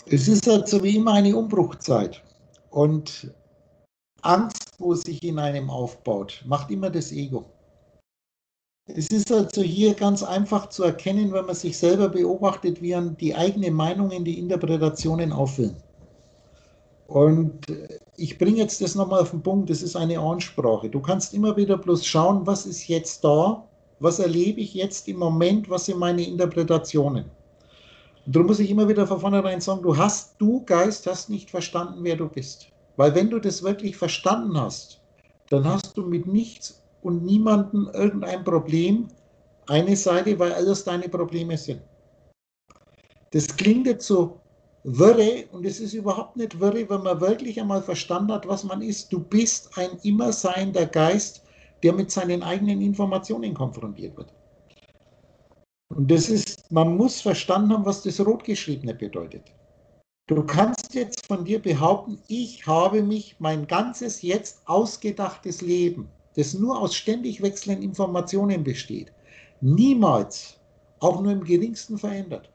Es ist halt so wie immer eine Umbruchzeit. Und Angst, wo sich in einem aufbaut, macht immer das Ego. Es ist also hier ganz einfach zu erkennen, wenn man sich selber beobachtet, wie an die eigene Meinung in die Interpretationen auffüllen. Und ich bringe jetzt das nochmal auf den Punkt, das ist eine Ansprache. Du kannst immer wieder bloß schauen, was ist jetzt da, was erlebe ich jetzt im Moment, was sind meine Interpretationen. Und darum muss ich immer wieder von vornherein sagen, du Geist, hast nicht verstanden, wer du bist. Weil wenn du das wirklich verstanden hast, dann hast du mit nichts und niemandem irgendein Problem, eine Seite, weil alles deine Probleme sind. Das klingt jetzt so wirre und es ist überhaupt nicht wirre, wenn man wirklich einmal verstanden hat, was man ist. Du bist ein immer seiender Geist, der mit seinen eigenen Informationen konfrontiert wird. Und das ist, man muss verstanden haben, was das Rotgeschriebene bedeutet. Du kannst jetzt von dir behaupten, ich habe mich mein ganzes jetzt ausgedachtes Leben, das nur aus ständig wechselnden Informationen besteht, niemals, auch nur im geringsten verändert.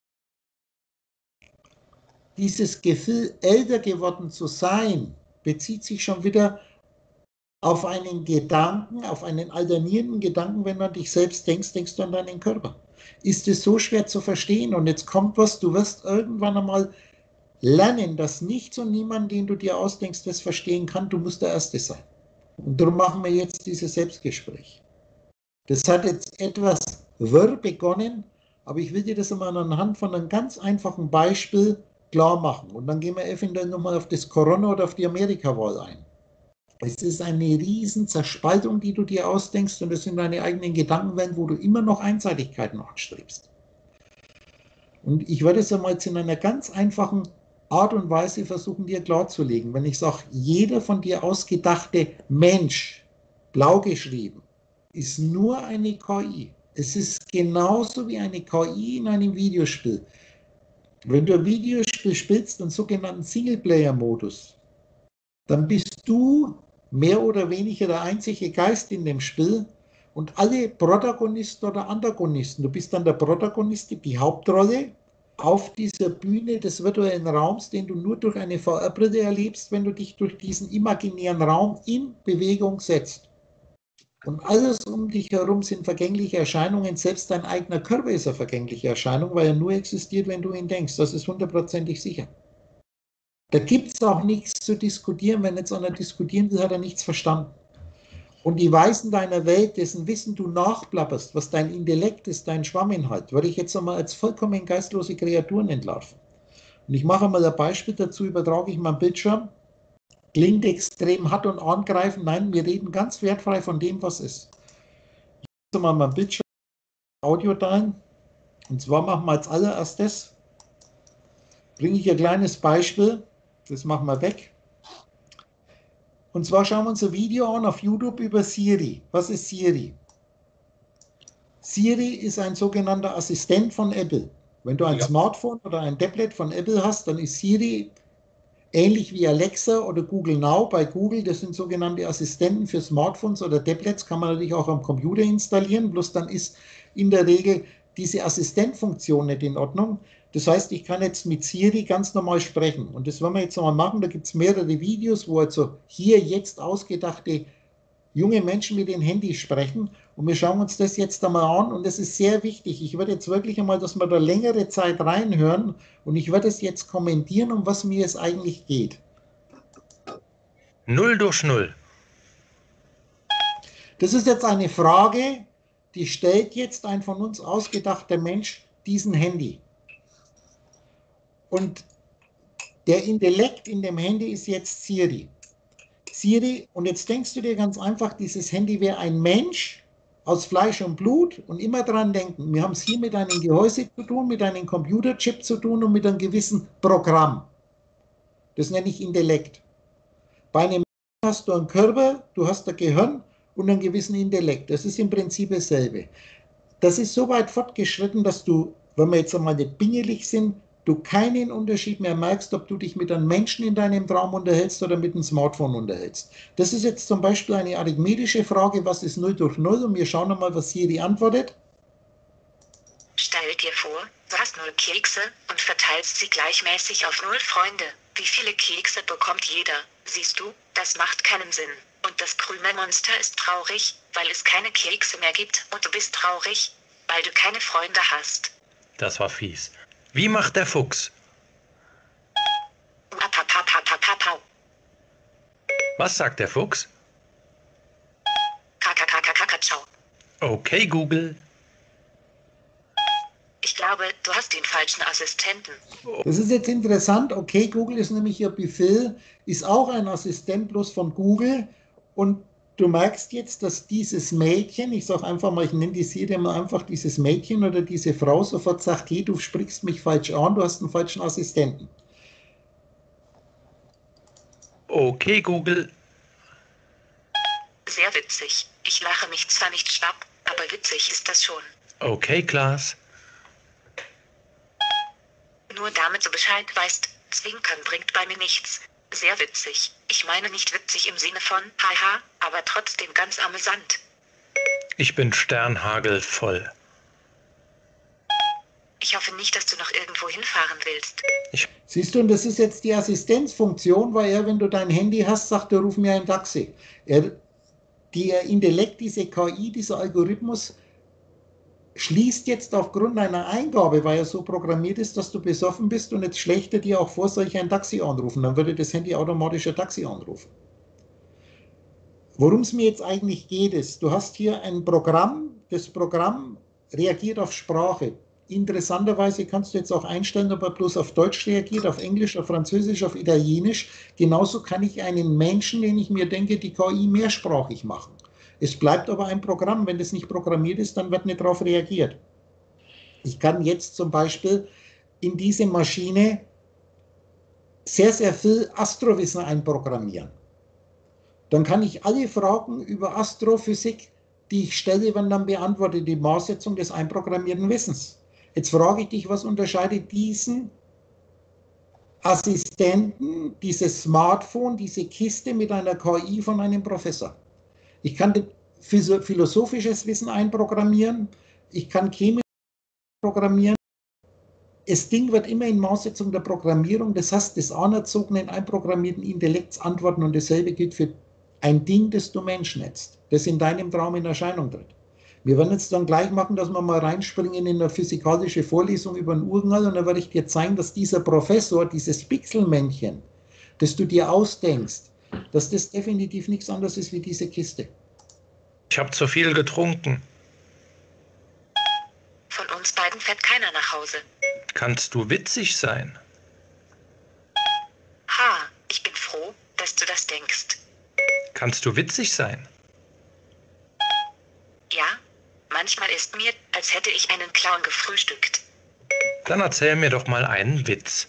Dieses Gefühl, älter geworden zu sein, bezieht sich schon wieder auf einen Gedanken, auf einen alternierenden Gedanken. Wenn du an dich selbst denkst, denkst du an deinen Körper. Ist es so schwer zu verstehen? Und jetzt kommt was, du wirst irgendwann einmal lernen, dass nichts und niemand, den du dir ausdenkst, das verstehen kann. Du musst der Erste sein. Und darum machen wir jetzt dieses Selbstgespräch. Das hat jetzt etwas wirr begonnen, aber ich will dir das einmal anhand von einem ganz einfachen Beispiel klar machen. Und dann gehen wir eventuell nochmal auf das Corona oder auf die Amerika-Wahl ein. Es ist eine riesen Zerspaltung, die du dir ausdenkst, und das sind deine eigenen Gedankenwelten, wo du immer noch Einseitigkeiten anstrebst. Und ich werde es einmal jetzt in einer ganz einfachen Art und Weise versuchen, dir klarzulegen. Wenn ich sage, jeder von dir ausgedachte Mensch, blau geschrieben, ist nur eine KI. Es ist genauso wie eine KI in einem Videospiel. Wenn du ein Videospiel spielst, einen sogenannten Singleplayer-Modus, dann bist du mehr oder weniger der einzige Geist in dem Spiel und alle Protagonisten oder Antagonisten. Du bist dann der Protagonist, die Hauptrolle auf dieser Bühne des virtuellen Raums, den du nur durch eine VR-Brille erlebst, wenn du dich durch diesen imaginären Raum in Bewegung setzt. Und alles um dich herum sind vergängliche Erscheinungen. Selbst dein eigener Körper ist eine vergängliche Erscheinung, weil er nur existiert, wenn du ihn denkst. Das ist hundertprozentig sicher. Da gibt es auch nichts zu diskutieren. Wenn jetzt einer diskutieren will, hat er nichts verstanden. Und die Weisen deiner Welt, dessen Wissen du nachplapperst, was dein Intellekt ist, dein Schwamminhalt, würde ich jetzt einmal als vollkommen geistlose Kreaturen entlarven. Und ich mache mal ein Beispiel dazu, übertrage ich meinen Bildschirm. Klingt extrem hart und angreifend. Nein, wir reden ganz wertfrei von dem, was ist. Ich mache mal meinen Bildschirm, Audio teilen. Und zwar machen wir als allererstes, bringe ich ein kleines Beispiel, das machen wir weg. Und zwar schauen wir uns ein Video an auf YouTube über Siri. Was ist Siri? Siri ist ein sogenannter Assistent von Apple. Wenn du ein Smartphone oder ein Tablet von Apple hast, dann ist Siri ähnlich wie Alexa oder Google Now bei Google. Das sind sogenannte Assistenten für Smartphones oder Tablets, kann man natürlich auch am Computer installieren. Bloß dann ist in der Regel diese Assistentfunktion nicht in Ordnung. Das heißt, ich kann jetzt mit Siri ganz normal sprechen. Und das wollen wir jetzt nochmal machen. Da gibt es mehrere Videos, wo also hier jetzt ausgedachte junge Menschen mit den Handys sprechen. Und wir schauen uns das jetzt einmal an. Und das ist sehr wichtig. Ich werde jetzt wirklich einmal, dass wir da längere Zeit reinhören. Und ich werde es jetzt kommentieren, um was mir es eigentlich geht. 0 durch 0. Das ist jetzt eine Frage, die stellt jetzt ein von uns ausgedachter Mensch diesen Handy. Und der Intellekt in dem Handy ist jetzt Siri. Siri, und jetzt denkst du dir ganz einfach, dieses Handy wäre ein Mensch aus Fleisch und Blut, und immer dran denken, wir haben es hier mit einem Gehäuse zu tun, mit einem Computerchip zu tun und mit einem gewissen Programm. Das nenne ich Intellekt. Bei einem Menschen hast du einen Körper, du hast ein Gehirn und einen gewissen Intellekt. Das ist im Prinzip dasselbe. Das ist so weit fortgeschritten, dass du, wenn wir jetzt einmal nicht pingelig sind, du keinen Unterschied mehr merkst, ob du dich mit einem Menschen in deinem Traum unterhältst oder mit einem Smartphone unterhältst. Das ist jetzt zum Beispiel eine arithmetische Frage, was ist 0 durch 0? Und wir schauen mal, was Siri antwortet. Stell dir vor, du hast 0 Kekse und verteilst sie gleichmäßig auf 0 Freunde. Wie viele Kekse bekommt jeder? Siehst du, das macht keinen Sinn. Und das Krümelmonster ist traurig, weil es keine Kekse mehr gibt. Und du bist traurig, weil du keine Freunde hast. Das war fies. Wie macht der Fuchs? Apapapapapapau. Was sagt der Fuchs? Kakakakakakatschau. Okay, Google. Ich glaube, du hast den falschen Assistenten. Das ist jetzt interessant. Okay, Google ist nämlich Ihr Befehl, ist auch ein Assistent bloß von Google. Und du merkst jetzt, dass dieses Mädchen, ich sage einfach mal, ich nenne die Serie mal einfach dieses Mädchen oder diese Frau sofort sagt, hey, du sprichst mich falsch an, du hast einen falschen Assistenten. Okay, Google. Sehr witzig. Ich lache mich zwar nicht schlapp, aber witzig ist das schon. Okay, Klaas. Nur damit du Bescheid weißt, Zwinkern bringt bei mir nichts. Sehr witzig. Ich meine nicht witzig im Sinne von haha, aber trotzdem ganz amüsant. Ich bin sternhagelvoll. Ich hoffe nicht, dass du noch irgendwo hinfahren willst. Siehst du, und das ist jetzt die Assistenzfunktion, weil er, wenn du dein Handy hast, sagt er, ruf mir ein Taxi. Der Intellekt, diese KI, dieser Algorithmus, schließt jetzt aufgrund einer Eingabe, weil er so programmiert ist, dass du besoffen bist und jetzt schlägt er dir auch vor, soll ich ein Taxi anrufen, dann würde das Handy automatisch ein Taxi anrufen. Worum es mir jetzt eigentlich geht, ist, du hast hier ein Programm, das Programm reagiert auf Sprache. Interessanterweise kannst du jetzt auch einstellen, ob er bloß auf Deutsch reagiert, auf Englisch, auf Französisch, auf Italienisch. Genauso kann ich einen Menschen, den ich mir denke, die KI mehrsprachig machen. Es bleibt aber ein Programm. Wenn das nicht programmiert ist, dann wird nicht darauf reagiert. Ich kann jetzt zum Beispiel in diese Maschine sehr, sehr viel Astrowissen einprogrammieren. Dann kann ich alle Fragen über Astrophysik, die ich stelle, werden dann beantwortet, die Maßsetzung des einprogrammierten Wissens. Jetzt frage ich dich, was unterscheidet diesen Assistenten, dieses Smartphone, diese Kiste mit einer KI von einem Professor? Ich kann philosophisches Wissen einprogrammieren, ich kann chemisch programmieren. Das Ding wird immer in Maßsetzung der Programmierung, das heißt des anerzogenen, einprogrammierten Intellekts antworten, und dasselbe gilt für ein Ding, das du Mensch nennst, das in deinem Traum in Erscheinung tritt. Wir werden jetzt dann gleich machen, dass wir mal reinspringen in eine physikalische Vorlesung über ein Urknall, und dann werde ich dir zeigen, dass dieser Professor, dieses Pixelmännchen, das du dir ausdenkst, dass das definitiv nichts anderes ist wie diese Kiste. Ich habe zu viel getrunken. Von uns beiden fährt keiner nach Hause. Kannst du witzig sein? Ha, ich bin froh, dass du das denkst. Kannst du witzig sein? Ja, manchmal ist mir, als hätte ich einen Clown gefrühstückt. Dann erzähl mir doch mal einen Witz.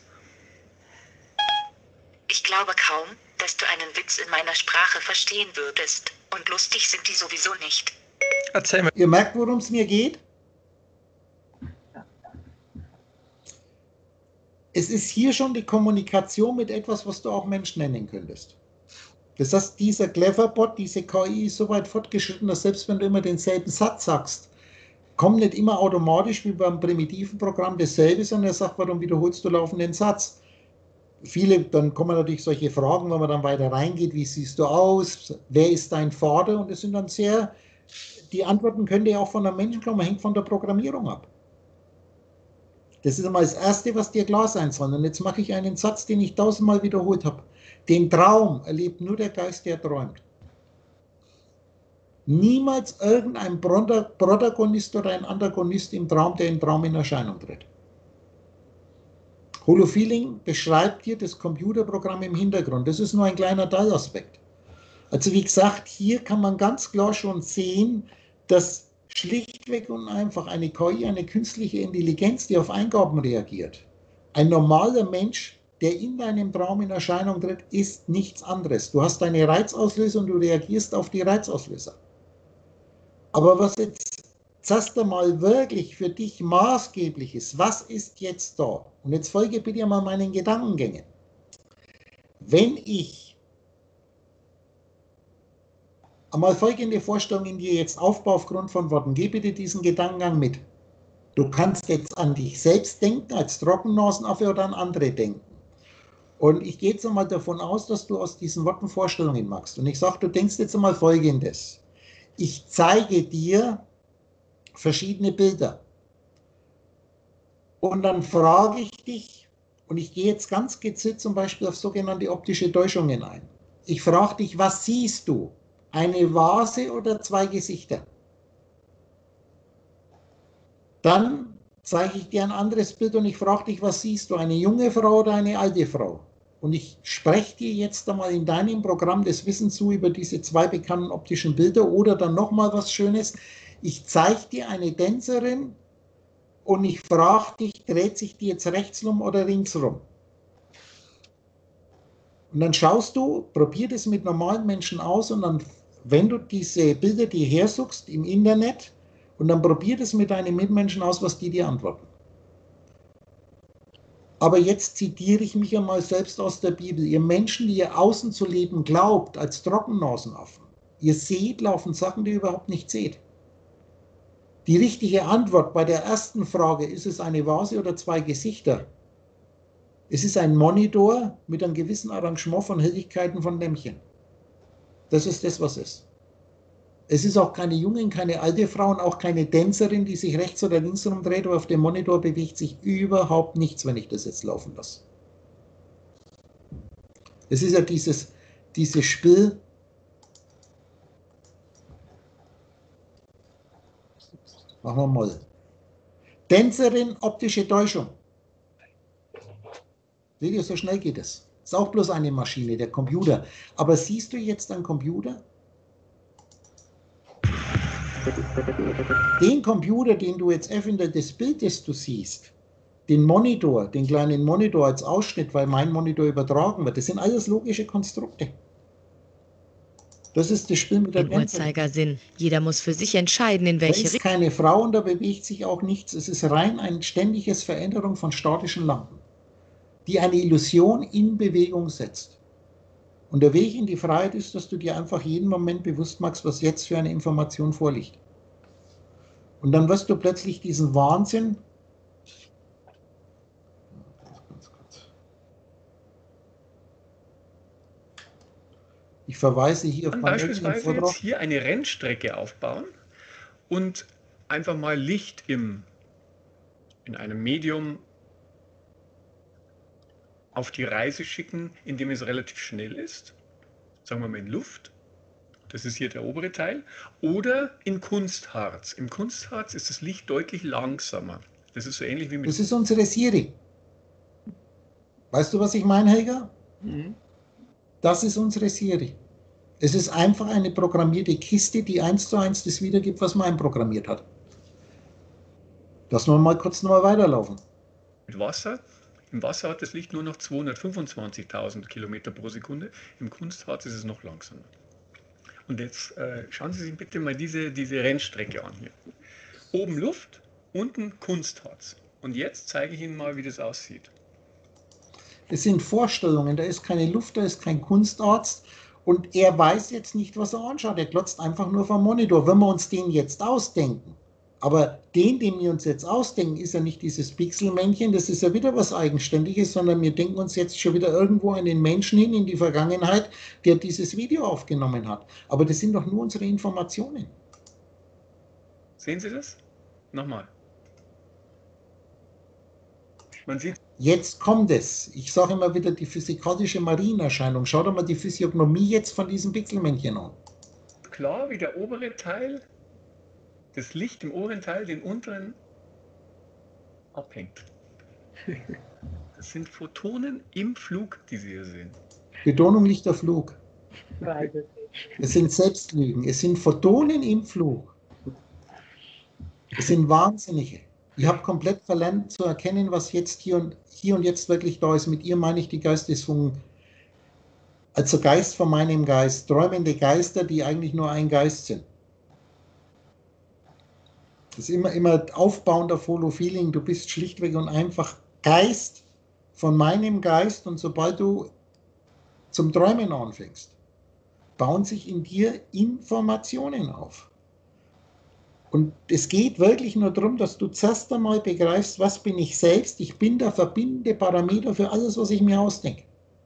Ich glaube kaum, dass du einen Witz in meiner Sprache verstehen würdest. Und lustig sind die sowieso nicht. Erzähl mir. Ihr merkt, worum es mir geht? Es ist hier schon die Kommunikation mit etwas, was du auch Mensch nennen könntest. Das heißt, dieser Cleverbot, diese KI ist so weit fortgeschritten, dass selbst wenn du immer denselben Satz sagst, kommt nicht immer automatisch wie beim primitiven Programm dasselbe, sondern er sagt, warum wiederholst du laufend den Satz? Viele, dann kommen natürlich solche Fragen, wenn man dann weiter reingeht, wie siehst du aus, wer ist dein Vater? Und das sind dann sehr, die Antworten können ja auch von einem Menschen kommen, hängt von der Programmierung ab. Das ist einmal das Erste, was dir klar sein soll. Und jetzt mache ich einen Satz, den ich 1000-mal wiederholt habe. Den Traum erlebt nur der Geist, der träumt. Niemals irgendein Protagonist oder ein Antagonist im Traum, der im Traum in Erscheinung tritt. Holofeeling beschreibt hier das Computerprogramm im Hintergrund. Das ist nur ein kleiner Teilaspekt. Also wie gesagt, hier kann man ganz klar schon sehen, dass schlichtweg und einfach eine KI, eine künstliche Intelligenz, die auf Eingaben reagiert. Ein normaler Mensch, der in deinem Traum in Erscheinung tritt, ist nichts anderes. Du hast deine Reizauslöser und du reagierst auf die Reizauslöser. Aber was jetzt erst einmal wirklich für dich maßgeblich ist, was ist jetzt da? Und jetzt folge bitte mal meinen Gedankengängen. Wenn ich einmal folgende Vorstellung in dir jetzt aufbaue aufgrund von Worten, geh bitte diesen Gedankengang mit. Du kannst jetzt an dich selbst denken, als Trockennasenaffe oder an andere denken. Und ich gehe jetzt einmal davon aus, dass du aus diesen Worten Vorstellungen machst. Und ich sage, du denkst jetzt einmal Folgendes. Ich zeige dir verschiedene Bilder. Und dann frage ich dich, und ich gehe jetzt ganz gezielt zum Beispiel auf sogenannte optische Täuschungen ein. Ich frage dich, was siehst du? Eine Vase oder zwei Gesichter? Dann zeige ich dir ein anderes Bild und ich frage dich, was siehst du? Eine junge Frau oder eine alte Frau? Und ich spreche dir jetzt einmal in deinem Programm das Wissen zu über diese zwei bekannten optischen Bilder oder dann nochmal was Schönes. Ich zeige dir eine Tänzerin und ich frage dich, dreht sich die jetzt rechtsrum oder linksrum? Und dann schaust du, probier das mit normalen Menschen aus und dann, wenn du diese Bilder dir hersuchst im Internet, und dann probier das mit deinen Mitmenschen aus, was die dir antworten. Aber jetzt zitiere ich mich einmal selbst aus der Bibel. Ihr Menschen, die ihr außen zu leben glaubt, als Trockennasenaffen, ihr seht, laufen Sachen, die ihr überhaupt nicht seht. Die richtige Antwort bei der ersten Frage, ist es eine Vase oder zwei Gesichter? Es ist ein Monitor mit einem gewissen Arrangement von Helligkeiten von Lämpchen. Das ist das, was es ist. Es ist auch keine junge, keine alte Frau und auch keine Tänzerin, die sich rechts oder links rumdreht, aber auf dem Monitor bewegt sich überhaupt nichts, wenn ich das jetzt laufen lasse. Es ist ja dieses Spiel. Machen wir mal. Tänzerin, optische Täuschung. Seht ihr, so schnell geht es. Ist auch bloß eine Maschine, der Computer. Aber siehst du jetzt einen Computer? Den Computer, den du jetzt öffentlich das Bild, das du siehst, den Monitor, den kleinen Monitor als Ausschnitt, weil mein Monitor übertragen wird, das sind alles logische Konstrukte. Das ist das Spiel mit der Im Uhrzeigersinn. Jeder muss für sich entscheiden, in welche Richtung. Da ist keine Frau und da bewegt sich auch nichts. Es ist rein eine ständige Veränderung von statischen Lampen, die eine Illusion in Bewegung setzt. Und der Weg in die Freiheit ist, dass du dir einfach jeden Moment bewusst machst, was jetzt für eine Information vorliegt. Und dann wirst du plötzlich diesen Wahnsinn. Ich verweise hier auf meinen beispielsweise Vortrag. jetzt hier eine Rennstrecke aufbauen und einfach mal Licht in einem Medium auf die Reise schicken, indem es relativ schnell ist, sagen wir mal in Luft, das ist hier der obere Teil, oder in Kunstharz. Im Kunstharz ist das Licht deutlich langsamer. Das ist so ähnlich wie mit... Das ist unsere Siri. Weißt du, was ich meine, Helga? Mhm. Das ist unsere Siri. Es ist einfach eine programmierte Kiste, die 1:1 das wiedergibt, was man einprogrammiert hat. Lassen wir mal kurz nochmal weiterlaufen. Mit Wasser. Im Wasser hat das Licht nur noch 225.000 Kilometer pro Sekunde. Im Kunstharz ist es noch langsamer. Und jetzt schauen Sie sich bitte mal diese Rennstrecke an hier. Oben Luft, unten Kunstharz. Und jetzt zeige ich Ihnen mal, wie das aussieht. Es sind Vorstellungen, da ist keine Luft, da ist kein Kunstarzt und er weiß jetzt nicht, was er anschaut. Er glotzt einfach nur vom Monitor. Wenn wir uns den jetzt ausdenken, aber den wir uns jetzt ausdenken, ist ja nicht dieses Pixelmännchen, das ist ja wieder was Eigenständiges, sondern wir denken uns jetzt schon wieder irgendwo einen Menschen hin in die Vergangenheit, der dieses Video aufgenommen hat. Aber das sind doch nur unsere Informationen. Sehen Sie das? Nochmal. Man sieht... Jetzt kommt es. Ich sage immer wieder die physikalische Marienerscheinung. Schau dir mal die Physiognomie jetzt von diesem Pixelmännchen an. Klar, wie der obere Teil, das Licht im oberen Teil den unteren abhängt. Das sind Photonen im Flug, die Sie hier sehen. Betonung liegt auf Flug. Es sind Selbstlügen. Es sind Photonen im Flug. Es sind Wahnsinnige. Ich habe komplett verlernt zu erkennen, was jetzt hier und jetzt wirklich da ist. Mit ihr meine ich die Geistesfunken. Also Geist von meinem Geist. Träumende Geister, die eigentlich nur ein Geist sind. Das ist immer aufbauender Follow-Feeling. Du bist schlichtweg und einfach Geist von meinem Geist. Und sobald du zum Träumen anfängst, bauen sich in dir Informationen auf. Und es geht wirklich nur darum, dass du zuerst einmal begreifst, was bin ich selbst? Ich bin der verbindende Parameter für alles, was ich mir ausdenke.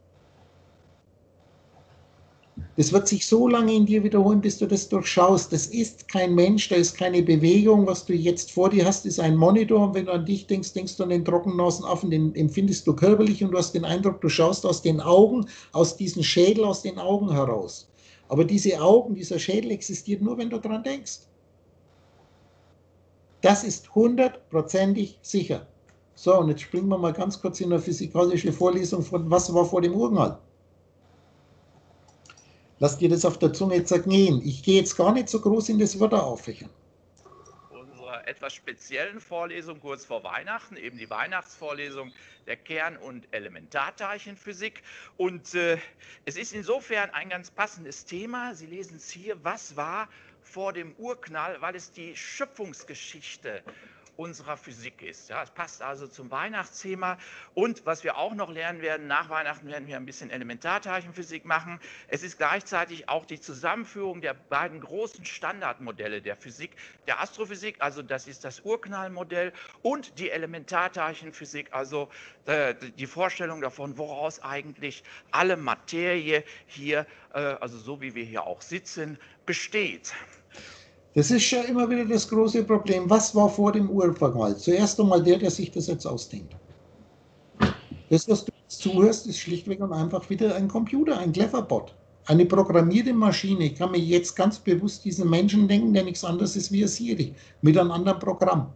Das wird sich so lange in dir wiederholen, bis du das durchschaust. Das ist kein Mensch, da ist keine Bewegung. Was du jetzt vor dir hast, ist ein Monitor. Und wenn du an dich denkst, denkst du an den Trockennasenaffen, den empfindest du körperlich und du hast den Eindruck, du schaust aus den Augen, aus diesem Schädel, aus den Augen heraus. Aber diese Augen, dieser Schädel existiert nur, wenn du dran denkst. Das ist hundertprozentig sicher. So, und jetzt springen wir mal ganz kurz in eine physikalische Vorlesung von was war vor dem Urknall. Lass dir das auf der Zunge zergehen. Ich gehe jetzt gar nicht so groß in das Wörter auffächern. Unserer etwas speziellen Vorlesung kurz vor Weihnachten, eben die Weihnachtsvorlesung der Kern- und Elementarteilchenphysik. Und es ist insofern ein ganz passendes Thema. Sie lesen es hier, was war vor dem Urknall, weil es die Schöpfungsgeschichte unserer Physik ist. Ja, es passt also zum Weihnachtsthema. Und was wir auch noch lernen werden, nach Weihnachten werden wir ein bisschen Elementarteilchenphysik machen. Es ist gleichzeitig auch die Zusammenführung der beiden großen Standardmodelle der Physik, der Astrophysik, also das ist das Urknallmodell, und die Elementarteilchenphysik, also die Vorstellung davon, woraus eigentlich alle Materie hier, also so wie wir hier auch sitzen, besteht. Das ist ja immer wieder das große Problem. Was war vor dem Urknall? Zuerst einmal der sich das jetzt ausdenkt. Das, was du jetzt zuhörst, ist schlichtweg und einfach wieder ein Computer, ein Cleverbot. Eine programmierte Maschine. Ich kann mir jetzt ganz bewusst diesen Menschen denken, der nichts anderes ist wie ein Siri, mit einem anderen Programm.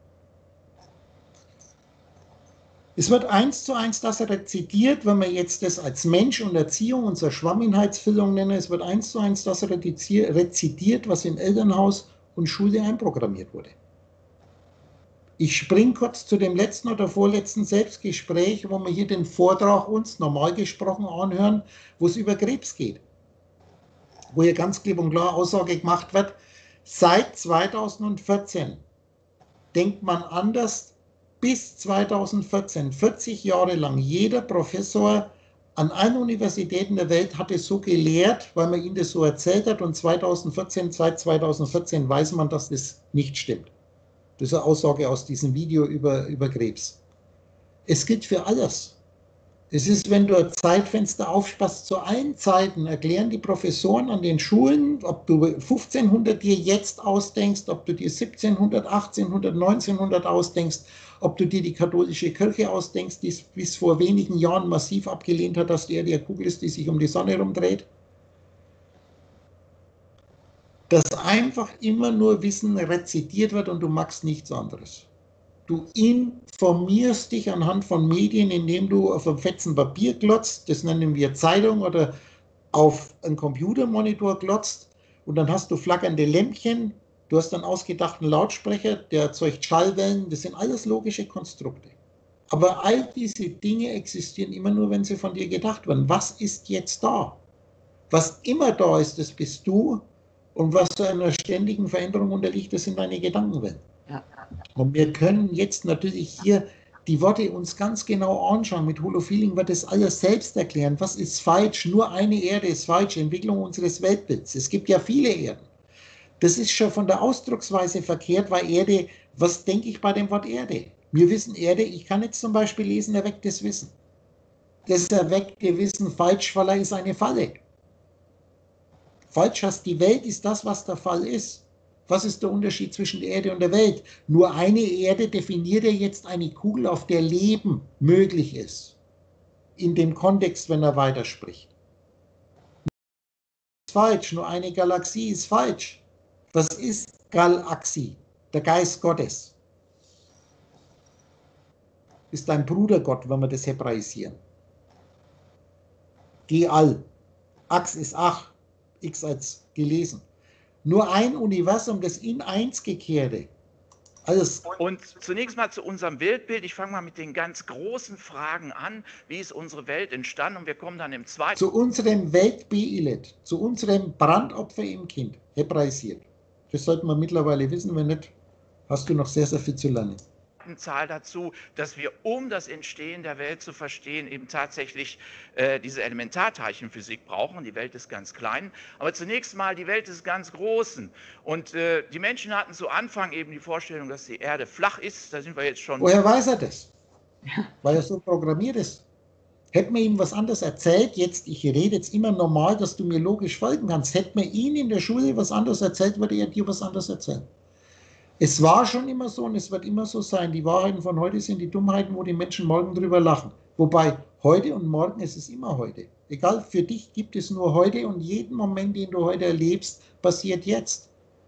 Es wird 1:1 das rezitiert, wenn wir jetzt das als Mensch und Erziehung, unsere Schwamminheitsfüllung nennen, es wird 1:1 das rezitiert, was im Elternhaus und Schule einprogrammiert wurde. Ich springe kurz zu dem letzten oder vorletzten Selbstgespräch, wo wir hier den Vortrag uns normal gesprochen anhören, wo es über Krebs geht. Wo hier ganz klipp und klar Aussage gemacht wird, seit 2014 denkt man anders. Bis 2014, 40 Jahre lang, jeder Professor an allen Universitäten der Welt hat es so gelehrt, weil man ihnen das so erzählt hat. Und seit 2014 weiß man, dass das nicht stimmt. Das ist eine Aussage aus diesem Video über Krebs. Es gilt für alles. Es ist, wenn du ein Zeitfenster aufspasst, zu allen Zeiten erklären die Professoren an den Schulen, ob du 1500 dir jetzt ausdenkst, ob du dir 1700, 1800, 1900 ausdenkst, ob du dir die katholische Kirche ausdenkst, die es bis vor wenigen Jahren massiv abgelehnt hat, dass die Erde eine Kugel ist, die sich um die Sonne herumdreht. Dass einfach immer nur Wissen rezitiert wird und du machst nichts anderes. Du informierst dich anhand von Medien, indem du auf einem fetzen Papier glotzt, das nennen wir Zeitung, oder auf einen Computermonitor glotzt und dann hast du flackernde Lämpchen, du hast einen ausgedachten Lautsprecher, der erzeugt Schallwellen, das sind alles logische Konstrukte. Aber all diese Dinge existieren immer nur, wenn sie von dir gedacht werden. Was ist jetzt da? Was immer da ist, das bist du, und was zu einer ständigen Veränderung unterliegt, das sind deine Gedankenwellen. Ja. Und wir können jetzt natürlich hier die Worte uns ganz genau anschauen. Mit Holofeeling wird das alles selbst erklären. Was ist falsch? Nur eine Erde ist falsch. Entwicklung unseres Weltbilds. Es gibt ja viele Erden. Das ist schon von der Ausdrucksweise verkehrt, weil Erde, was denke ich bei dem Wort Erde? Wir wissen Erde, ich kann jetzt zum Beispiel lesen, erwecktes Wissen. Das erweckte Wissen, Falschfaller ist eine Falle. Falsch heißt, die Welt ist das, was der Fall ist. Was ist der Unterschied zwischen der Erde und der Welt? Nur eine Erde definiert ja jetzt eine Kugel, auf der Leben möglich ist. In dem Kontext, wenn er weiterspricht. Das ist falsch, nur eine Galaxie ist falsch. Was ist Galaxie? Der Geist Gottes. Ist ein Brudergott, wenn wir das hebraisieren. Geal. Ax ist Ach. X als gelesen. Nur ein Universum, das in eins gekehrte. Alles. Und zunächst mal zu unserem Weltbild. Ich fange mal mit den ganz großen Fragen an. Wie ist unsere Welt entstanden? Und wir kommen dann im zweiten. Zu unserem Weltbeilet, zu unserem Brandopfer im Kind, hebraisiert. Das sollten wir mittlerweile wissen, wenn nicht, hast du noch sehr, sehr viel zu lernen. Zahl dazu, dass wir, um das Entstehen der Welt zu verstehen, eben tatsächlich diese Elementarteilchenphysik brauchen. Die Welt ist ganz klein, aber zunächst mal die Welt ist ganz großen. Und die Menschen hatten zu Anfang eben die Vorstellung, dass die Erde flach ist. Da sind wir jetzt schon. Woher weiß er das? Weil er so programmiert ist. Hätte man ihm was anderes erzählt, jetzt, ich rede jetzt immer normal, dass du mir logisch folgen kannst, hätte man ihn in der Schule was anderes erzählt, würde er dir was anderes erzählen. Es war schon immer so und es wird immer so sein. Die Wahrheiten von heute sind die Dummheiten, wo die Menschen morgen drüber lachen. Wobei heute und morgen ist es immer heute. Egal, für dich gibt es nur heute und jeden Moment, den du heute erlebst, passiert jetzt.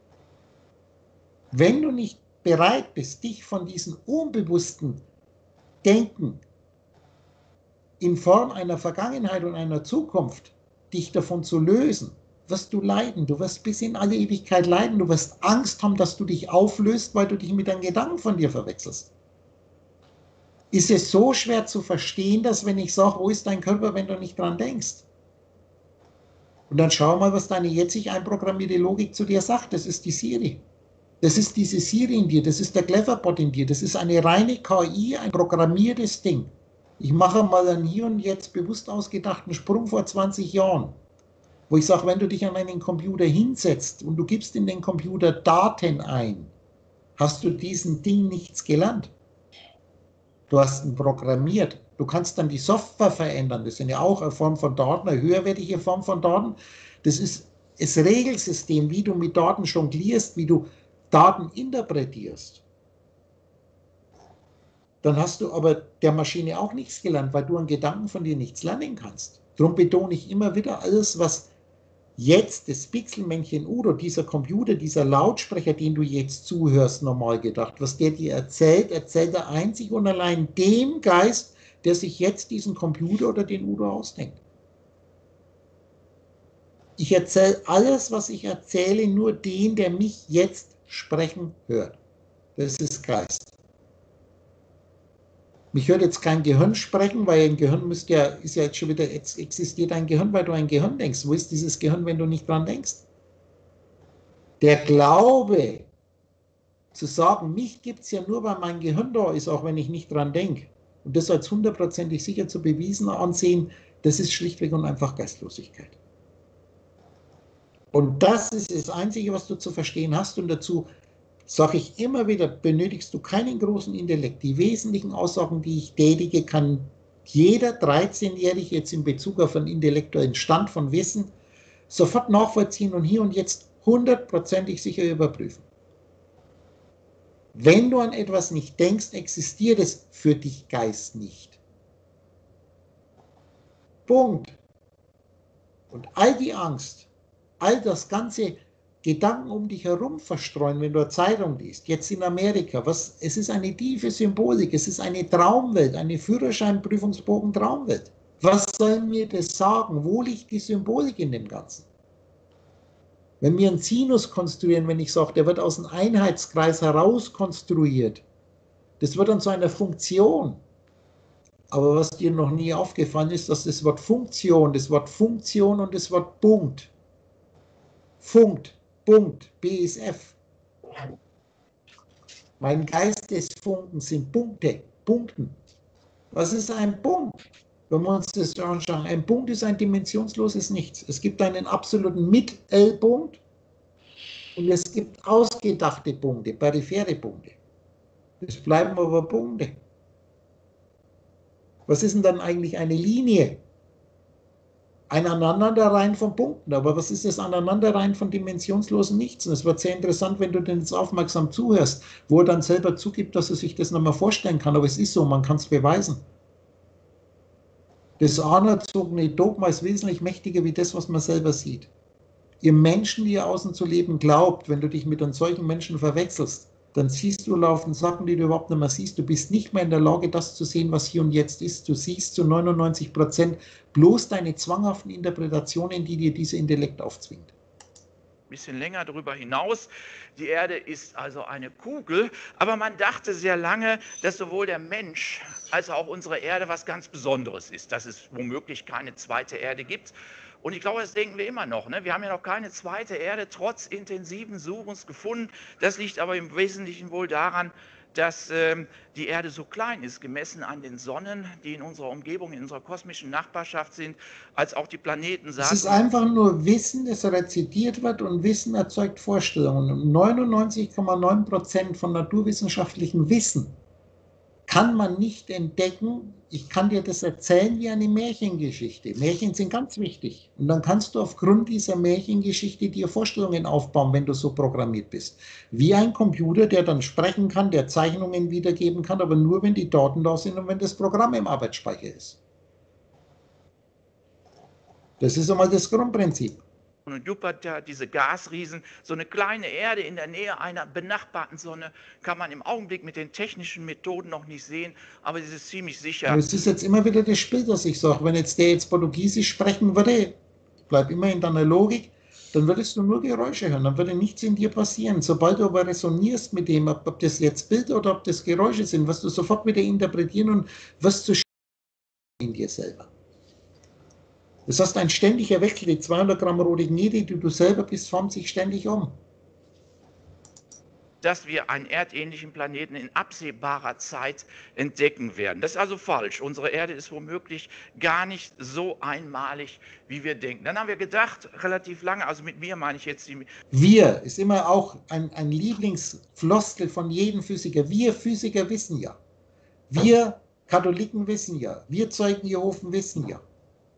Wenn du nicht bereit bist, dich von diesem unbewussten Denken in Form einer Vergangenheit und einer Zukunft, dich davon zu lösen, wirst du leiden. Du wirst bis in alle Ewigkeit leiden. Du wirst Angst haben, dass du dich auflöst, weil du dich mit einem Gedanken von dir verwechselst. Ist es so schwer zu verstehen, dass wenn ich sage, wo ist dein Körper, wenn du nicht dran denkst? Und dann schau mal, was deine jetzig einprogrammierte Logik zu dir sagt. Das ist die Siri. Das ist diese Siri in dir. Das ist der Cleverbot in dir. Das ist eine reine KI, ein programmiertes Ding. Ich mache mal einen hier und jetzt bewusst ausgedachten Sprung vor 20 Jahren, wo ich sage, wenn du dich an einen Computer hinsetzt und du gibst in den Computer Daten ein, hast du diesen Ding nichts gelernt. Du hast ihn programmiert. Du kannst dann die Software verändern. Das sind ja auch eine Form von Daten, eine höherwertige Form von Daten. Das ist das Regelsystem, wie du mit Daten jonglierst, wie du Daten interpretierst. Dann hast du aber der Maschine auch nichts gelernt, weil du an Gedanken von dir nichts lernen kannst. Darum betone ich immer wieder, alles, was jetzt das Pixelmännchen Udo, dieser Computer, dieser Lautsprecher, den du jetzt zuhörst, normal gedacht, was der dir erzählt, erzählt er einzig und allein dem Geist, der sich jetzt diesen Computer oder den Udo ausdenkt. Ich erzähle alles, was ich erzähle, nur den, der mich jetzt sprechen hört. Das ist Geist. Mich hört jetzt kein Gehirn sprechen, weil ein Gehirn ist ja jetzt schon wieder, jetzt existiert ein Gehirn, weil du ein Gehirn denkst. Wo ist dieses Gehirn, wenn du nicht dran denkst? Der Glaube, zu sagen, mich gibt es ja nur, weil mein Gehirn da ist, auch wenn ich nicht dran denke. Und das als hundertprozentig sicher zu bewiesen ansehen, das ist schlichtweg und einfach Geistlosigkeit. Und das ist das Einzige, was du zu verstehen hast. Und dazu sage ich immer wieder, benötigst du keinen großen Intellekt. Die wesentlichen Aussagen, die ich tätige, kann jeder 13-Jährige jetzt in Bezug auf einen intellektuellen Stand von Wissen sofort nachvollziehen und hier und jetzt hundertprozentig sicher überprüfen. Wenn du an etwas nicht denkst, existiert es für dich Geist nicht. Punkt. Und all die Angst, all das ganze Gedanken um dich herum verstreuen, wenn du eine Zeitung liest, jetzt in Amerika, es ist eine tiefe Symbolik, es ist eine Traumwelt, eine Führerscheinprüfungsbogen-Traumwelt. Was soll mir das sagen? Wo liegt die Symbolik in dem Ganzen? Wenn wir einen Sinus konstruieren, wenn ich sage, der wird aus einem Einheitskreis heraus konstruiert, das wird dann zu einer Funktion. Aber was dir noch nie aufgefallen ist, dass das Wort Funktion und das Wort Punkt, Punkt, BSF. Mein Geistesfunken sind Punkten. Was ist ein Punkt? Wenn wir uns das anschauen, ein Punkt ist ein dimensionsloses Nichts. Es gibt einen absoluten Mittelpunkt und es gibt ausgedachte Punkte, periphere Punkte. Das bleiben aber Punkte. Was ist denn dann eigentlich eine Linie? Ein Aneinanderreihen von Punkten. Aber was ist das Aneinanderreihen von dimensionslosen Nichts? Und es wird sehr interessant, wenn du denn jetzt aufmerksam zuhörst, wo er dann selber zugibt, dass er sich das nicht mehr vorstellen kann. Aber es ist so, man kann es beweisen. Das anerzogene Dogma ist wesentlich mächtiger wie das, was man selber sieht. Ihr Menschen, die ihr außen zu leben glaubt, wenn du dich mit einem solchen Menschen verwechselst, dann siehst du laufend Sachen, die du überhaupt nicht mehr siehst. Du bist nicht mehr in der Lage, das zu sehen, was hier und jetzt ist. Du siehst zu 99% bloß deine zwanghaften Interpretationen, die dir dieser Intellekt aufzwingt. Ein bisschen länger darüber hinaus. Die Erde ist also eine Kugel, aber man dachte sehr lange, dass sowohl der Mensch als auch unsere Erde was ganz Besonderes ist, dass es womöglich keine zweite Erde gibt. Und ich glaube, das denken wir immer noch. Ne? Wir haben ja noch keine zweite Erde trotz intensiven Suchens gefunden. Das liegt aber im Wesentlichen wohl daran, dass die Erde so klein ist, gemessen an den Sonnen, die in unserer Umgebung, in unserer kosmischen Nachbarschaft sind, als auch die Planeten Es ist einfach nur Wissen, das rezitiert wird, und Wissen erzeugt Vorstellungen. Und 99,9% von naturwissenschaftlichem Wissen kann man nicht entdecken. Ich kann dir das erzählen wie eine Märchengeschichte. Märchen sind ganz wichtig. Und dann kannst du aufgrund dieser Märchengeschichte dir Vorstellungen aufbauen, wenn du so programmiert bist. Wie ein Computer, der dann sprechen kann, der Zeichnungen wiedergeben kann, aber nur, wenn die Daten da sind und wenn das Programm im Arbeitsspeicher ist. Das ist einmal das Grundprinzip. und Jupiter, diese Gasriesen, so eine kleine Erde in der Nähe einer benachbarten Sonne, kann man im Augenblick mit den technischen Methoden noch nicht sehen, aber es ist ziemlich sicher. Aber es ist jetzt immer wieder das Spiel, das ich sage, wenn jetzt der jetzt Portugiesisch sprechen würde, bleib immer in deiner Logik, dann würdest du nur Geräusche hören, dann würde nichts in dir passieren. Sobald du aber resonierst mit dem, ob das jetzt Bild oder ob das Geräusche sind, wirst du sofort wieder interpretieren und wirst du in dir selber. Das heißt, ein ständiger Wechsel, die 200 Gramm rote Gnede, die du selber bist, formt sich ständig um. Dass wir einen erdähnlichen Planeten in absehbarer Zeit entdecken werden. Das ist also falsch. Unsere Erde ist womöglich gar nicht so einmalig, wie wir denken. Dann haben wir gedacht, relativ lange, also mit mir meine ich jetzt die... Wir ist immer auch ein Lieblingsfloskel von jedem Physiker. Wir Physiker wissen ja. Wir Katholiken wissen ja. Wir Zeugen Jehoven wissen ja.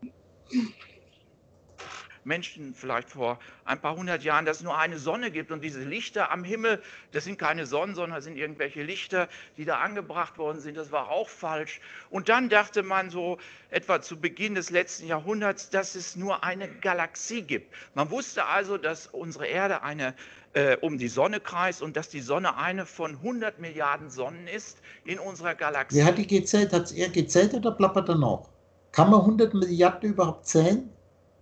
Menschen vielleicht vor ein paar hundert Jahren, dass es nur eine Sonne gibt und diese Lichter am Himmel, das sind keine Sonnen, sondern das sind irgendwelche Lichter, die da angebracht worden sind. Das war auch falsch. Und dann dachte man so etwa zu Beginn des letzten Jahrhunderts, dass es nur eine Galaxie gibt. Man wusste also, dass unsere Erde um die Sonne kreist und dass die Sonne eine von 100 Milliarden Sonnen ist in unserer Galaxie. Wer hat die gezählt? Hat es er gezählt oder plappert er noch? Kann man 100 Milliarden überhaupt zählen?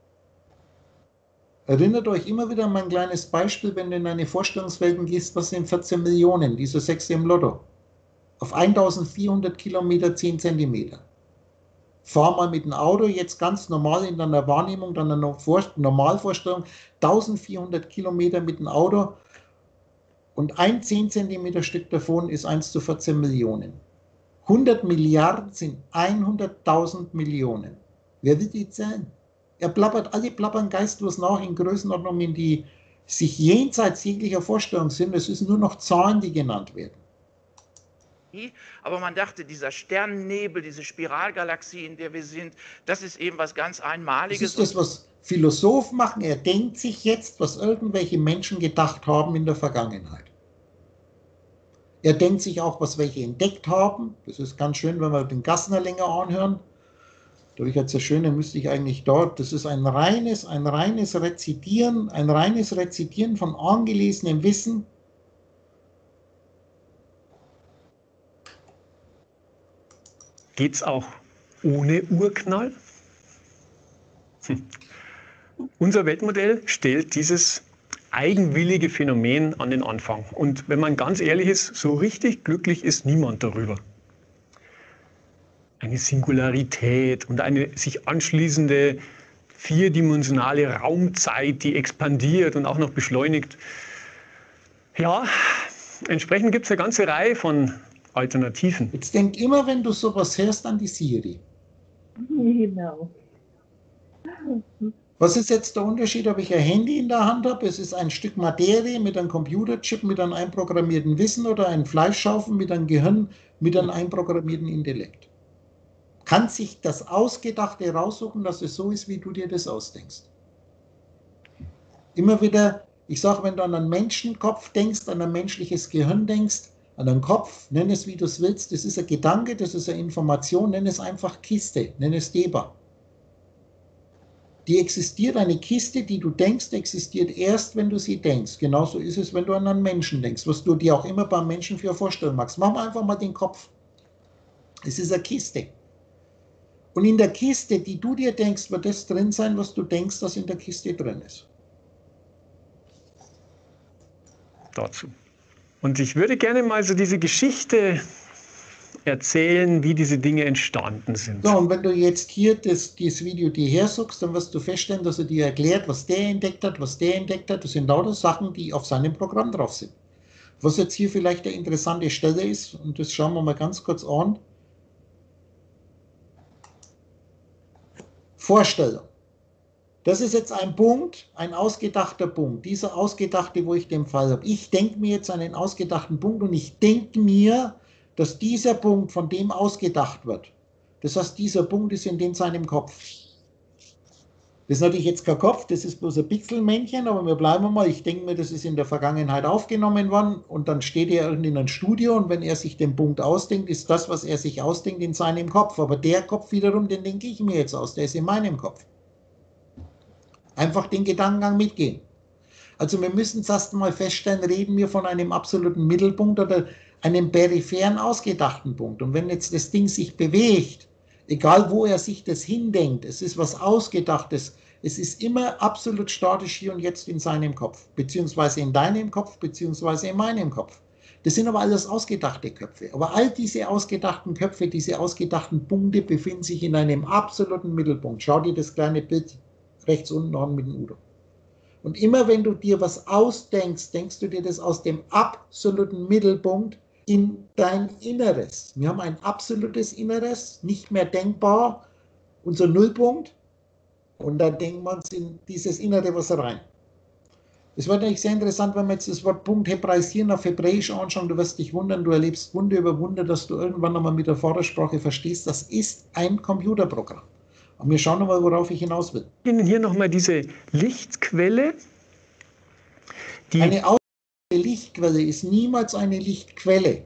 Erinnert euch immer wieder an mein kleines Beispiel, wenn du in eine Vorstellungswelt gehst, was sind 14 Millionen, diese 6 im Lotto. Auf 1400 Kilometer 10 Zentimeter. Fahr mal mit dem Auto, jetzt ganz normal in deiner Wahrnehmung, deiner Normalvorstellung, 1400 Kilometer mit dem Auto und ein 10 Zentimeter Stück davon ist 1 zu 14 Millionen. 100 Milliarden sind 100.000 Millionen. Wer will die zählen? Alle plappern geistlos nach in Größenordnungen, die sich jenseits jeglicher Vorstellung sind. Es sind nur noch Zahlen, die genannt werden. Aber man dachte, dieser Sternennebel, diese Spiralgalaxie, in der wir sind, das ist eben was ganz Einmaliges. Das ist das, was Philosophen machen. Er denkt sich jetzt, was irgendwelche Menschen gedacht haben in der Vergangenheit. Er denkt sich auch, was welche entdeckt haben. Das ist ganz schön, wenn wir den Gassner länger anhören. Da habe ich jetzt das Schöne, müsste ich eigentlich dort. Das ist ein reines Rezitieren, von angelesenem Wissen. Geht es auch ohne Urknall? Unser Weltmodell stellt dieses eigenwillige Phänomen an den Anfang. Und wenn man ganz ehrlich ist, so richtig glücklich ist niemand darüber. Eine Singularität und eine sich anschließende vierdimensionale Raumzeit, die expandiert und auch noch beschleunigt. Ja, entsprechend gibt es eine ganze Reihe von Alternativen. Jetzt denk immer, wenn du sowas hörst, an die Siri. Genau. Was ist jetzt der Unterschied, ob ich ein Handy in der Hand habe? Es ist ein Stück Materie mit einem Computerchip, mit einem einprogrammierten Wissen oder ein Fleischschaufen mit einem Gehirn, mit einem einprogrammierten Intellekt. Kann sich das Ausgedachte raussuchen, dass es so ist, wie du dir das ausdenkst. Immer wieder, ich sage, wenn du an einen Menschenkopf denkst, an ein menschliches Gehirn denkst, an einen Kopf, nenn es wie du es willst, das ist ein Gedanke, das ist eine Information, nenn es einfach Kiste, nenn es Deber. Die existiert, eine Kiste, die du denkst, existiert erst, wenn du sie denkst. Genauso ist es, wenn du an einen Menschen denkst, was du dir auch immer beim Menschen für vorstellen magst. Mach mal einfach mal den Kopf. Es ist eine Kiste. Und in der Kiste, die du dir denkst, wird das drin sein, was du denkst, dass in der Kiste drin ist. Dazu. Und ich würde gerne mal so diese Geschichte erzählen, wie diese Dinge entstanden sind. So, und wenn du jetzt hier dieses Video dir hersuchst, dann wirst du feststellen, dass er dir erklärt, was der entdeckt hat, was der entdeckt hat. Das sind lauter Sachen, die auf seinem Programm drauf sind. Was jetzt hier vielleicht eine interessante Stelle ist, und das schauen wir mal ganz kurz an. Vorstellung. Das ist jetzt ein Punkt, ein ausgedachter Punkt. Dieser ausgedachte, wo ich den Fall habe. Ich denke mir jetzt einen ausgedachten Punkt und ich denke mir, dass dieser Punkt von dem ausgedacht wird. Das heißt, dieser Punkt ist in seinem Kopf. Das ist natürlich jetzt kein Kopf, das ist bloß ein Pixelmännchen, aber wir bleiben mal, ich denke mir, das ist in der Vergangenheit aufgenommen worden und dann steht er irgendwie in einem Studio und wenn er sich den Punkt ausdenkt, ist das, was er sich ausdenkt, in seinem Kopf. Aber der Kopf wiederum, den denke ich mir jetzt aus, der ist in meinem Kopf. Einfach den Gedankengang mitgehen. Also wir müssen es erst mal feststellen, reden wir von einem absoluten Mittelpunkt oder einem peripheren ausgedachten Punkt. Und wenn jetzt das Ding sich bewegt, egal wo er sich das hindenkt, es ist was Ausgedachtes, es ist immer absolut statisch hier und jetzt in seinem Kopf, beziehungsweise in deinem Kopf, beziehungsweise in meinem Kopf. Das sind aber alles ausgedachte Köpfe. Aber all diese ausgedachten Köpfe, diese ausgedachten Punkte befinden sich in einem absoluten Mittelpunkt. Schau dir das kleine Bild rechts unten an mit dem Udo. Und immer wenn du dir was ausdenkst, denkst du dir das aus dem absoluten Mittelpunkt in dein Inneres. Wir haben ein absolutes Inneres, nicht mehr denkbar, unser Nullpunkt, und dann denken wir uns in dieses Innere was rein. Es wird eigentlich sehr interessant, wenn wir jetzt das Wort Punkt hebraisieren, auf Hebräisch anschauen, du wirst dich wundern, du erlebst Wunder über Wunder, dass du irgendwann einmal mit der Vordersprache verstehst, das ist ein Computerprogramm. Und wir schauen mal, worauf ich hinaus will. Hier nochmal diese Lichtquelle. Eine Lichtquelle ist niemals eine Lichtquelle.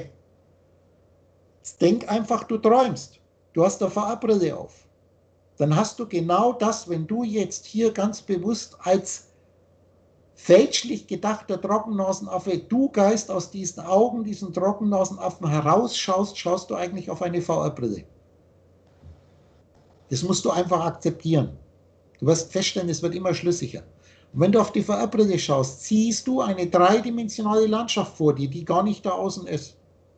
Denk einfach, du träumst. Du hast eine VR-Brille auf. Dann hast du genau das, wenn du jetzt hier ganz bewusst als fälschlich gedachter Trockennasenaffe, du Geist aus diesen Augen, diesen Trockennasenaffen herausschaust, schaust du eigentlich auf eine VR-Brille. Das musst du einfach akzeptieren. Du wirst feststellen, es wird immer schlüssiger. Und wenn du auf die VR-Brille schaust, siehst du eine dreidimensionale Landschaft vor dir, die gar nicht da außen ist.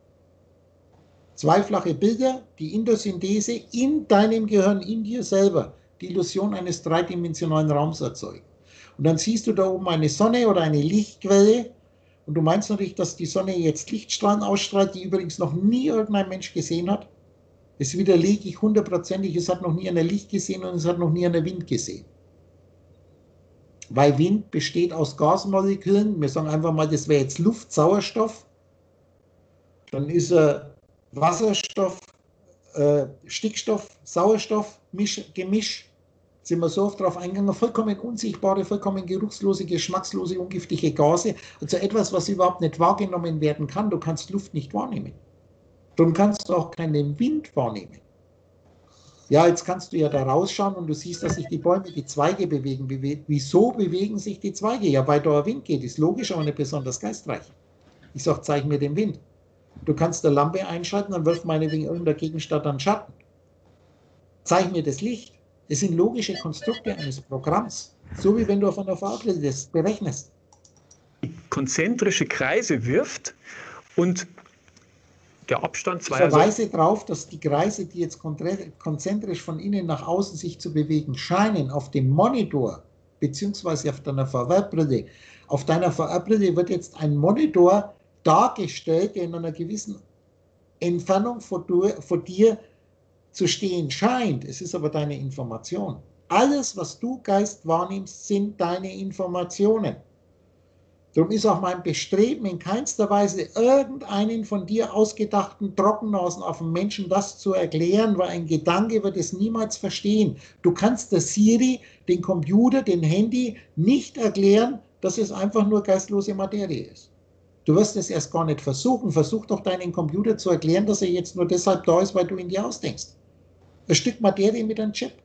Zwei flache Bilder, die in der Synthese in deinem Gehirn, in dir selber, die Illusion eines dreidimensionalen Raums erzeugen. Und dann siehst du da oben eine Sonne oder eine Lichtquelle und du meinst natürlich, dass die Sonne jetzt Lichtstrahlen ausstrahlt, die übrigens noch nie irgendein Mensch gesehen hat. Das widerlege ich hundertprozentig, es hat noch nie einer Licht gesehen und es hat noch nie einer Wind gesehen. Weil Wind besteht aus Gasmolekülen, wir sagen einfach mal, das wäre jetzt Luft, Sauerstoff, dann ist Wasserstoff, Stickstoff, Sauerstoff, Gemisch, sind wir so oft darauf eingegangen, vollkommen unsichtbare, vollkommen geruchslose, geschmackslose, ungiftige Gase, also etwas, was überhaupt nicht wahrgenommen werden kann, du kannst Luft nicht wahrnehmen. Darum kannst du auch keinen Wind wahrnehmen. Ja, jetzt kannst du ja da rausschauen und du siehst, dass sich die Bäume, die Zweige bewegen. Wieso bewegen sich die Zweige? Ja, weil da ein Wind geht, ist logisch, aber nicht besonders geistreich. Ich sage, zeig mir den Wind. Du kannst eine Lampe einschalten, dann wirft meinetwegen irgendein Gegenstand an Schatten. Zeig mir das Licht. Das sind logische Konstrukte eines Programms. So wie wenn du auf einer Farbe das berechnest. Konzentrische Kreise wirft und der Abstand Ich verweise darauf, dass die Kreise, die jetzt konzentrisch von innen nach außen sich zu bewegen scheinen, auf dem Monitor beziehungsweise auf deiner VR-Brille. Auf deiner VR-Brille wird jetzt ein Monitor dargestellt, der in einer gewissen Entfernung vor dir zu stehen scheint. Es ist aber deine Information. Alles, was du Geist wahrnimmst, sind deine Informationen. Darum ist auch mein Bestreben, in keinster Weise irgendeinen von dir ausgedachten Trockennasen auf den Menschen das zu erklären, weil ein Gedanke wird es niemals verstehen. Du kannst der Siri, den Computer, den Handy nicht erklären, dass es einfach nur geistlose Materie ist. Du wirst es erst gar nicht versuchen. Versuch doch deinen Computer zu erklären, dass er jetzt nur deshalb da ist, weil du ihn dir ausdenkst. Ein Stück Materie mit einem Chip.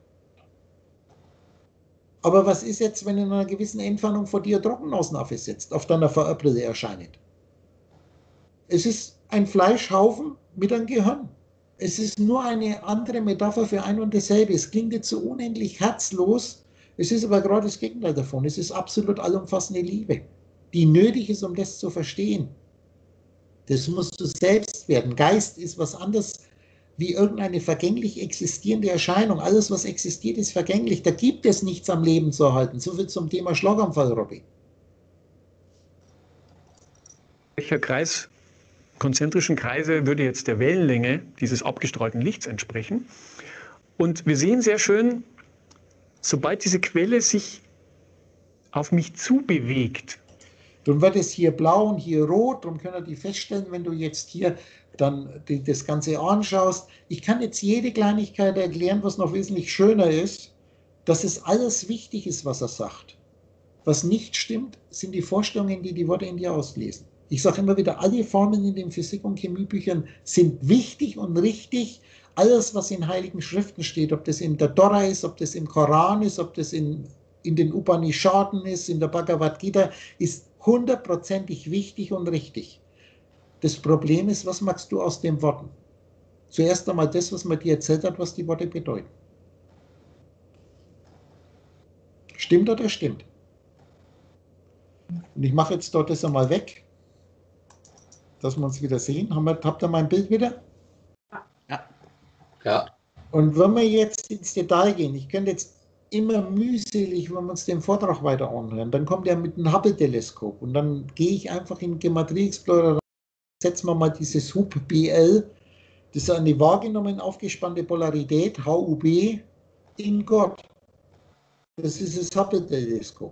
Aber was ist jetzt, wenn in einer gewissen Entfernung vor dir Trockennasenaffe sitzt, auf deiner VR-Brille erscheint? Es ist ein Fleischhaufen mit einem Gehirn. Es ist nur eine andere Metapher für ein und dasselbe. Es klingt jetzt so unendlich herzlos, es ist aber gerade das Gegenteil davon. Es ist absolut allumfassende Liebe, die nötig ist, um das zu verstehen. Das musst du selbst werden. Geist ist was anderes wie irgendeine vergänglich existierende Erscheinung. Alles, was existiert, ist vergänglich. Da gibt es nichts am Leben zu erhalten. So viel zum Thema Schlaganfall, Robby. Welcher Kreis, konzentrischen Kreise würde jetzt der Wellenlänge dieses abgestreuten Lichts entsprechen? Und wir sehen sehr schön, sobald diese Quelle sich auf mich zubewegt, dann wird es hier blau und hier rot und können die feststellen, wenn du jetzt hier dann das Ganze anschaust. Ich kann jetzt jede Kleinigkeit erklären, was noch wesentlich schöner ist, dass es alles wichtig ist, was er sagt. Was nicht stimmt, sind die Vorstellungen, die die Worte in dir auslesen. Ich sage immer wieder, alle Formeln in den Physik- und Chemiebüchern sind wichtig und richtig. Alles, was in heiligen Schriften steht, ob das in der Tora ist, ob das im Koran ist, ob das in den Upanishaden ist, in der Bhagavad Gita, ist hundertprozentig wichtig und richtig. Das Problem ist, was machst du aus den Worten? Zuerst einmal das, was man dir erzählt hat, was die Worte bedeuten. Stimmt oder stimmt? Und ich mache jetzt dort das einmal weg, dass wir uns wieder sehen. Habt ihr mein Bild wieder? Ja. Und wenn wir jetzt ins Detail gehen, ich könnte jetzt immer mühselig, wenn wir uns den Vortrag weiter anhören, dann kommt er mit dem Hubble-Teleskop und dann gehe ich einfach in Gematrie Explorer, setzen wir mal dieses Hub-BL, das ist eine wahrgenommen aufgespannte Polarität, HUB, in Gott. Das ist das Hubble-Teleskop.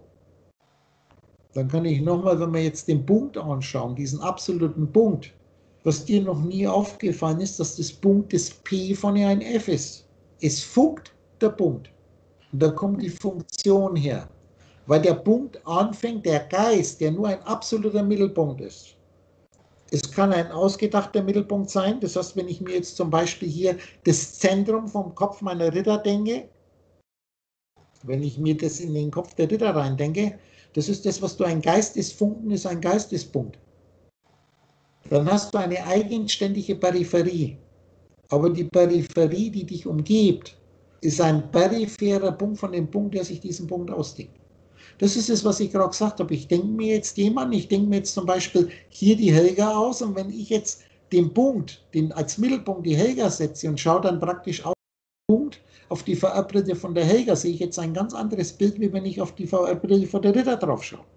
Dann kann ich nochmal, wenn wir jetzt den Punkt anschauen, diesen absoluten Punkt, was dir noch nie aufgefallen ist, dass das Punkt des P von ein F ist. Es funkt der Punkt. Und da kommt die Funktion her. Weil der Punkt anfängt, der Geist, der nur ein absoluter Mittelpunkt ist. Es kann ein ausgedachter Mittelpunkt sein. Das heißt, wenn ich mir jetzt zum Beispiel hier das Zentrum vom Kopf meiner Ritter denke, wenn ich mir das in den Kopf der Ritter rein denke, das ist das, was du ein Geistesfunken ist, ein Geistespunkt. Dann hast du eine eigenständige Peripherie. Aber die Peripherie, die dich umgibt, ist ein peripherer Punkt von dem Punkt, der sich diesen Punkt ausdehnt. Das ist es, was ich gerade gesagt habe. Ich denke mir jetzt ich denke mir jetzt zum Beispiel hier die Helga aus und wenn ich jetzt den Punkt, als Mittelpunkt die Helga setze und schaue dann praktisch auf den Punkt, auf die VR-Brille von der Helga, sehe ich jetzt ein ganz anderes Bild, wie wenn ich auf die VR-Brille von der Ritter drauf schaue.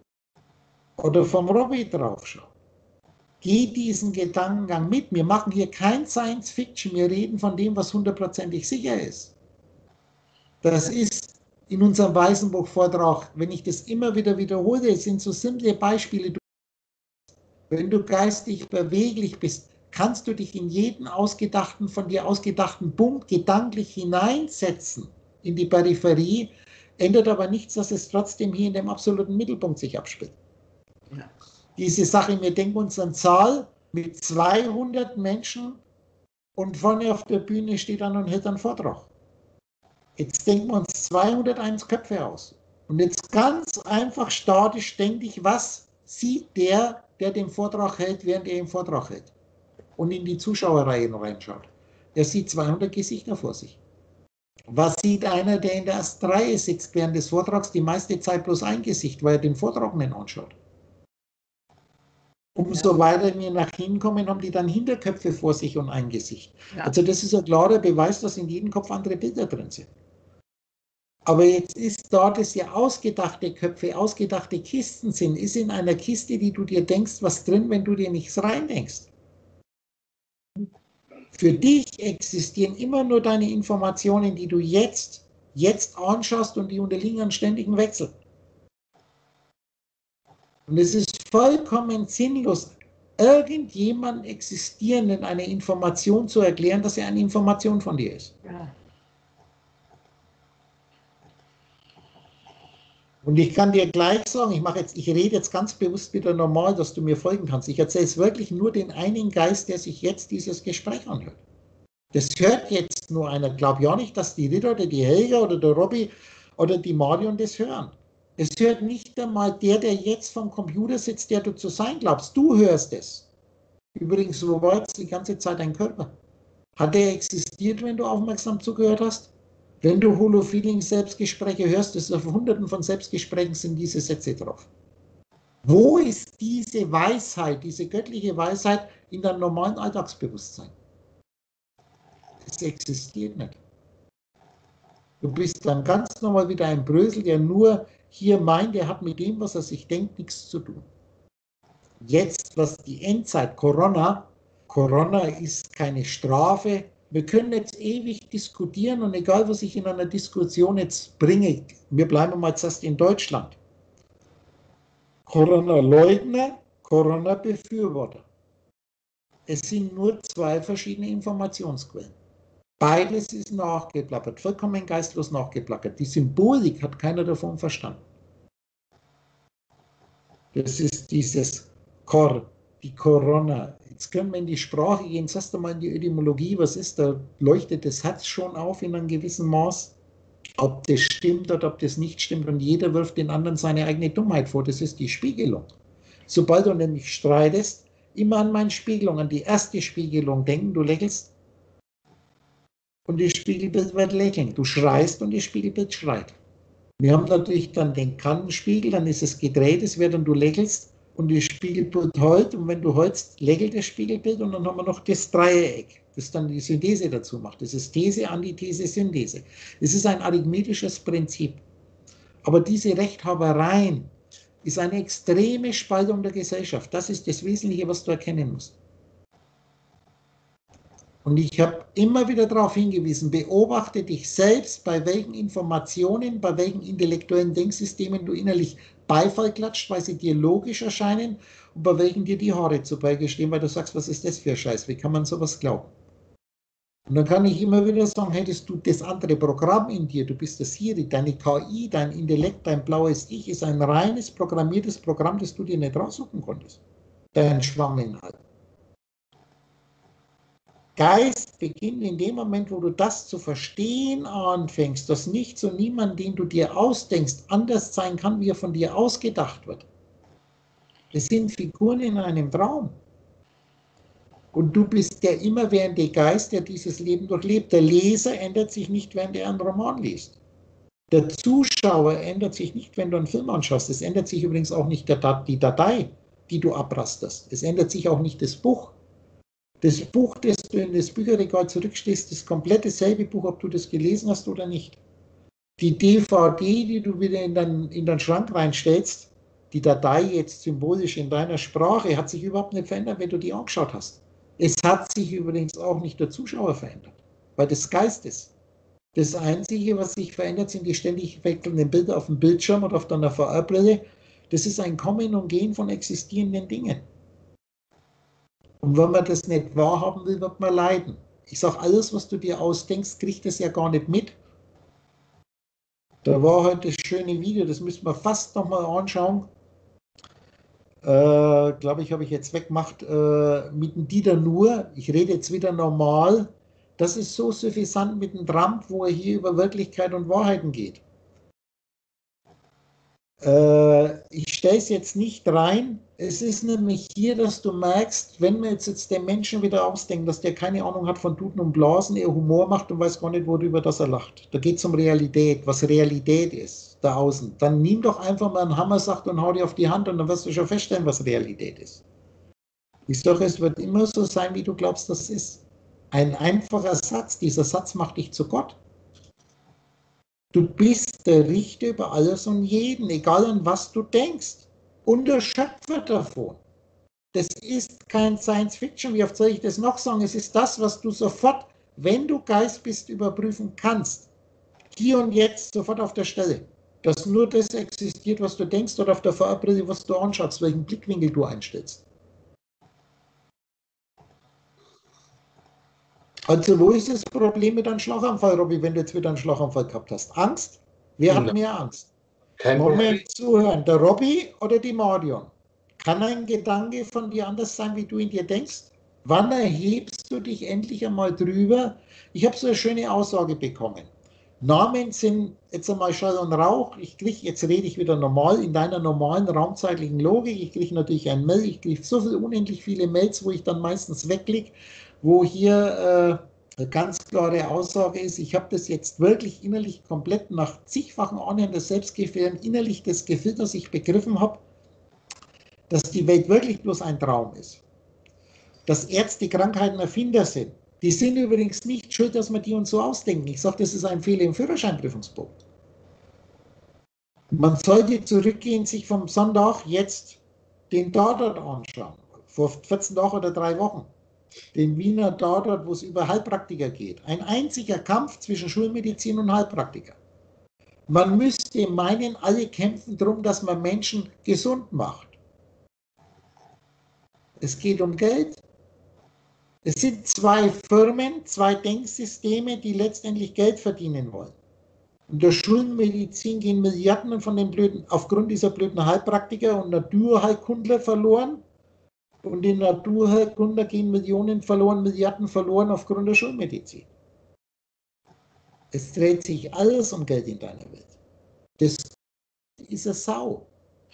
Oder vom Robby drauf schaue. Geh diesen Gedankengang mit. Wir machen hier kein Science Fiction, wir reden von dem, was hundertprozentig sicher ist. Das ist in unserem Weißenbuch-Vortrag, wenn ich das immer wieder wiederhole, es sind so simple Beispiele. Wenn du geistig beweglich bist, kannst du dich in jeden von dir ausgedachten Punkt gedanklich hineinsetzen in die Peripherie, ändert aber nichts, dass es trotzdem hier in dem absoluten Mittelpunkt sich abspielt. Ja. Diese Sache, wir denken uns eine Zahl mit 200 Menschen und vorne auf der Bühne steht dann und hält einen Vortrag. Jetzt denken wir uns 201 Köpfe aus. Und jetzt ganz einfach statisch denke ich, was sieht der den Vortrag hält, während er den Vortrag hält. Und in die Zuschauerreihen reinschaut. Er sieht 200 Gesichter vor sich. Was sieht einer, der in der ersten Reihe sitzt während des Vortrags, die meiste Zeit bloß ein Gesicht, weil er den Vortrag nicht anschaut? Umso weiter wir nach hinten kommen, haben die dann Hinterköpfe vor sich und ein Gesicht. Ja. Also das ist ein klarer Beweis, dass in jedem Kopf andere Bilder drin sind. Aber jetzt ist dort, dass ja ausgedachte Köpfe, ausgedachte Kisten sind, ist in einer Kiste, die du dir denkst, was drin, wenn du dir nichts reindenkst. Für dich existieren immer nur deine Informationen, die du jetzt anschaust und die unterliegen einem ständigen Wechsel. Und es ist vollkommen sinnlos, irgendjemand Existierenden eine Information zu erklären, dass er eine Information von dir ist. Ja. Und ich kann dir gleich sagen, ich rede jetzt ganz bewusst wieder normal, dass du mir folgen kannst. Ich erzähle es wirklich nur den einen Geist, der sich jetzt dieses Gespräch anhört. Das hört jetzt nur einer. Glaub ja nicht, dass die Ritter oder die Helga oder der Robby oder die Marion das hören. Es hört nicht einmal der jetzt vom Computer sitzt, der du zu sein glaubst. Du hörst es. Übrigens, wo war jetzt die ganze Zeit dein Körper? Hat er existiert, wenn du aufmerksam zugehört hast? Wenn du Holofeeling-Selbstgespräche hörst, ist auf Hunderten von Selbstgesprächen sind diese Sätze drauf. Wo ist diese Weisheit, diese göttliche Weisheit in deinem normalen Alltagsbewusstsein? Es existiert nicht. Du bist dann ganz normal wieder ein Brösel, der nur hier meint, er hat mit dem, was er sich denkt, nichts zu tun. Jetzt, was die Endzeit, Corona ist keine Strafe. Wir können jetzt ewig diskutieren und egal, was ich in einer Diskussion jetzt bringe, wir bleiben mal zuerst in Deutschland. Corona-Leugner, Corona-Befürworter. Es sind nur zwei verschiedene Informationsquellen. Beides ist nachgeplappert, vollkommen geistlos nachgeplappert. Die Symbolik hat keiner davon verstanden. Das ist dieses die Corona. Jetzt können wir in die Sprache gehen, jetzt hast du mal in die Etymologie, was ist, da leuchtet das Herz schon auf in einem gewissen Maß, ob das stimmt oder ob das nicht stimmt und jeder wirft den anderen seine eigene Dummheit vor, das ist die Spiegelung. Sobald du nämlich streitest, immer an meine Spiegelung, an die erste Spiegelung denken, du lächelst und das Spiegelbild wird lächeln, du schreist und das Spiegelbild schreit. Wir haben natürlich dann den Kantenspiegel, dann ist es gedreht, es wird dann du lächelst und das Spiegelbild heult und wenn du heulst, lächelt das Spiegelbild und dann haben wir noch das Dreieck, das dann die Synthese dazu macht. Das ist These, Antithese, Synthese. Es ist ein arithmetisches Prinzip. Aber diese Rechthabereien ist eine extreme Spaltung der Gesellschaft. Das ist das Wesentliche, was du erkennen musst. Und ich habe immer wieder darauf hingewiesen, beobachte dich selbst, bei welchen Informationen, bei welchen intellektuellen Denksystemen du innerlich Beifall klatscht, weil sie dir logisch erscheinen und bei welchen dir die Haare zu Berge stehen, weil du sagst, was ist das für ein Scheiß, wie kann man sowas glauben? Und dann kann ich immer wieder sagen, hättest du das andere Programm in dir, du bist das Siri, deine KI, dein Intellekt, dein blaues Ich ist ein reines programmiertes Programm, das du dir nicht raussuchen konntest. Dein Schwamminhalt. Geist beginnt in dem Moment, wo du das zu verstehen anfängst, dass nichts und niemand, den du dir ausdenkst, anders sein kann, wie er von dir ausgedacht wird. Es sind Figuren in einem Traum. Und du bist der immerwährende Geist, der dieses Leben durchlebt. Der Leser ändert sich nicht, während er einen Roman liest. Der Zuschauer ändert sich nicht, wenn du einen Film anschaust. Es ändert sich übrigens auch nicht die Datei, die du abrasterst. Es ändert sich auch nicht das Buch. Das Buch, das du in das Bücherregal zurückstehst, ist komplett dasselbe Buch, ob du das gelesen hast oder nicht. Die DVD, die du wieder in den Schrank reinstellst, die Datei jetzt symbolisch in deiner Sprache, hat sich überhaupt nicht verändert, wenn du die angeschaut hast. Es hat sich übrigens auch nicht der Zuschauer verändert, weil des Geistes. Das Einzige, was sich verändert, sind die ständig wechselnden Bilder auf dem Bildschirm oder auf deiner VR-Brille. Das ist ein Kommen und Gehen von existierenden Dingen. Und wenn man das nicht wahrhaben will, wird man leiden. Ich sage, alles, was du dir ausdenkst, kriegt das ja gar nicht mit. Da war heute das schöne Video, das müssen wir fast nochmal anschauen. Glaube ich, habe ich jetzt weggemacht, mit dem Dieter Nuhr. Ich rede jetzt wieder normal. Das ist so suffisant mit dem Trump, wo er hier über Wirklichkeit und Wahrheiten geht. Ich stelle es jetzt nicht rein. Es ist nämlich hier, dass du merkst, wenn wir jetzt den Menschen wieder ausdenken, dass der keine Ahnung hat von Tuten und Blasen, er Humor macht und weiß gar nicht, worüber das er lacht. Da geht es um Realität, was Realität ist, da außen. Dann nimm doch einfach mal einen Hammersacht und hau dir auf die Hand und dann wirst du schon feststellen, was Realität ist. Ich sage, es wird immer so sein, wie du glaubst, das ist. Ein einfacher Satz, dieser Satz macht dich zu Gott. Du bist der Richter über alles und jeden, egal an was du denkst. Und der Schöpfer davon. Das ist kein Science Fiction, wie oft soll ich das noch sagen? Es ist das, was du sofort, wenn du Geist bist, überprüfen kannst. Hier und jetzt, sofort auf der Stelle. Dass nur das existiert, was du denkst oder auf der VR-Brille, was du anschaust, welchen Blickwinkel du einstellst. Also wo ist das Problem mit einem Schlaganfall, Robby, wenn du jetzt wieder einen Schlaganfall gehabt hast? Angst? Wer hat mehr Angst? Kein Moment, zuhören. Der Robby oder die Marion? Kann ein Gedanke von dir anders sein, wie du in dir denkst? Wann erhebst du dich endlich einmal drüber? Ich habe so eine schöne Aussage bekommen. Namen sind jetzt einmal Schall und Rauch. Jetzt rede ich wieder normal, in deiner normalen raumzeitlichen Logik. Ich kriege natürlich ein Mail, ich kriege so viel, unendlich viele Mails, wo ich dann meistens wegklicke, wo hier eine ganz klare Aussage ist, ich habe das jetzt wirklich innerlich komplett nach zigfachen Anhören des Selbstgefährden innerlich das Gefühl, dass ich begriffen habe, dass die Welt wirklich bloß ein Traum ist. Dass Ärzte Krankheiten Erfinder sind. Die sind übrigens nicht schuld, dass wir die uns so ausdenken. Ich sage, das ist ein Fehler im den Tatort anschauen, vor 14 Tagen oder 3 Wochen, den Wiener Tatort, wo es über Heilpraktiker geht. Ein einziger Kampf zwischen Schulmedizin und Heilpraktiker. Man müsste meinen, alle kämpfen darum, dass man Menschen gesund macht. Es geht um Geld. Es sind 2 Firmen, 2 Denksysteme, die letztendlich Geld verdienen wollen. In der Schulmedizin gehen Milliarden von den aufgrund dieser blöden Heilpraktiker und Naturheilkundler verloren. Und die Naturheilkundler gehen Millionen verloren, Milliarden verloren aufgrund der Schulmedizin. Es dreht sich alles um Geld in deiner Welt. Das ist eine Sau.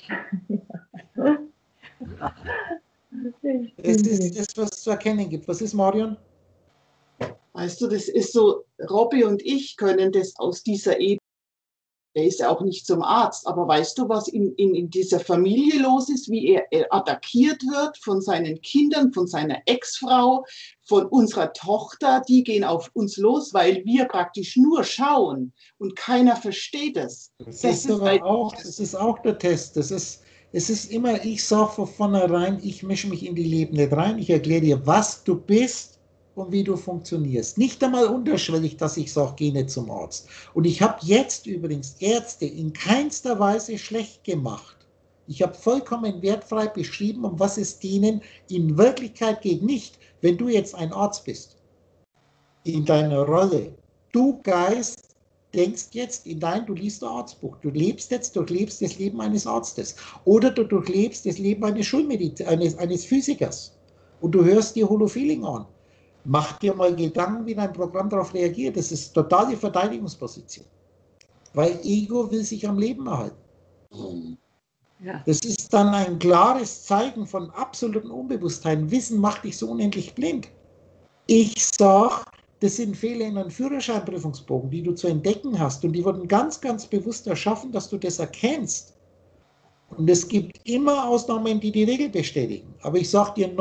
Es ist das, was es zu erkennen gibt. Was ist, Marion? Weißt du, das ist so, Robby und ich können das aus dieser Ebene, der ist ja auch nicht zum Arzt, aber weißt du, was in dieser Familie los ist, wie er attackiert wird von seinen Kindern, von seiner Ex-Frau, von unserer Tochter, die gehen auf uns los, weil wir praktisch nur schauen und keiner versteht es. Das ist auch der Test. Es ist immer, ich sage von vornherein, ich mische mich in die Leben nicht rein, ich erkläre dir, was du bist und wie du funktionierst. Nicht einmal unterschwellig, dass ich sage, geh nicht zum Arzt. Und ich habe jetzt übrigens Ärzte in keinster Weise schlecht gemacht. Ich habe vollkommen wertfrei beschrieben, um was es denen in Wirklichkeit geht. Nicht, wenn du jetzt ein Arzt bist, in deiner Rolle. Du Geist denkst jetzt du liest ein Arztbuch. Du durchlebst das Leben eines Arztes. Oder du durchlebst das Leben eines Physikers. Und du hörst dir Holofeeling an. Mach dir mal Gedanken, wie dein Programm darauf reagiert. Das ist totale Verteidigungsposition. Weil Ego will sich am Leben erhalten. Ja. Das ist dann ein klares Zeichen von absoluten Unbewusstheit. Wissen macht dich so unendlich blind. Ich sage, das sind Fehler in einem Führerscheinprüfungsbogen, die du zu entdecken hast. Und die wurden ganz, ganz bewusst erschaffen, dass du das erkennst. Und es gibt immer Ausnahmen, die die Regel bestätigen. Aber ich sage dir,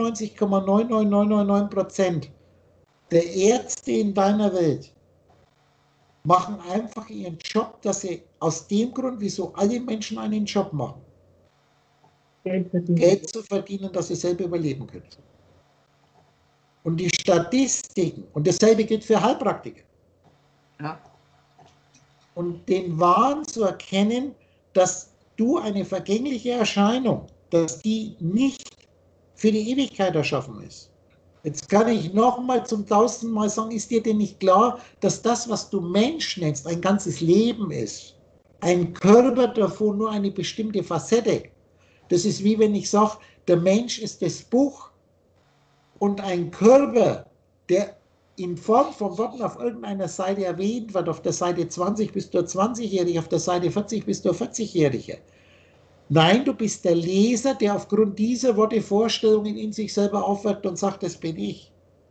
99,99999% der Ärzte in deiner Welt machen einfach ihren Job, dass sie aus dem Grund, wieso alle Menschen einen Job machen, Geld zu verdienen, dass sie selber überleben können. Und die Statistiken, und dasselbe gilt für Heilpraktiker. Ja. Und den Wahn zu erkennen, dass du eine vergängliche Erscheinung, dass die nicht für die Ewigkeit erschaffen ist. Jetzt kann ich nochmal zum 1000. Mal sagen, ist dir denn nicht klar, dass das, was du Mensch nennst, ein ganzes Leben ist? Ein Körper davon nur eine bestimmte Facette. Das ist wie wenn ich sage, der Mensch ist das Buch und ein Körper, der in Form von Worten auf irgendeiner Seite erwähnt wird, auf der Seite 20 bist du 20-Jähriger, auf der Seite 40 bist du 40-Jähriger. Nein, du bist der Leser, der aufgrund dieser Worte Vorstellungen in sich selber aufwirkt und sagt, das bin ich.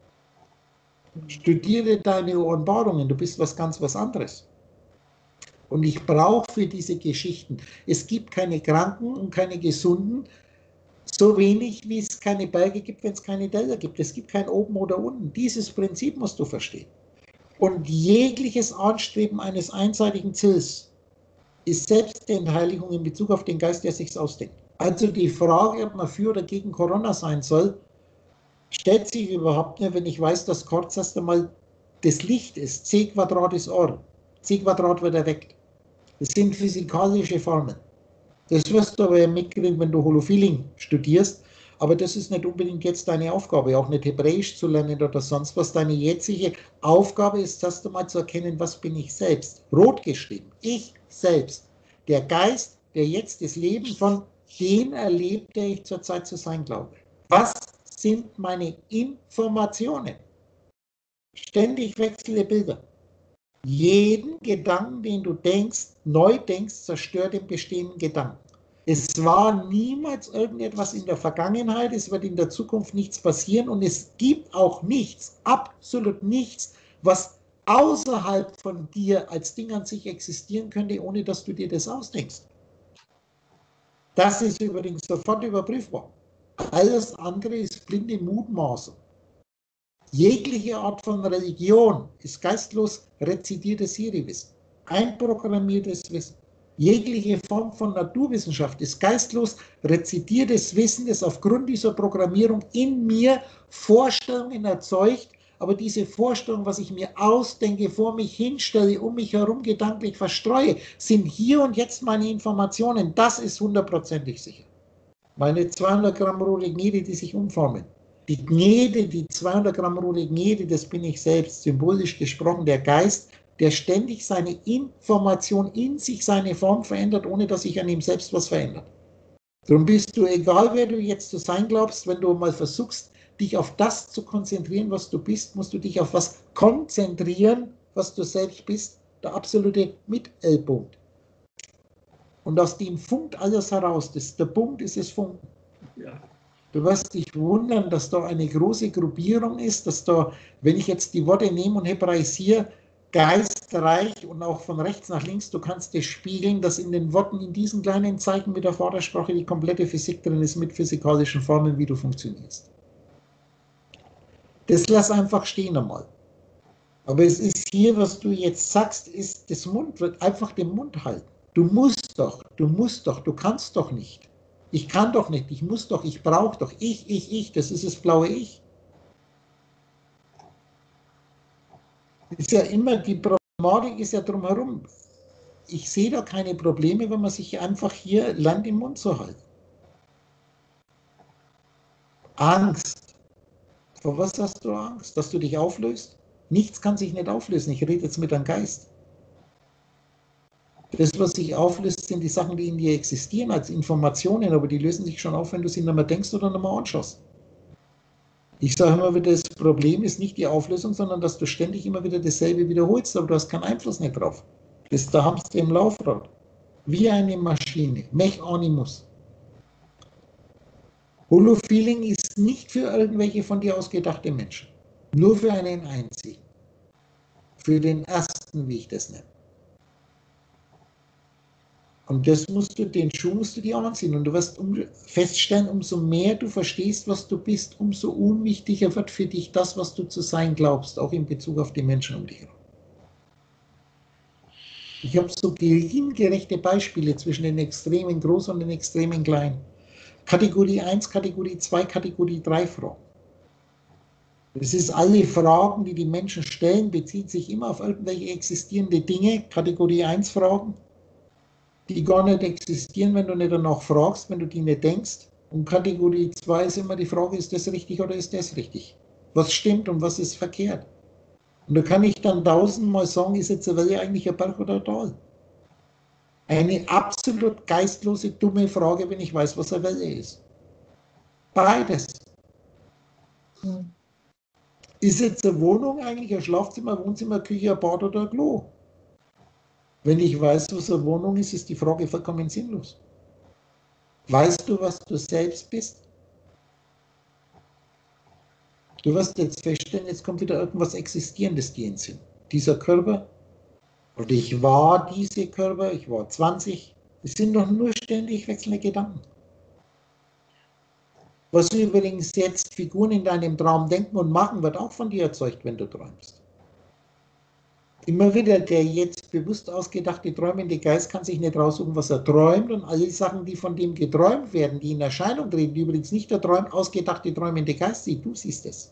Studiere deine Offenbarungen, du bist was ganz was anderes. Und ich brauche für diese Geschichten, es gibt keine Kranken und keine Gesunden, so wenig, wie es keine Berge gibt, wenn es keine Täler gibt. Es gibt kein Oben oder Unten. Dieses Prinzip musst du verstehen. Und jegliches Anstreben eines einseitigen Ziels ist Selbstentheiligung in Bezug auf den Geist, der sich ausdenkt. Also die Frage, ob man für oder gegen Corona sein soll, stellt sich überhaupt nicht, wenn ich weiß, dass kurz erst einmal das Licht ist. C² ist Ohr. C² wird erweckt. Das sind physikalische Formeln. Das wirst du aber ja mitkriegen, wenn du Holofeeling studierst. Aber das ist nicht unbedingt jetzt deine Aufgabe, auch nicht Hebräisch zu lernen oder sonst was. Deine jetzige Aufgabe ist, erst einmal zu erkennen, was bin ich selbst. Rot geschrieben. Ich selbst. Der Geist, der jetzt das Leben von dem erlebt, der ich zurzeit zu sein glaube. Was sind meine Informationen? Ständig wechselnde Bilder. Jeden Gedanken, den du denkst, neu denkst, zerstört den bestehenden Gedanken. Es war niemals irgendetwas in der Vergangenheit, es wird in der Zukunft nichts passieren und es gibt auch nichts, absolut nichts, was außerhalb von dir als Ding an sich existieren könnte, ohne dass du dir das ausdenkst. Das ist übrigens sofort überprüfbar. Alles andere ist blinde Mutmaßung. Jegliche Art von Religion ist geistlos rezidiertes Siri-Wissen, einprogrammiertes Wissen. Jegliche Form von Naturwissenschaft ist geistlos rezitiertes Wissen, das aufgrund dieser Programmierung in mir Vorstellungen erzeugt, aber diese Vorstellungen, was ich mir ausdenke, vor mich hinstelle, um mich herum gedanklich verstreue, sind hier und jetzt meine Informationen. Das ist hundertprozentig sicher. Meine 200 Gramm rote Gnede, die sich umformen. Die Gnede, die 200 Gramm rote Gnede, das bin ich selbst, symbolisch gesprochen, der Geist, der ständig seine Information in sich, seine Form verändert, ohne dass sich an ihm selbst was verändert. Darum bist du, egal wer du jetzt zu sein glaubst, wenn du mal versuchst, dich auf das zu konzentrieren, was du bist, musst du dich auf was konzentrieren, was du selbst bist, der absolute Mit-L-Punkt. Und aus dem funkt alles heraus, der Punkt ist das Funken. Ja. Du wirst dich wundern, dass da eine große Gruppierung ist, dass da, wenn ich jetzt die Worte nehme und hebraisiere, geistreich und auch von rechts nach links, du kannst es spiegeln, dass in den Worten, in diesen kleinen Zeichen mit der Vordersprache die komplette Physik drin ist, mit physikalischen Formeln, wie du funktionierst. Das lass einfach stehen einmal. Aber es ist hier, was du jetzt sagst, ist das Mund, wird einfach den Mund halten. Du musst doch, du kannst doch nicht. Ich kann doch nicht, ich muss doch, ich brauche doch, ich, das ist das blaue Ich. Ist ja immer, die Problematik ist ja drumherum. Ich sehe da keine Probleme, wenn man sich einfach hier lernt, den Mund zu halten. Angst. Vor was hast du Angst? Dass du dich auflöst? Nichts kann sich nicht auflösen. Ich rede jetzt mit deinem Geist. Das, was sich auflöst, sind die Sachen, die in dir existieren als Informationen, aber die lösen sich schon auf, wenn du sie nicht mehr denkst oder nicht mehr anschaust. Ich sage immer wieder, das Problem ist nicht die Auflösung, sondern dass du ständig immer wieder dasselbe wiederholst, aber du hast keinen Einfluss nicht drauf. Das ist der Hamster im Laufrad. Wie eine Maschine. Mech Animus. Holofeeling ist nicht für irgendwelche von dir ausgedachte Menschen. Nur für einen einzigen. Für den ersten, wie ich das nenne. Und das den Schuh musst du dir anziehen. Und du wirst feststellen, umso mehr du verstehst, was du bist, umso unwichtiger wird für dich das, was du zu sein glaubst, auch in Bezug auf die Menschen um dich herum. Ich habe so geringgerechte Beispiele zwischen den extremen Groß und den extremen Klein. Kategorie 1, Kategorie 2, Kategorie 3 Fragen. Das ist alle Fragen, die die Menschen stellen, bezieht sich immer auf irgendwelche existierende Dinge. Kategorie 1 Fragen, die gar nicht existieren, wenn du nicht danach fragst, wenn du die nicht denkst. Und Kategorie 2 ist immer die Frage, ist das richtig oder ist das richtig? Was stimmt und was ist verkehrt? Und da kann ich dann tausendmal sagen, ist jetzt eine Welle eigentlich ein Berg oder ein Tal? Eine absolut geistlose, dumme Frage, wenn ich weiß, was eine Welle ist. Beides. Ist jetzt eine Wohnung eigentlich ein Schlafzimmer, Wohnzimmer, Küche, ein Bad oder ein Klo? Wenn ich weiß, was eine Wohnung ist, ist die Frage vollkommen sinnlos. Weißt du, was du selbst bist? Du wirst jetzt feststellen, jetzt kommt wieder irgendwas Existierendes dir in den Sinn. Dieser Körper, und ich war diese Körper, ich war 20, es sind doch nur ständig wechselnde Gedanken. Was übrigens jetzt Figuren in deinem Traum denken und machen, wird auch von dir erzeugt, wenn du träumst. Immer wieder der jetzt bewusst ausgedachte träumende Geist kann sich nicht raussuchen, was er träumt, und alle Sachen, die von dem geträumt werden, die in Erscheinung treten, die übrigens nicht der ausgedachte träumende Geist sieht, du siehst es.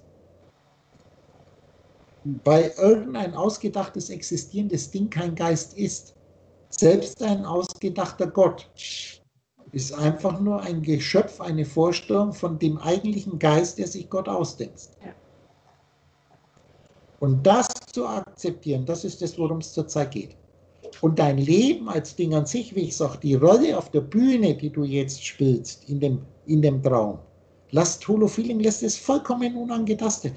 Weil irgendein ausgedachtes existierendes Ding kein Geist ist. Selbst ein ausgedachter Gott ist einfach nur ein Geschöpf, eine Vorstellung von dem eigentlichen Geist, der sich Gott ausdenkt. Und das zu akzeptieren, das ist das, worum es zurzeit geht. Und dein Leben als Ding an sich, wie ich sage, die Rolle auf der Bühne, die du jetzt spielst, in dem Traum, Holofeeling lässt es vollkommen unangetastet.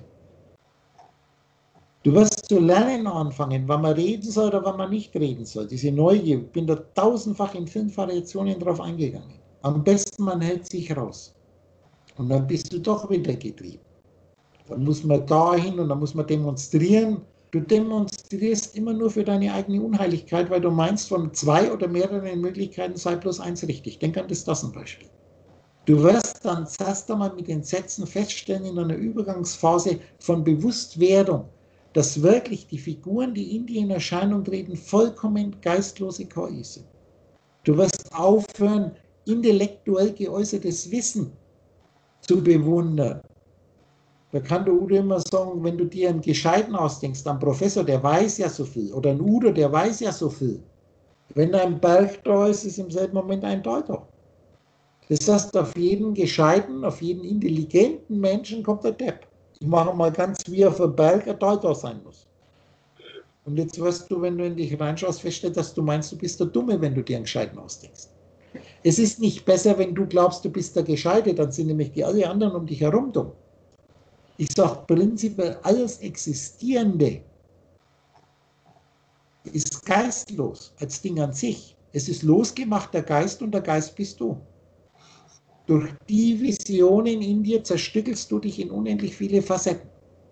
Du wirst zu lernen anfangen, wann man reden soll oder wann man nicht reden soll. Diese Neugier, ich bin da tausendfach in 5 Variationen drauf eingegangen. Am besten, man hält sich raus. Und dann bist du doch wieder getrieben. Dann muss man dahin und dann muss man demonstrieren. Du demonstrierst immer nur für deine eigene Unheiligkeit, weil du meinst, von 2 oder mehreren Möglichkeiten sei bloß eins richtig. Denk an das Tassenbeispiel. Du wirst dann zuerst einmal mit den Sätzen feststellen, in einer Übergangsphase von Bewusstwerdung, dass wirklich die Figuren, die in dir in Erscheinung treten, vollkommen geistlose KI sind. Du wirst aufhören, intellektuell geäußertes Wissen zu bewundern. Da kann der Udo immer sagen, wenn du dir einen Gescheiten ausdenkst, ein Professor, der weiß ja so viel, oder ein Udo, der weiß ja so viel. Wenn ein Berg da ist, ist im selben Moment ein Deuter. Das heißt, auf jeden Gescheiten, auf jeden intelligenten Menschen kommt der Depp. Ich mache mal ganz, wie auf einem Berg ein Deuter sein muss. Und jetzt wirst du, wenn du in dich reinschaust, feststellen, dass du meinst, du bist der Dumme, wenn du dir einen Gescheiten ausdenkst. Es ist nicht besser, wenn du glaubst, du bist der Gescheite, dann sind nämlich die alle anderen um dich herum dumm. Ich sage prinzipiell, alles Existierende ist geistlos als Ding an sich. Es ist losgemacht, der Geist, und der Geist bist du. Durch die Visionen in dir zerstückelst du dich in unendlich viele Facetten,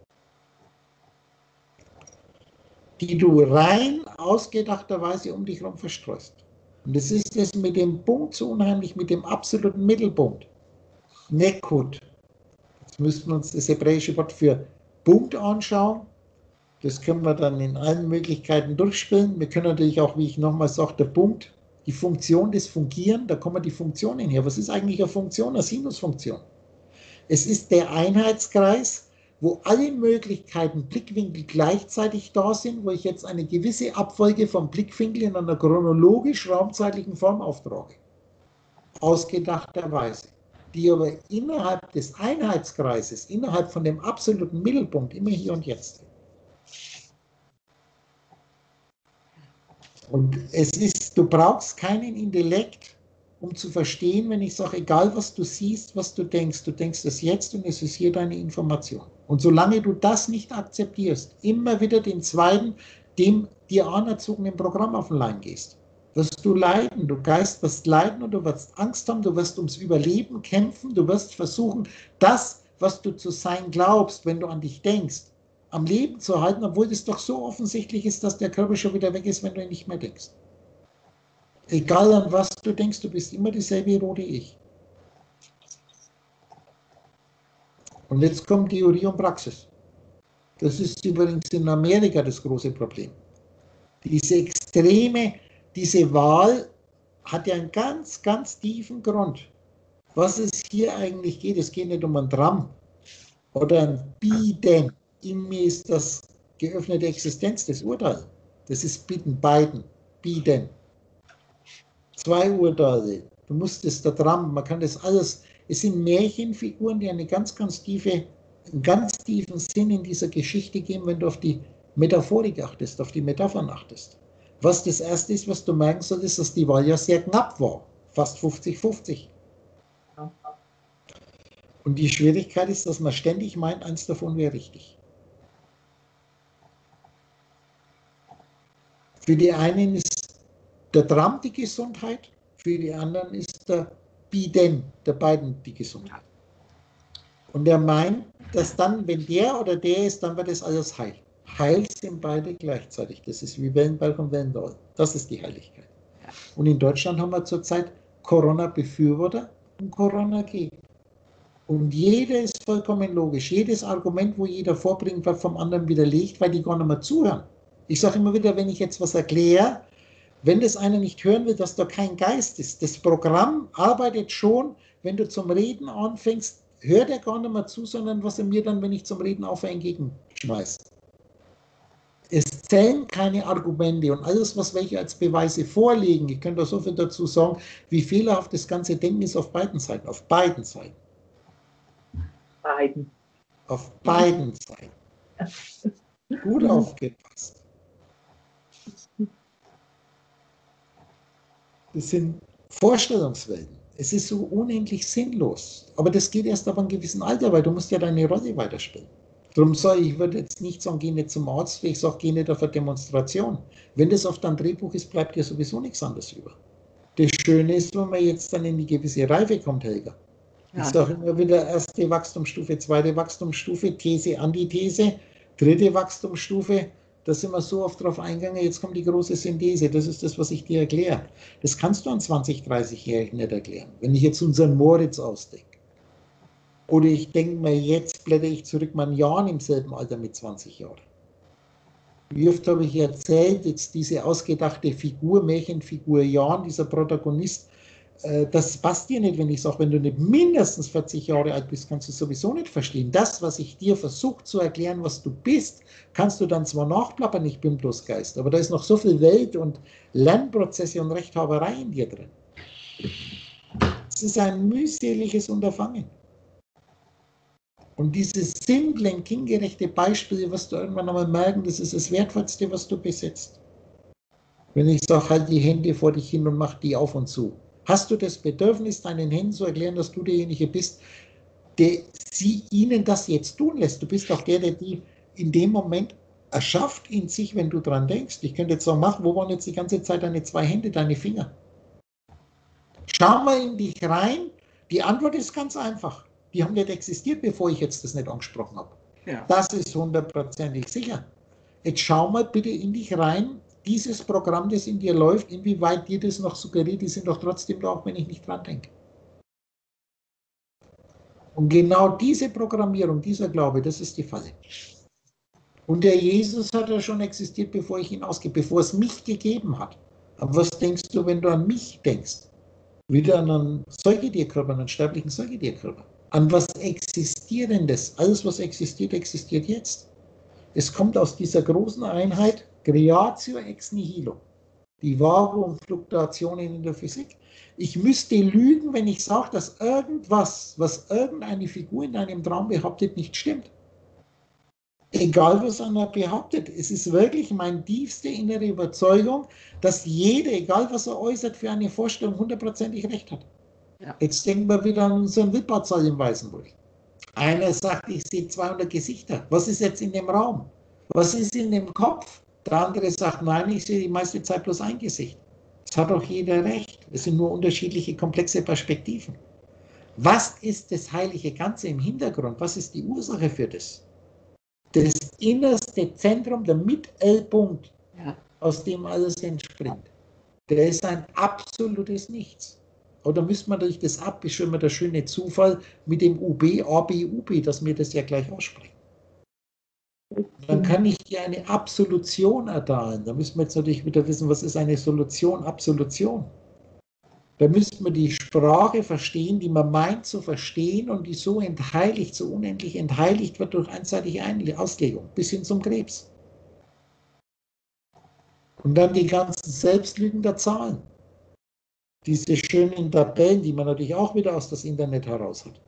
die du rein ausgedachterweise um dich herum verstreust. Und das ist es mit dem Punkt so unheimlich, mit dem absoluten Mittelpunkt. Nekut. Jetzt müssten wir uns das hebräische Wort für Punkt anschauen. Das können wir dann in allen Möglichkeiten durchspielen. Wir können natürlich auch, wie ich nochmal sage, der Punkt, die Funktion des Fungieren, da kommen die Funktionen her. Was ist eigentlich eine Funktion? Eine Sinusfunktion. Es ist der Einheitskreis, wo alle Möglichkeiten Blickwinkel gleichzeitig da sind, wo ich jetzt eine gewisse Abfolge von Blickwinkeln in einer chronologisch-raumzeitlichen Form auftrage. Ausgedachterweise. Die aber innerhalb des Einheitskreises, innerhalb von dem absoluten Mittelpunkt, immer hier und jetzt sind. Und es ist, du brauchst keinen Intellekt, um zu verstehen, wenn ich sage, egal was du siehst, was du denkst es jetzt und es ist hier deine Information. Und solange du das nicht akzeptierst, immer wieder den zweiten, dem dir anerzogenen Programm auf den Leim gehst, wirst du leiden, du Geist wirst leiden und du wirst Angst haben, du wirst ums Überleben kämpfen, du wirst versuchen, das, was du zu sein glaubst, wenn du an dich denkst, am Leben zu halten, obwohl es doch so offensichtlich ist, dass der Körper schon wieder weg ist, wenn du ihn nicht mehr denkst. Egal an was du denkst, du bist immer dieselbe rote Ich. Und jetzt kommt Theorie und Praxis. Das ist übrigens in Amerika das große Problem. Diese extreme, diese Wahl hat ja einen ganz, ganz tiefen Grund. Was es hier eigentlich geht, es geht nicht um ein Tram oder ein Bieden. In mir ist das geöffnete Existenz, das Urteil. Das ist Bitten, Beiden, Bieden. Zwei Urteile. Du musst es da dran, man kann das alles. Es sind Märchenfiguren, die eine ganz, ganz tiefe, einen ganz tiefen Sinn in dieser Geschichte geben, wenn du auf die Metaphorik achtest, auf die Metaphern achtest. Was das Erste ist, was du merken solltest, dass die Wahl ja sehr knapp war. Fast 50-50. Und die Schwierigkeit ist, dass man ständig meint, eins davon wäre richtig. Für die einen ist der Tram die Gesundheit, für die anderen ist der Biden, der beiden die Gesundheit. Und er meint, dass dann, wenn der oder der ist, dann wird das alles heil. Heil sind beide gleichzeitig. Das ist wie Wellenberg und Wellendal. Das ist die Heiligkeit. Und in Deutschland haben wir zurzeit Corona-Befürworter und Corona-Gegner. Und jeder ist vollkommen logisch. Jedes Argument, wo jeder vorbringt, wird vom anderen widerlegt, weil die gar nicht mehr zuhören. Ich sage immer wieder, wenn ich jetzt was erkläre, wenn das einer nicht hören will, dass da kein Geist ist. Das Programm arbeitet schon, wenn du zum Reden anfängst, hört er gar nicht mehr zu, sondern was er mir dann, wenn ich zum Reden aufhöre, entgegenschmeißt. Es zählen keine Argumente und alles, was welche als Beweise vorlegen, ich könnte da so viel dazu sagen, wie fehlerhaft das ganze Denken ist auf beiden Seiten. Auf beiden Seiten. Beiden. Auf beiden Seiten. Gut aufgepasst. Das sind Vorstellungswelten. Es ist so unendlich sinnlos. Aber das geht erst ab einem gewissen Alter, weil du musst ja deine Rolle weiterspielen. Darum sage ich, würde jetzt nicht sagen, geh nicht zum Arzt, ich sage, geh nicht auf eine Demonstration. Wenn das auf dein Drehbuch ist, bleibt dir sowieso nichts anderes über. Das Schöne ist, wenn man jetzt dann in die gewisse Reife kommt, Helga. Ja. Ich sage immer wieder, erste Wachstumsstufe, zweite Wachstumsstufe, These, Antithese, dritte Wachstumsstufe. Da sind wir so oft drauf eingegangen, jetzt kommt die große Synthese, das ist das, was ich dir erkläre. Das kannst du an 20-, 30-Jährigen nicht erklären. Wenn ich jetzt unseren Moritz ausdenke, oder ich denke mir, jetzt blätter ich zurück, mein Jahr im selben Alter mit 20 Jahren. Wie oft habe ich erzählt, jetzt diese ausgedachte Figur, Märchenfigur Jan, dieser Protagonist, das passt dir nicht, wenn ich sage, wenn du nicht mindestens 40 Jahre alt bist, kannst du sowieso nicht verstehen. Das, was ich dir versuche zu erklären, was du bist, kannst du dann zwar nachplappern, ich bin bloß Geist, aber da ist noch so viel Welt und Lernprozesse und Rechthaberei in dir drin. Es ist ein mühseliges Unterfangen. Und diese simplen, kindgerechte Beispiele, was du irgendwann einmal merken, das ist das Wertvollste, was du besitzt. Wenn ich sage, halt die Hände vor dich hin und mach die auf und zu. Hast du das Bedürfnis, deinen Händen zu erklären, dass du derjenige bist, der sie ihnen das jetzt tun lässt? Du bist auch der die in dem Moment erschafft in sich, wenn du dran denkst. Ich könnte jetzt sagen, mach, wo waren jetzt die ganze Zeit deine 2 Hände, deine Finger? Schau mal in dich rein. Die Antwort ist ganz einfach. Die haben nicht existiert, bevor ich jetzt das nicht angesprochen habe. Ja. Das ist 100%ig sicher. Jetzt schau mal bitte in dich rein, dieses Programm, das in dir läuft, inwieweit dir das noch suggeriert, die sind doch trotzdem da, auch wenn ich nicht dran denke. Und genau diese Programmierung, dieser Glaube, das ist die Falle. Und der Jesus hat ja schon existiert, bevor ich ihn ausgebe, bevor es mich gegeben hat. Aber was denkst du, wenn du an mich denkst? Wieder an einen Säugetierkörper, an einen sterblichen Säugetierkörper. An was Existierendes. Alles, was existiert, existiert jetzt. Es kommt aus dieser großen Einheit Creatio ex nihilo. Die wahren Fluktuationen in der Physik. Ich müsste lügen, wenn ich sage, dass irgendwas, was irgendeine Figur in einem Traum behauptet, nicht stimmt. Egal, was einer behauptet. Es ist wirklich meine tiefste innere Überzeugung, dass jeder, egal was er äußert, für eine Vorstellung 100%ig recht hat. Ja. Jetzt denken wir wieder an unseren Wipperzahl in Weißenburg. Einer sagt, ich sehe 200 Gesichter. Was ist jetzt in dem Raum? Was ist in dem Kopf? Der andere sagt, nein, ich sehe die meiste Zeit bloß ein Gesicht. Es hat auch jeder recht. Es sind nur unterschiedliche, komplexe Perspektiven. Was ist das heilige Ganze im Hintergrund? Was ist die Ursache für das? Das innerste Zentrum, der Mittelpunkt, ja, aus dem alles entspringt. Der ist ein absolutes Nichts. Oder müsste man durch das ab, ist schon mal der schöne Zufall mit dem UB, AB, UB, dass wir das ja gleich aussprechen. Dann kann ich dir eine Absolution erteilen. Da müssen wir jetzt natürlich wieder wissen, was ist eine Solution, Absolution. Da müsste man die Sprache verstehen, die man meint zu verstehen und die so entheiligt, so unendlich entheiligt wird durch einseitige Auslegung, bis hin zum Krebs. Und dann die ganzen Selbstlügen der Zahlen. Diese schönen Tabellen, die man natürlich auch wieder aus das Internet heraus hat.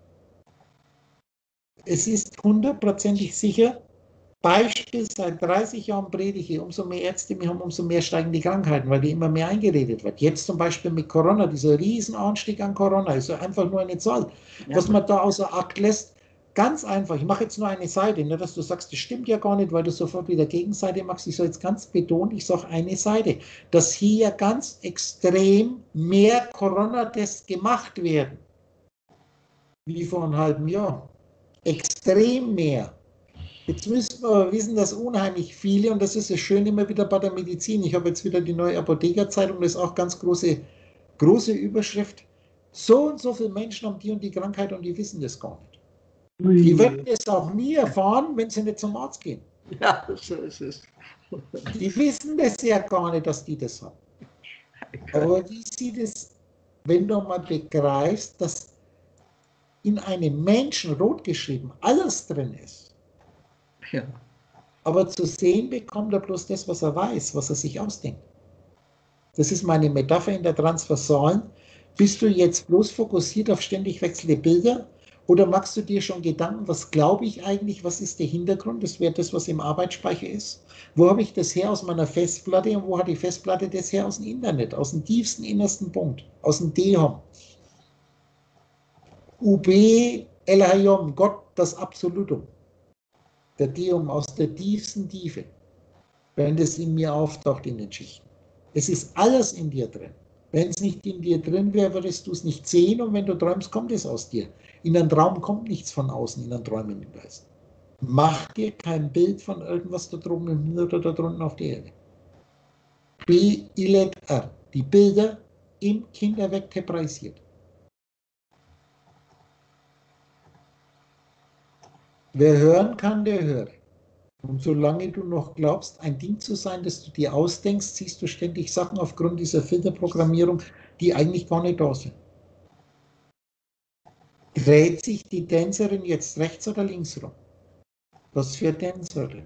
Es ist 100%ig sicher, Beispiel, seit 30 Jahren predige, umso mehr Ärzte wir haben, umso mehr steigen die Krankheiten, weil die immer mehr eingeredet wird. Jetzt zum Beispiel mit Corona, dieser riesen Anstieg an Corona, ist ja einfach nur eine Zahl. Ja. Was man da außer Acht lässt, ganz einfach, ich mache jetzt nur eine Seite, nicht, dass du sagst, das stimmt ja gar nicht, weil du sofort wieder Gegenseite machst. Ich soll jetzt ganz betonen, ich sage eine Seite, dass hier ganz extrem mehr Corona-Tests gemacht werden, wie vor einem halben Jahr. Extrem mehr. Jetzt müssen wir aber wissen, dass unheimlich viele, und das ist das Schöne immer wieder bei der Medizin, ich habe jetzt wieder die neue Apothekerzeitung, das ist auch ganz große Überschrift, so und so viele Menschen haben die und die Krankheit und die wissen das gar nicht. Die werden es auch nie erfahren, wenn sie nicht zum Arzt gehen. Ja, so ist es. Die wissen das ja gar nicht, dass die das haben. Aber wie sieht es, wenn du mal begreifst, dass in einem Menschen rot geschrieben alles drin ist? Ja. Aber zu sehen bekommt er bloß das, was er weiß, was er sich ausdenkt. Das ist meine Metapher in der Transversalen. Bist du jetzt bloß fokussiert auf ständig wechselnde Bilder oder machst du dir schon Gedanken, was glaube ich eigentlich, was ist der Hintergrund? Das wäre das, was im Arbeitsspeicher ist. Wo habe ich das her aus meiner Festplatte und wo hat die Festplatte das her aus dem Internet, aus dem tiefsten, innersten Punkt, aus dem DHOM. UB, Elhayom, Gott, das Absolutum. Der Deum aus der tiefsten Tiefe, wenn das in mir auftaucht in den Schichten. Es ist alles in dir drin. Wenn es nicht in dir drin wäre, würdest du es nicht sehen und wenn du träumst, kommt es aus dir. In einem Traum kommt nichts von außen, in einem träumenden Geist. Mach dir kein Bild von irgendwas da drüben im Himmel oder da drunten auf der Erde. B, Ilet, R. Die Bilder im Kinderwerk hebraisiert. Wer hören kann, der höre. Und solange du noch glaubst, ein Ding zu sein, das du dir ausdenkst, siehst du ständig Sachen aufgrund dieser Filterprogrammierung, die eigentlich gar nicht da sind. Dreht sich die Tänzerin jetzt rechts oder links rum? Was für Tänzerin?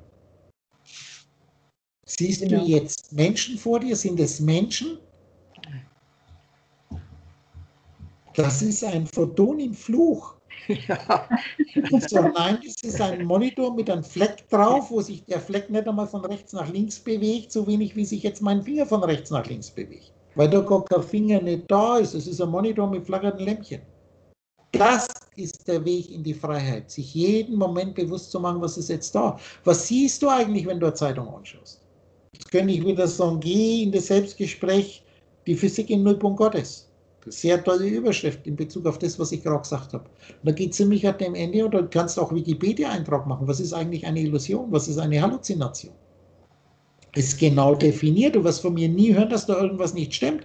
Siehst du jetzt Menschen vor dir? Sind es Menschen? Das ist ein Photon im Fluch. Ja. So, nein, das ist ein Monitor mit einem Fleck drauf, wo sich der Fleck nicht einmal von rechts nach links bewegt, so wenig wie sich jetzt mein Finger von rechts nach links bewegt. Weil da gar kein Finger nicht da ist. Das ist ein Monitor mit flackernden Lämpchen. Das ist der Weg in die Freiheit, sich jeden Moment bewusst zu machen, was ist jetzt da. Was siehst du eigentlich, wenn du eine Zeitung anschaust? Jetzt könnte ich wieder sagen, geh in das Selbstgespräch, die Physik im Nullpunkt Gottes. Sehr tolle Überschrift in Bezug auf das, was ich gerade gesagt habe. Und da geht ziemlich an dem Ende, und du kannst auch Wikipedia-Eintrag machen. Was ist eigentlich eine Illusion? Was ist eine Halluzination? Ist genau definiert. Du wirst von mir nie hören, dass da irgendwas nicht stimmt.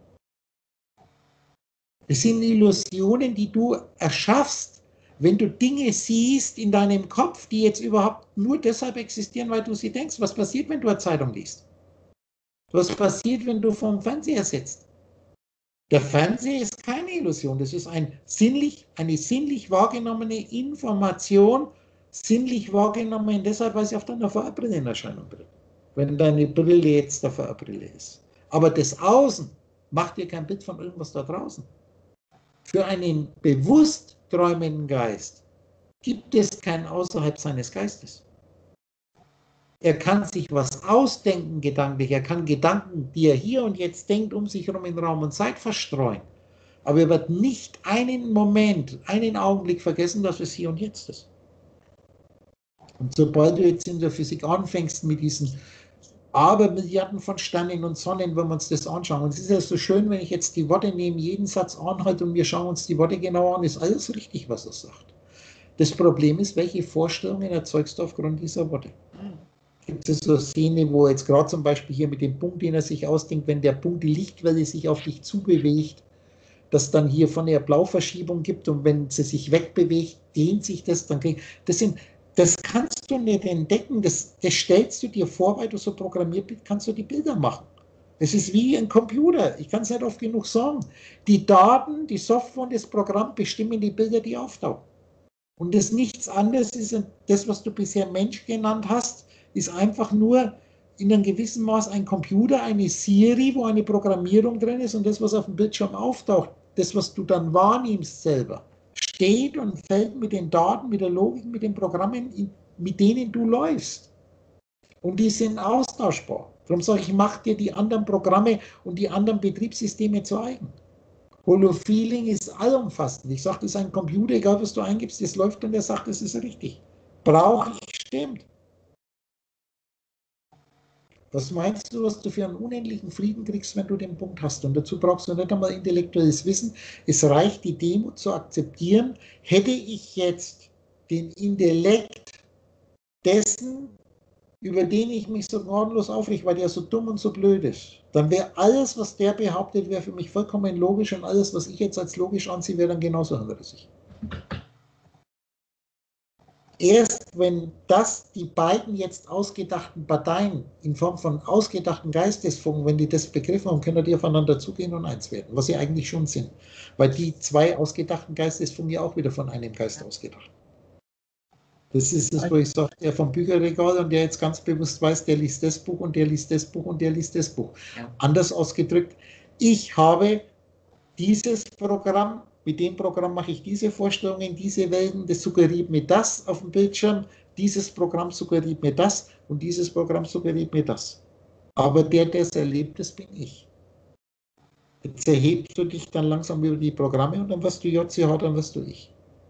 Es sind Illusionen, die du erschaffst, wenn du Dinge siehst in deinem Kopf, die jetzt überhaupt nur deshalb existieren, weil du sie denkst. Was passiert, wenn du eine Zeitung liest? Was passiert, wenn du vorm Fernseher sitzt? Der Fernseher ist keine Illusion, das ist eine sinnlich wahrgenommene Information, sinnlich wahrgenommen deshalb, weil sie auf deiner VR-Brille in Erscheinung tritt. Wenn deine Brille jetzt der VR-Brille ist. Aber das Außen macht dir kein Bild von irgendwas da draußen. Für einen bewusst träumenden Geist gibt es kein außerhalb seines Geistes. Er kann sich was ausdenken gedanklich, er kann Gedanken, die er hier und jetzt denkt, um sich herum in Raum und Zeit verstreuen. Aber er wird nicht einen Moment, einen Augenblick vergessen, dass es hier und jetzt ist. Und sobald du jetzt in der Physik anfängst mit diesen Abermilliarden von Sternen und Sonnen, wenn wir uns das anschauen, und es ist ja so schön, wenn ich jetzt die Worte neben jeden Satz anhalte und wir schauen uns die Worte genau an, ist alles richtig, was er sagt. Das Problem ist, welche Vorstellungen erzeugst du aufgrund dieser Worte? Gibt es so eine Szene, wo jetzt gerade zum Beispiel hier mit dem Punkt, den er sich ausdenkt, wenn der Punkt, die Lichtwelle sich auf dich zubewegt, dass dann hier von der Blauverschiebung gibt, und wenn sie sich wegbewegt, dehnt sich das, dann das kannst du nicht entdecken, das stellst du dir vor, weil du so programmiert bist, kannst du die Bilder machen. Es ist wie ein Computer, ich kann es nicht oft genug sagen. Die Daten, die Software und das Programm bestimmen die Bilder, die auftauchen. Und das nichts anderes ist, das, was du bisher Mensch genannt hast, ist einfach nur in einem gewissen Maß ein Computer, eine Siri, wo eine Programmierung drin ist, und das, was auf dem Bildschirm auftaucht, das, was du dann wahrnimmst selber, steht und fällt mit den Daten, mit der Logik, mit den Programmen, mit denen du läufst. Und die sind austauschbar. Darum sage ich, mach dir die anderen Programme und die anderen Betriebssysteme zu eigen. Holofeeling ist allumfassend. Ich sage, das ist ein Computer, egal was du eingibst, das läuft und der sagt, das ist richtig. Brauche ich, stimmt. Was meinst du, was du für einen unendlichen Frieden kriegst, wenn du den Punkt hast? Und dazu brauchst du nicht einmal intellektuelles Wissen. Es reicht, die Demut zu akzeptieren. Hätte ich jetzt den Intellekt dessen, über den ich mich so gnadenlos aufrichte, weil der so dumm und so blöd ist, dann wäre alles, was der behauptet, wäre für mich vollkommen logisch, und alles, was ich jetzt als logisch ansehe, wäre dann genauso hirnrissig. Erst wenn das die beiden jetzt ausgedachten Parteien in Form von ausgedachten Geistesfunken, wenn die das begriffen haben, können die aufeinander zugehen und eins werden, was sie eigentlich schon sind. Weil die zwei ausgedachten Geistesfunken ja auch wieder von einem Geist ausgedacht. Das ist das, wo ich sage, der vom Bücherregal und der jetzt ganz bewusst weiß, der liest das Buch und der liest das Buch und der liest das Buch. Ja. Anders ausgedrückt, ich habe dieses Programm, mit dem Programm mache ich diese Vorstellungen, diese Welten, das suggeriert mir das auf dem Bildschirm, dieses Programm suggeriert mir das und dieses Programm suggeriert mir das. Aber der es erlebt, das bin ich. Jetzt erhebst du dich dann langsam über die Programme und dann wirst du JCH, dann wirst du ich.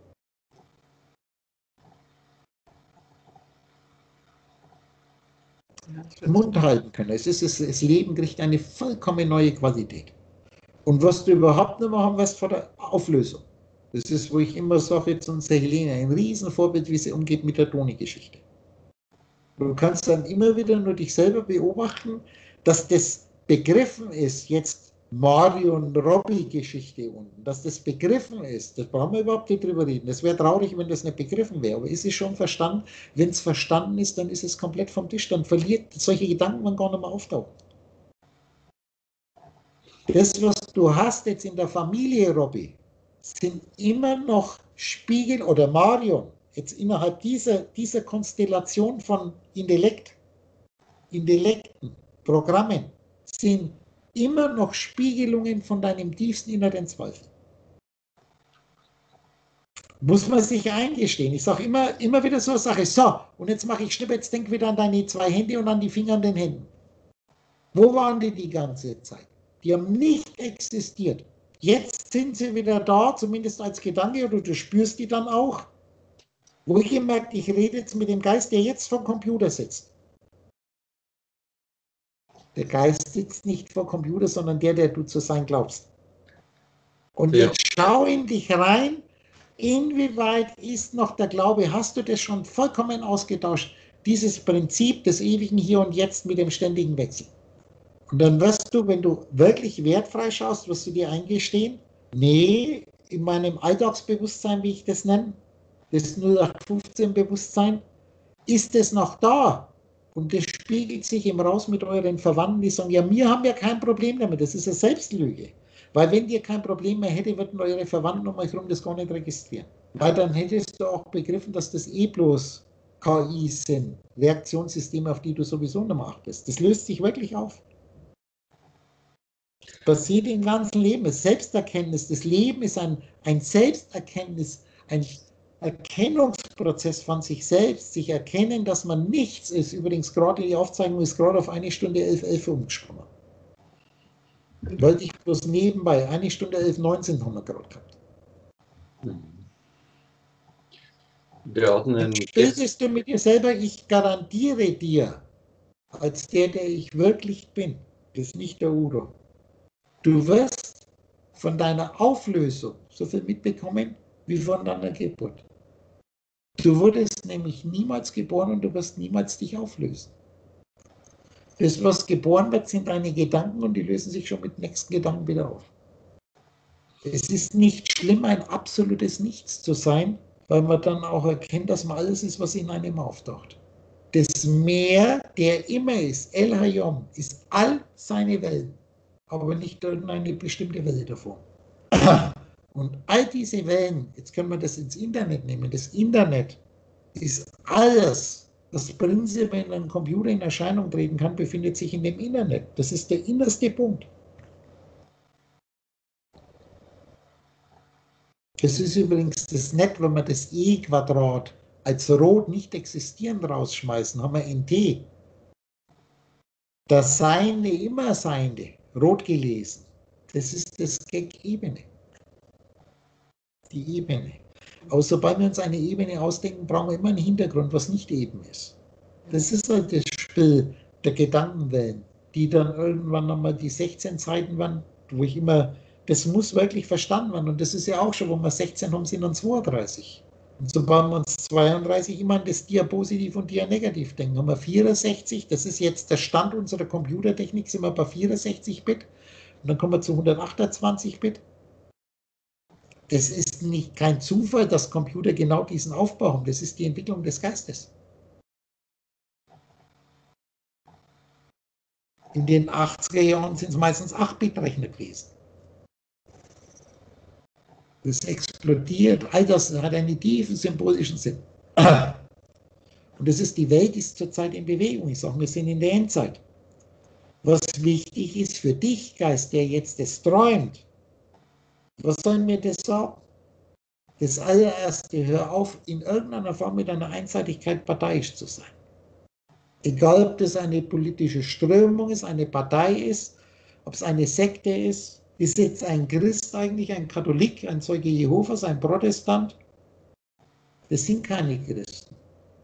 Mund halten können. Das Leben kriegt eine vollkommen neue Qualität. Und was du überhaupt nicht mehr haben wirst vor der Auflösung. Das ist, wo ich immer sage, jetzt unsere Helene, ein Riesenvorbild, wie sie umgeht mit der Toni-Geschichte. Du kannst dann immer wieder nur dich selber beobachten, dass das begriffen ist, jetzt Mario und Robby-Geschichte unten, dass das begriffen ist, das brauchen wir überhaupt nicht drüber reden. Das wäre traurig, wenn das nicht begriffen wäre, aber ist es schon verstanden? Wenn es verstanden ist, dann ist es komplett vom Tisch, dann verliert solche Gedanken man gar nicht mehr auftauchen. Das, was du hast jetzt in der Familie, Robby, sind immer noch Spiegel oder Marion, jetzt innerhalb dieser Konstellation von Intellekten, Programmen, sind immer noch Spiegelungen von deinem tiefsten inneren Zweifel. Muss man sich eingestehen. Ich sage immer wieder so eine Sache, so, und jetzt mache ich Schnipp, jetzt denk wieder an deine 2 Hände und an die Finger an den Händen. Wo waren die ganze Zeit? Die haben nicht existiert. Jetzt sind sie wieder da, zumindest als Gedanke, oder du spürst die dann auch. Wo ich gemerkt, ich rede jetzt mit dem Geist, der jetzt vor dem Computer sitzt. Der Geist sitzt nicht vor dem Computer, sondern der du zu sein glaubst. Und jetzt schau in dich rein, inwieweit ist noch der Glaube, hast du das schon vollkommen ausgetauscht, dieses Prinzip des ewigen Hier und Jetzt mit dem ständigen Wechsel. Und dann wirst du, wenn du wirklich wertfrei schaust, wirst du dir eingestehen, nee, in meinem Alltagsbewusstsein, wie ich das nenne, das 0815-Bewusstsein, ist es noch da. Und das spiegelt sich im Raus mit euren Verwandten, die sagen, ja, wir haben ja kein Problem damit, das ist eine Selbstlüge. Weil wenn ihr kein Problem mehr hättet, würden eure Verwandten um euch herum das gar nicht registrieren. Weil dann hättest du auch begriffen, dass das bloß KI sind, Reaktionssysteme, auf die du sowieso nicht mehr achtest. Das löst sich wirklich auf. Das passiert im ganzen Leben. Das Selbsterkenntnis, das Leben ist ein Selbsterkenntnis, ein Erkennungsprozess von sich selbst, sich erkennen, dass man nichts ist. Übrigens, gerade die Aufzeichnung ist gerade auf 1 Stunde 11 umgesprungen. Wollte ich bloß nebenbei, 1 Stunde 11:19 haben wir gerade gehabt. Wir hatten einen Bildest du mit dir selber, ich garantiere dir, als der ich wirklich bin, das ist nicht der Udo, du wirst von deiner Auflösung so viel mitbekommen wie von deiner Geburt. Du wurdest nämlich niemals geboren und du wirst niemals dich auflösen. Das, was geboren wird, sind deine Gedanken und die lösen sich schon mit dem nächsten Gedanken wieder auf. Es ist nicht schlimm, ein absolutes Nichts zu sein, weil man dann auch erkennt, dass man alles ist, was in einem auftaucht. Das Meer, der immer ist, El Hayom, ist all seine Wellen, aber nicht irgendeine bestimmte Welle davon. Und all diese Wellen, jetzt können wir das ins Internet nehmen, das Internet ist alles, was prinzipiell in einem Computer in Erscheinung treten kann, befindet sich in dem Internet. Das ist der innerste Punkt. Das ist übrigens das nett, wenn wir das E-Quadrat als rot nicht existierend rausschmeißen, haben wir NT. Das Seine, immer Seine, rot gelesen. Das ist das Gag-Ebene. Die Ebene. Aber sobald wir uns eine Ebene ausdenken, brauchen wir immer einen Hintergrund, was nicht eben ist. Das ist halt das Spiel der Gedankenwellen, die dann irgendwann nochmal die 16 Seiten waren, wo ich immer, das muss wirklich verstanden werden. Und das ist ja auch schon, wo wir 16 haben, sind dann 32. Und sobald wir uns 32 immer an das Dia-Positiv und Dia-Negativ denken, haben wir 64, das ist jetzt der Stand unserer Computertechnik, sind wir bei 64 Bit. Und dann kommen wir zu 128 Bit. Das ist nicht kein Zufall, dass Computer genau diesen Aufbau haben. Das ist die Entwicklung des Geistes. In den 80er Jahren sind es meistens 8-Bit-Rechner gewesen. Das explodiert. All das hat einen tiefen symbolischen Sinn. Und das ist die Welt, die ist zurzeit in Bewegung. Ich sage, wir sind in der Endzeit. Was wichtig ist für dich, Geist, der jetzt das träumt, was soll mir das sagen? Das allererste, hör auf, in irgendeiner Form mit einer Einseitigkeit parteiisch zu sein. Egal, ob das eine politische Strömung ist, eine Partei ist, ob es eine Sekte ist. Ist jetzt ein Christ eigentlich, ein Katholik, ein Zeuge Jehovas, ein Protestant? Das sind keine Christen.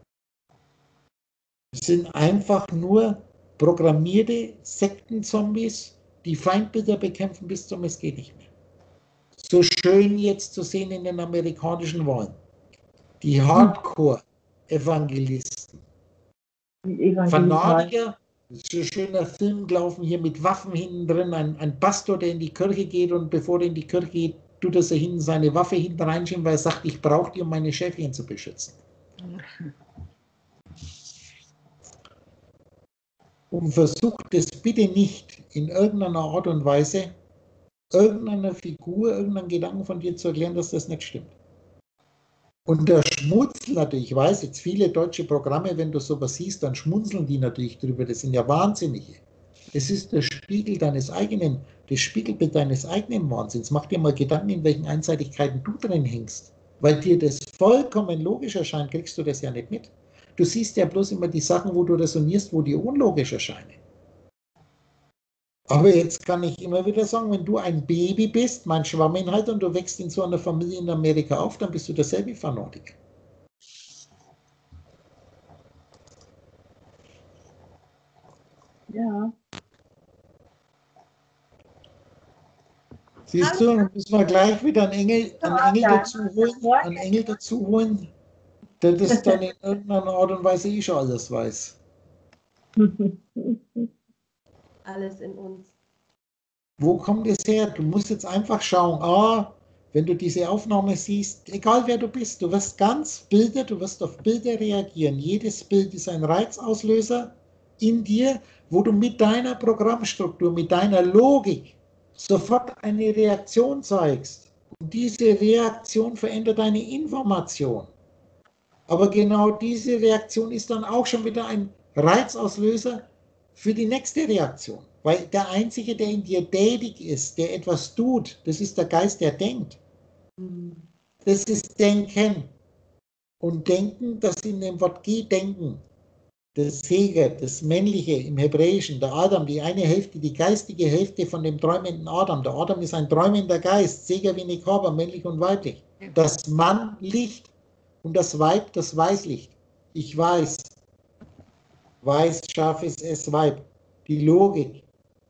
Das sind einfach nur programmierte Sektenzombies, die Feindbilder bekämpfen bis zum Es geht nicht mehr. So schön jetzt zu sehen in den amerikanischen Wahlen. Die Hardcore-Evangelisten, Fanatiker, Es ist ein schöner Film gelaufen hier mit Waffen hinten drin. Ein Pastor, der in die Kirche geht und bevor er in die Kirche geht, tut er hinten seine Waffe hinten reinschieben, weil er sagt, ich brauche die, um meine Schäfchen zu beschützen. Und versucht es bitte nicht in irgendeiner Art und Weise, irgendeiner Figur, irgendeinen Gedanken von dir zu erklären, dass das nicht stimmt. Und der Schmunzel natürlich, ich weiß jetzt viele deutsche Programme, wenn du sowas siehst, dann schmunzeln die natürlich drüber, das sind ja Wahnsinnige. Es ist der Spiegel deines eigenen, das Spiegelbild deines eigenen Wahnsinns. Mach dir mal Gedanken, in welchen Einseitigkeiten du drin hängst. Weil dir das vollkommen logisch erscheint, kriegst du das ja nicht mit. Du siehst ja bloß immer die Sachen, wo du resonierst, wo dir unlogisch erscheinen. Aber jetzt kann ich immer wieder sagen, wenn du ein Baby bist, mein Schwamminhalt, und du wächst in so einer Familie in Amerika auf, dann bist du derselbe Fanatiker. Ja. Siehst du, dann müssen wir gleich wieder einen Engel dazu holen, der das dann in irgendeiner Art und Weise schon alles weiß. Alles in uns. Wo kommt es her? Du musst jetzt einfach schauen, wenn du diese Aufnahme siehst, egal wer du bist, du wirst du wirst auf Bilder reagieren. Jedes Bild ist ein Reizauslöser in dir, wo du mit deiner Programmstruktur, mit deiner Logik sofort eine Reaktion zeigst. Und diese Reaktion verändert deine Information. Aber genau diese Reaktion ist dann auch schon wieder ein Reizauslöser für die nächste Reaktion. Weil der Einzige, der in dir tätig ist, der etwas tut, das ist der Geist, der denkt. Das ist Denken. Und Denken, das in dem Wort Gedenken, das Heger, das Männliche im Hebräischen, der Adam, die eine Hälfte, die geistige Hälfte von dem träumenden Adam. Der Adam ist ein träumender Geist, Seger wie Nekaba, männlich und weiblich. Das Mann-Licht und das Weib, das Weißlicht. Ich weiß. Weiß, scharfes S, Weib. Die Logik.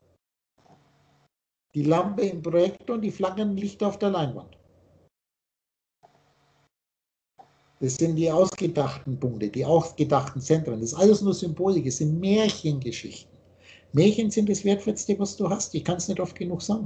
Die Lampe im Projektor und die flackernden Lichter auf der Leinwand. Das sind die ausgedachten Punkte, die ausgedachten Zentren. Das ist alles nur Symbolik, es sind Märchengeschichten. Märchen sind das Wertvollste, was du hast. Ich kann es nicht oft genug sagen.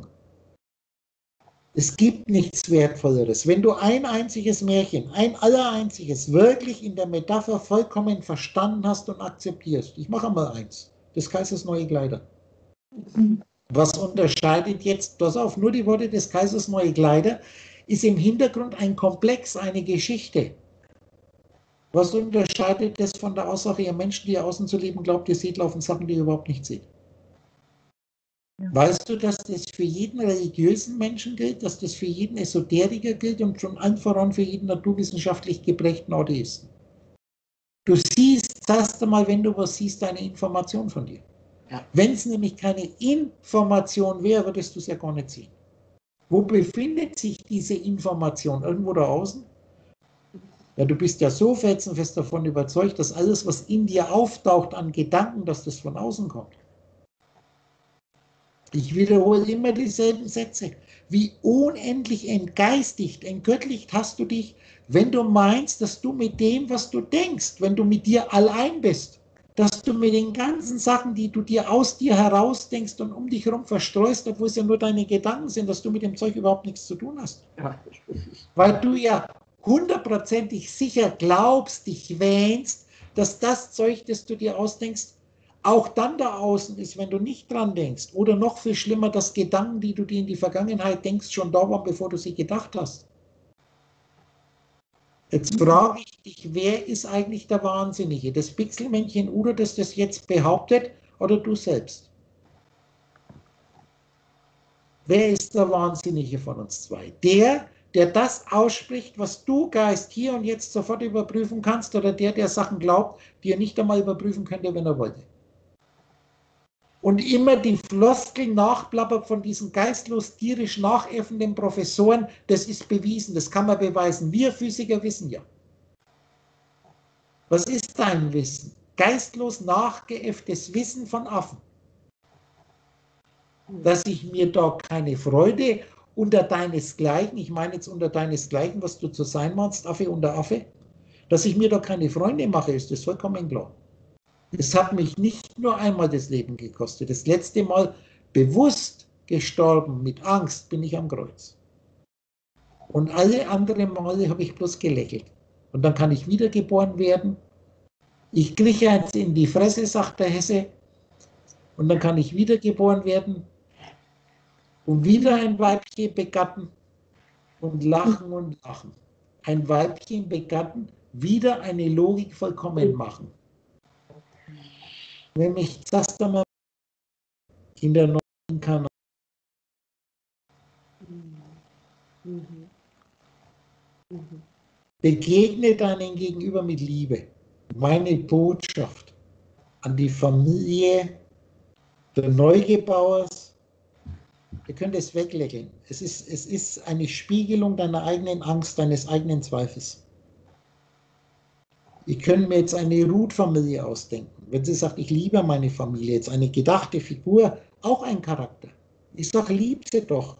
Es gibt nichts Wertvolleres. Wenn du ein einziges Märchen, ein allereinziges, wirklich in der Metapher vollkommen verstanden hast und akzeptierst. Ich mache mal eins. Des Kaisers neue Kleider. Was unterscheidet jetzt, pass auf, nur die Worte des Kaisers neue Kleider, ist im Hintergrund ein Komplex, eine Geschichte. Was unterscheidet das von der Aussage, ihr Menschen, die ihr außen zu leben glaubt, ihr seht laufen Sachen, die ihr überhaupt nicht seht? Ja. Weißt du, dass das für jeden religiösen Menschen gilt, dass das für jeden Esoteriker gilt und schon allen voran für jeden naturwissenschaftlich geprägten Atheisten? Du siehst erst einmal, wenn du was siehst, eine Information von dir. Ja. Wenn es nämlich keine Information wäre, würdest du es ja gar nicht sehen. Wo befindet sich diese Information? Irgendwo da außen? Ja, du bist ja so felsenfest davon überzeugt, dass alles, was in dir auftaucht an Gedanken, dass das von außen kommt. Ich wiederhole immer dieselben Sätze. Wie unendlich entgeistigt, entgöttlicht hast du dich, wenn du meinst, dass du mit dem, was du denkst, wenn du mit dir allein bist, dass du mit den ganzen Sachen, die du dir aus dir heraus denkst und um dich herum verstreust, obwohl es ja nur deine Gedanken sind, dass du mit dem Zeug überhaupt nichts zu tun hast. Ja. Weil du ja hundertprozentig sicher glaubst, dich wähnst, dass das Zeug, das du dir ausdenkst, auch dann da außen ist, wenn du nicht dran denkst. Oder noch viel schlimmer, dass Gedanken, die du dir in die Vergangenheit denkst, schon da waren, bevor du sie gedacht hast. Jetzt frage ich dich, wer ist eigentlich der Wahnsinnige? Das Pixelmännchen Udo, das das jetzt behauptet, oder du selbst? Wer ist der Wahnsinnige von uns zwei? Der das ausspricht, was du, Geist, hier und jetzt sofort überprüfen kannst, oder der Sachen glaubt, die er nicht einmal überprüfen könnte, wenn er wollte? Und immer die Floskeln nachplappert von diesen geistlos tierisch nachäffenden Professoren, das ist bewiesen, das kann man beweisen. Wir Physiker wissen ja. Was ist dein Wissen? Geistlos nachgeäfftes Wissen von Affen. Dass ich mir da keine Freude unter deinesgleichen, ich meine jetzt unter deinesgleichen, was du zu sein meinst, Affe unter Affe, dass ich mir da keine Freunde mache, ist das vollkommen klar. Es hat mich nicht nur einmal das Leben gekostet. Das letzte Mal bewusst gestorben mit Angst bin ich am Kreuz. Und alle anderen Male habe ich bloß gelächelt. Und dann kann ich wiedergeboren werden. Ich kriege jetzt in die Fresse, sagt der Hesse. Und dann kann ich wiedergeboren werden und wieder ein Weibchen begatten und lachen und lachen. Ein Weibchen begatten, wieder eine Logik vollkommen machen. Nämlich das dann mal in der neuen Inkarnation. Begegne deinen Gegenüber mit Liebe. Meine Botschaft an die Familie der Neugebauers, ihr könnt es weglächeln. Es ist eine Spiegelung deiner eigenen Angst, deines eigenen Zweifels. Ich könnte mir jetzt eine Ruth-Familie ausdenken. Wenn sie sagt, ich liebe meine Familie, jetzt eine gedachte Figur, auch ein Charakter. Ich sage, lieb sie doch.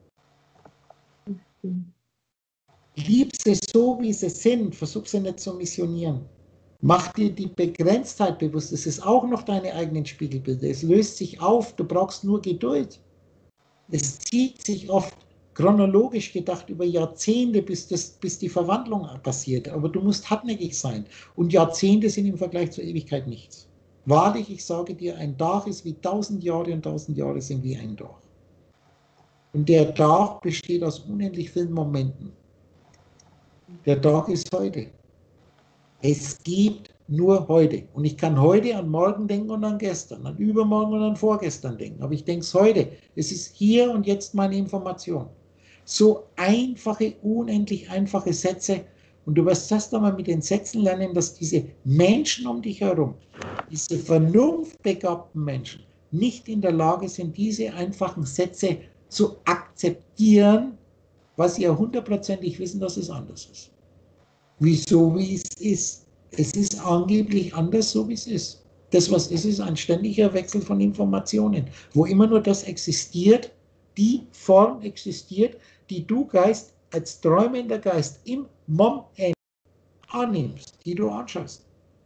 Lieb sie so, wie sie sind. Versuch sie nicht zu missionieren. Mach dir die Begrenztheit bewusst. Es ist auch noch deine eigenen Spiegelbilder. Es löst sich auf. Du brauchst nur Geduld. Es zieht sich oft chronologisch gedacht über Jahrzehnte, bis die Verwandlung passiert. Aber du musst hartnäckig sein. Und Jahrzehnte sind im Vergleich zur Ewigkeit nichts. Wahrlich, ich sage dir, ein Tag ist wie 1000 Jahre und 1000 Jahre sind wie ein Tag. Und der Tag besteht aus unendlich vielen Momenten. Der Tag ist heute. Es gibt nur heute. Und ich kann heute an morgen denken und an gestern, an übermorgen und an vorgestern denken. Aber ich denke es heute. Es ist hier und jetzt meine Information. So einfache, unendlich einfache Sätze. Und du wirst erst einmal mit den Sätzen lernen, dass diese Menschen um dich herum, diese vernunftbegabten Menschen, nicht in der Lage sind, diese einfachen Sätze zu akzeptieren, was sie ja hundertprozentig wissen, dass es anders ist. Wieso, wie es ist. Es ist angeblich anders, so wie es ist. Das, was ist ein ständiger Wechsel von Informationen, wo immer nur das existiert, die Form existiert, die du Geist als träumender Geist im Moment annimmst, die du anschaust.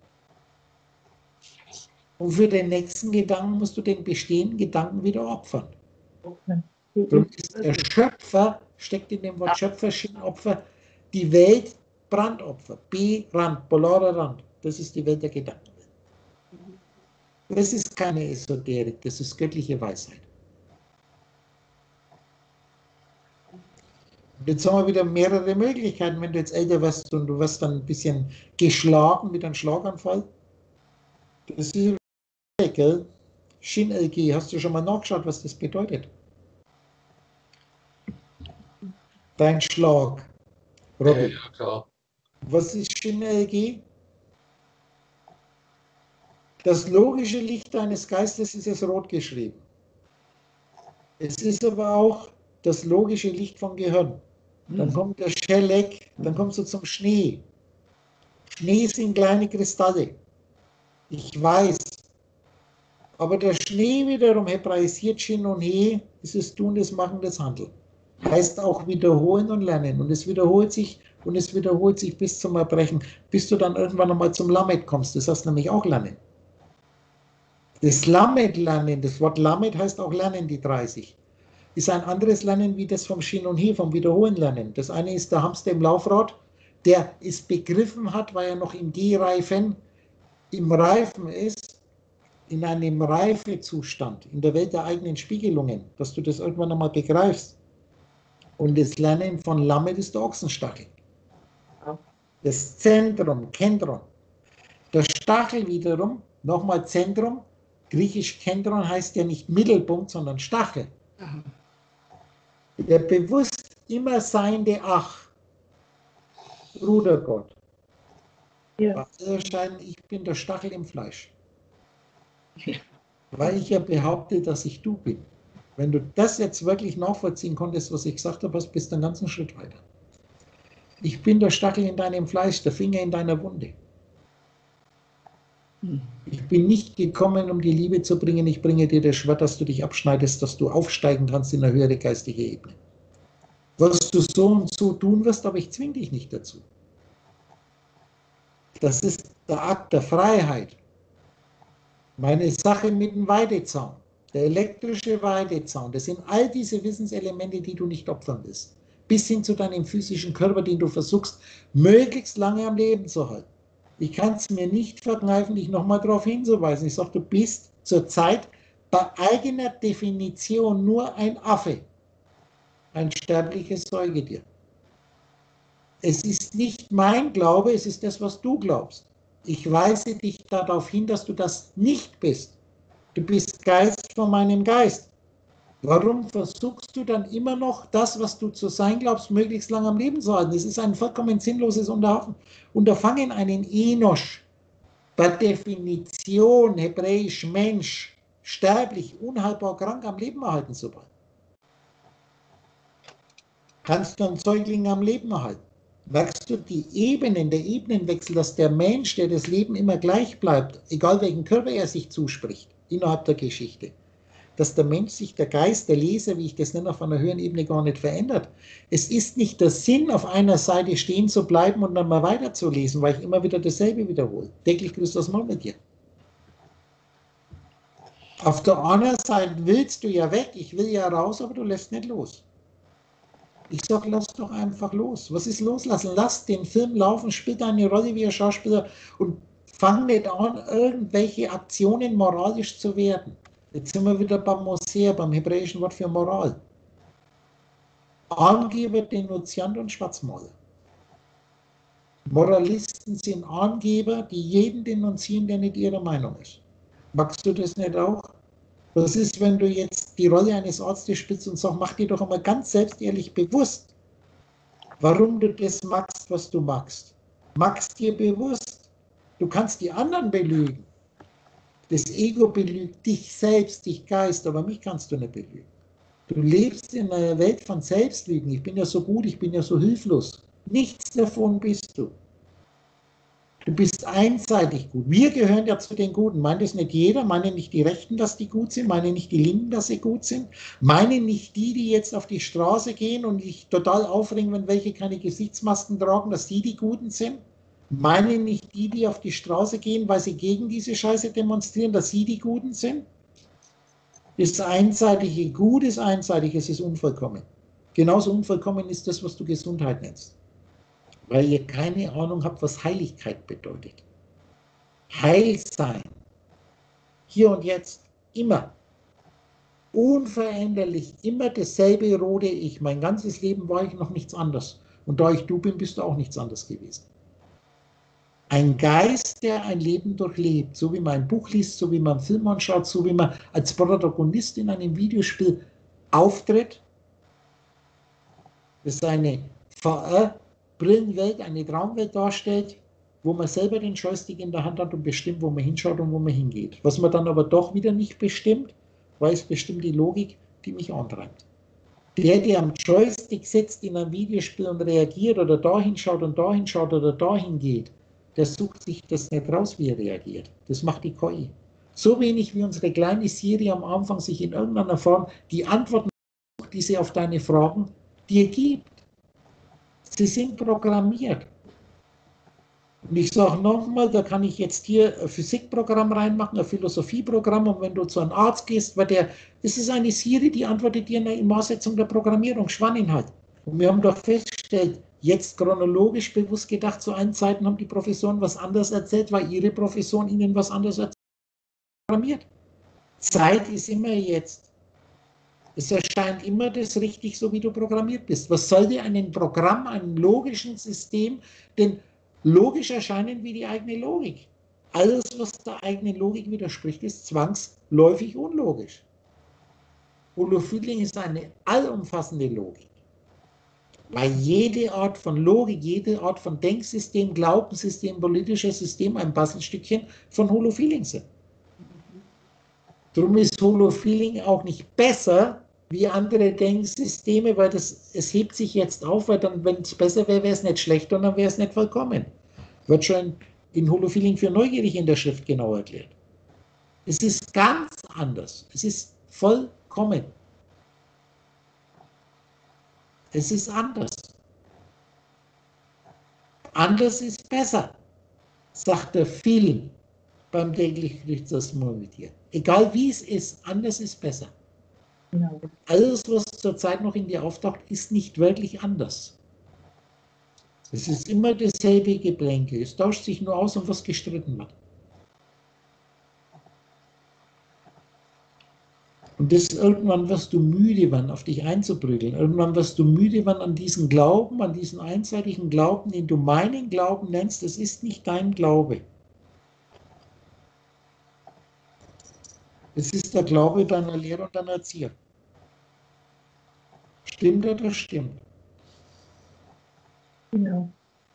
Und für den nächsten Gedanken musst du den bestehenden Gedanken wieder opfern. Darum ist der Schöpfer, steckt in dem Wort Schöpfer, Opfer, die Welt Brandopfer, B-Rand, polarer Rand, das ist die Welt der Gedanken. Das ist keine Esoterik, das ist göttliche Weisheit. Und jetzt haben wir wieder mehrere Möglichkeiten, wenn du jetzt älter wirst und du wirst dann ein bisschen geschlagen mit einem Schlaganfall. Das ist gell? Shin-LG, hast du schon mal nachgeschaut, was das bedeutet? Dein Schlag. Robby. Ja, klar. Was ist Shin-LG? Das logische Licht deines Geistes ist jetzt rot geschrieben. Es ist aber auch das logische Licht vom Gehirn. Dann kommt der Schellack, dann kommst du zum Schnee. Schnee sind kleine Kristalle. Ich weiß. Aber der Schnee wiederum hebraisiert Shin und He, ist das Tun, das Machen, das Handeln. Heißt auch wiederholen und lernen. Und es wiederholt sich und es wiederholt sich bis zum Erbrechen, bis du dann irgendwann einmal zum Lamed kommst. Das heißt nämlich auch lernen. Das Lamed-Lernen, das Wort Lamed heißt auch Lernen, die 30. Ist ein anderes Lernen wie das vom Shin und He, vom Wiederholen lernen. Das eine ist der Hamster im Laufrad, der es begriffen hat, weil er noch im Gehreifen, im Reifen ist, in einem Reifezustand, in der Welt der eigenen Spiegelungen, dass du das irgendwann einmal begreifst. Und das Lernen von Lamed ist der Ochsenstachel. Das Zentrum, Kendron. Der Stachel wiederum, nochmal Zentrum, griechisch Kendron heißt ja nicht Mittelpunkt, sondern Stachel. Der bewusst immer seiende Ach, Brudergott. Ja. Erscheinen, ich bin der Stachel im Fleisch. Weil ich ja behaupte, dass ich du bin. Wenn du das jetzt wirklich nachvollziehen konntest, was ich gesagt habe, bist du einen ganzen Schritt weiter. Ich bin der Stachel in deinem Fleisch, der Finger in deiner Wunde. Ich bin nicht gekommen, um die Liebe zu bringen. Ich bringe dir das Schwert, dass du dich abschneidest, dass du aufsteigen kannst in eine höhere geistige Ebene. Was du so und so tun wirst, aber ich zwinge dich nicht dazu. Das ist der Akt der Freiheit. Meine Sache mit dem Weidezaun, der elektrische Weidezaun, das sind all diese Wissenselemente, die du nicht opfern willst. Bis hin zu deinem physischen Körper, den du versuchst, möglichst lange am Leben zu halten. Ich kann es mir nicht verkneifen, dich nochmal darauf hinzuweisen. Ich sage, du bist zurzeit bei eigener Definition nur ein Affe, ein sterbliches Säugetier. Es ist nicht mein Glaube, es ist das, was du glaubst. Ich weise dich darauf hin, dass du das nicht bist. Du bist Geist von meinem Geist. Warum versuchst du dann immer noch das, was du zu sein glaubst, möglichst lange am Leben zu halten? Das ist ein vollkommen sinnloses Unterfangen, einen Enosch, per Definition hebräisch Mensch, sterblich, unheilbar krank am Leben erhalten zu wollen. Kannst du einen Säugling am Leben erhalten? Merkst du die Ebenen, der Ebenenwechsel, dass der Mensch, der das Leben immer gleich bleibt, egal welchen Körper er sich zuspricht, innerhalb der Geschichte, dass der Mensch sich, der Geist, der Leser, wie ich das nenne, auf einer höheren Ebene gar nicht verändert. Es ist nicht der Sinn, auf einer Seite stehen zu bleiben und dann mal weiterzulesen, weil ich immer wieder dasselbe wiederhole. Täglich grüßt das Mal mit dir. Auf der anderen Seite willst du ja weg, ich will ja raus, aber du lässt nicht los. Ich sage, lass doch einfach los. Was ist loslassen? Lass den Film laufen, spiel deine Rolle wie ein Schauspieler und fang nicht an, irgendwelche Aktionen moralisch zu werden. Jetzt sind wir wieder beim Mosea, beim hebräischen Wort für Moral. Angeber, Denunziant und Schwarzmaler. Moralisten sind Angeber, die jeden denunzieren, der nicht ihrer Meinung ist. Magst du das nicht auch? Was ist, wenn du jetzt die Rolle eines Arztes spielst und sagst, mach dir doch einmal ganz selbstehrlich bewusst, warum du das magst, was du magst. Magst dir bewusst. Du kannst die anderen belügen. Das Ego belügt dich selbst, dich Geist, aber mich kannst du nicht belügen. Du lebst in einer Welt von Selbstlügen. Ich bin ja so gut, ich bin ja so hilflos. Nichts davon bist du. Du bist einseitig gut. Wir gehören ja zu den Guten. Meint es nicht jeder? Meinen nicht die Rechten, dass die gut sind? Meinen nicht die Linken, dass sie gut sind? Meinen nicht die, die jetzt auf die Straße gehen und sich total aufregen, wenn welche keine Gesichtsmasken tragen, dass die Guten sind? Meinen nicht die, die auf die Straße gehen, weil sie gegen diese Scheiße demonstrieren, dass sie die Guten sind? Das einseitige Gut ist einseitig, es ist unvollkommen. Genauso unvollkommen ist das, was du Gesundheit nennst. Weil ihr keine Ahnung habt, was Heiligkeit bedeutet. Heil sein. Hier und jetzt. Immer. Unveränderlich. Immer dasselbe rote Ich. Mein ganzes Leben war ich noch nichts anderes. Und da ich du bin, bist du auch nichts anderes gewesen. Ein Geist, der ein Leben durchlebt. So wie man ein Buch liest, so wie man einen Film anschaut, so wie man als Protagonist in einem Videospiel auftritt. Das ist eine VR-Brillenwelt, eine Traumwelt darstellt, wo man selber den Joystick in der Hand hat und bestimmt, wo man hinschaut und wo man hingeht. Was man dann aber doch wieder nicht bestimmt, weil es bestimmt die Logik, die mich antreibt. Der am Joystick sitzt in einem Videospiel und reagiert oder da hinschaut und da hinschaut oder dahin geht, der sucht sich das nicht raus, wie er reagiert. Das macht die KI. So wenig wie unsere kleine Siri am Anfang sich in irgendeiner Form die Antworten, die sie auf deine Fragen dir gibt. Sie sind programmiert. Und ich sage nochmal, da kann ich jetzt hier ein Physikprogramm reinmachen, ein Philosophieprogramm, und wenn du zu einem Arzt gehst, das ist eine Siri, die antwortet dir in Maßsetzung der Programmierung, Schwanninhalt. Und wir haben doch festgestellt, jetzt chronologisch bewusst gedacht, zu allen Zeiten haben die Professoren was anderes erzählt, weil ihre Professoren ihnen was anderes programmiert. Zeit ist immer jetzt. Es erscheint immer das richtig, so wie du programmiert bist. Was soll dir ein Programm, einem logischen System denn logisch erscheinen wie die eigene Logik? Alles, was der eigenen Logik widerspricht, ist zwangsläufig unlogisch. Holofeeling ist eine allumfassende Logik. Weil jede Art von Logik, jede Art von Denksystem, Glaubenssystem, politisches System ein Puzzlestückchen von Holofeeling sind. Darum ist Holofeeling auch nicht besser wie andere Denksysteme, weil es hebt sich jetzt auf, weil dann, wenn es besser wäre, wäre es nicht schlechter und dann wäre es nicht vollkommen. Wird schon in Holofeeling für neugierig in der Schrift genau erklärt. Es ist ganz anders. Es ist vollkommen. Es ist anders. Anders ist besser, sagt der Feeling. beim täglichen Gerichtssatzmord mit dir. Egal wie es ist, anders ist besser. Genau. Alles, was zurzeit noch in dir auftaucht, ist nicht wirklich anders. Es ist immer dasselbe Geplänkel. Es tauscht sich nur aus, um was gestritten wird. Und irgendwann wirst du müde werden, auf dich einzuprügeln. Irgendwann wirst du müde werden an diesen Glauben, an diesen einseitigen Glauben, den du meinen Glauben nennst. Das ist nicht dein Glaube. Es ist der Glaube deiner Lehrer und deiner Erzieher. Stimmt oder stimmt? Genau.